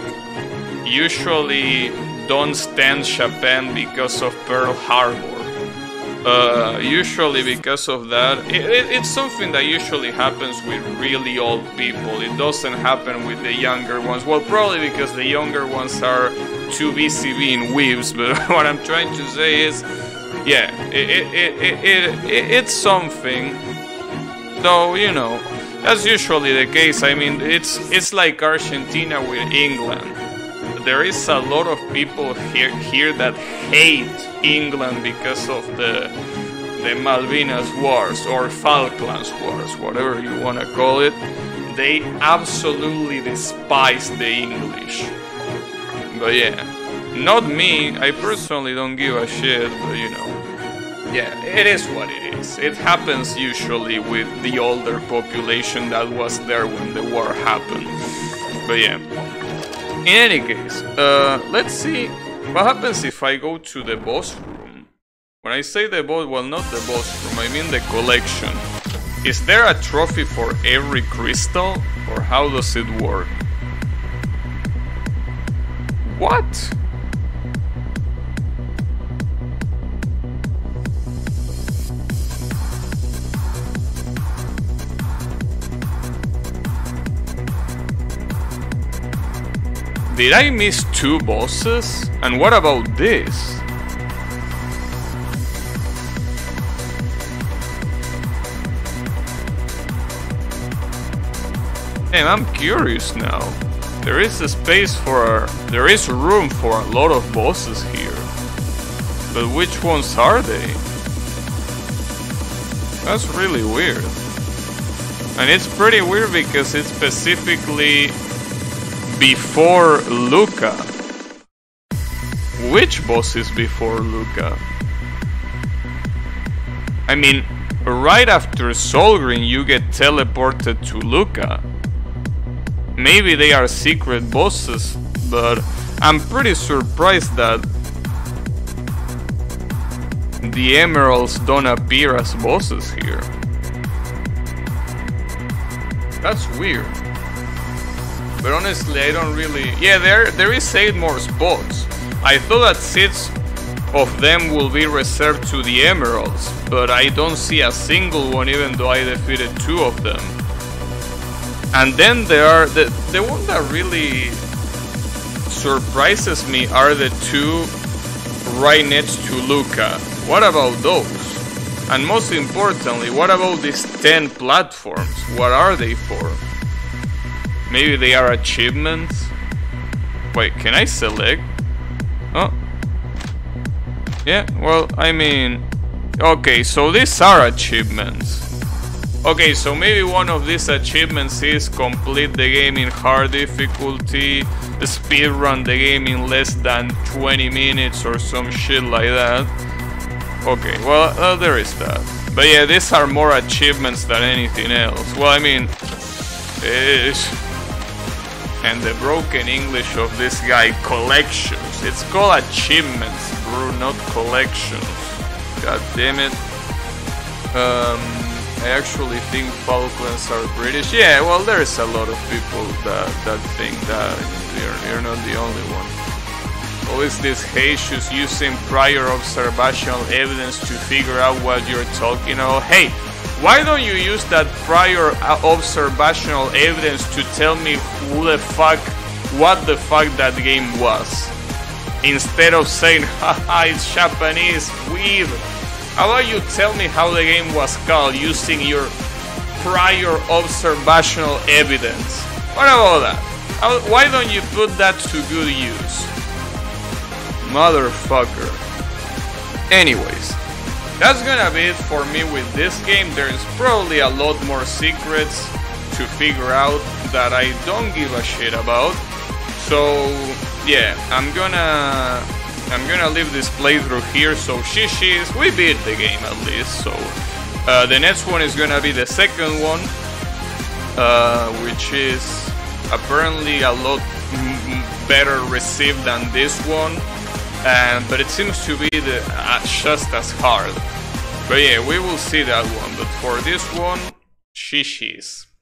usually don't stand Japan because of Pearl Harbor. Uh, usually because of that, it, it, it's something that usually happens with really old people. It doesn't happen with the younger ones. Well, probably because the younger ones are too busy being weebs, but what I'm trying to say is, yeah, it, it, it, it, it, it, it's something. Though, you know, that's usually the case. I mean, it's, it's like Argentina with England. There is a lot of people here, here that hate England because of the the Malvinas Wars or Falklands Wars, whatever you want to call it. They absolutely despise the English. But yeah, not me. I personally don't give a shit, but you know, yeah, it is what it is. It happens usually with the older population that was there when the war happened. But yeah. In any case, uh, let's see what happens if I go to the boss room. When I say the boss, well, not the boss room, I mean the collection. Is there a trophy for every crystal, or how does it work? What? Did I miss two bosses? And what about this? Damn, I'm curious now. There is a space for... There is room for a lot of bosses here. But which ones are they? That's really weird. And it's pretty weird because it's specifically... before Lucca. Which boss is before Lucca? I mean, right after Solgreen you get teleported to Lucca. Maybe they are secret bosses, but I'm pretty surprised that the emeralds don't appear as bosses here. That's weird. But honestly, I don't really... Yeah, there there is eight more spots. I thought that six of them will be reserved to the emeralds, but I don't see a single one, even though I defeated two of them. And then there are... The, the one that really surprises me are the two right next to Lucca. What about those? And most importantly, what about these ten platforms? What are they for? Maybe they are achievements? Wait, can I select? Oh. Yeah, well, I mean... Okay, so these are achievements. Okay, so maybe one of these achievements is complete the game in hard difficulty, speedrun the game in less than twenty minutes or some shit like that. Okay, well, uh, there is that. But yeah, these are more achievements than anything else. Well, I mean... It's... And the broken English of this guy, collections. It's called achievements, bro, not collections. God damn it. Um, I actually think Falklands are British. Yeah, well, there's a lot of people that, that think that. You're, you're not the only one. Always this Jesus using prior observational evidence to figure out what you're talking about. Hey! Why don't you use that prior observational evidence to tell me who the fuck, what the fuck that game was? Instead of saying, haha, it's Japanese, weird. How about you tell me how the game was called using your prior observational evidence? What about that? How, why don't you put that to good use? Motherfucker. Anyways. That's gonna be it for me with this game. There's probably a lot more secrets to figure out that I don't give a shit about. So yeah, I'm gonna I'm gonna leave this playthrough here. So shishis, we beat the game at least. So uh, the next one is gonna be the second one, uh, which is apparently a lot better received than this one. Um, but it seems to be the, uh, just as hard. But yeah, we will see that one. But for this one, shishis.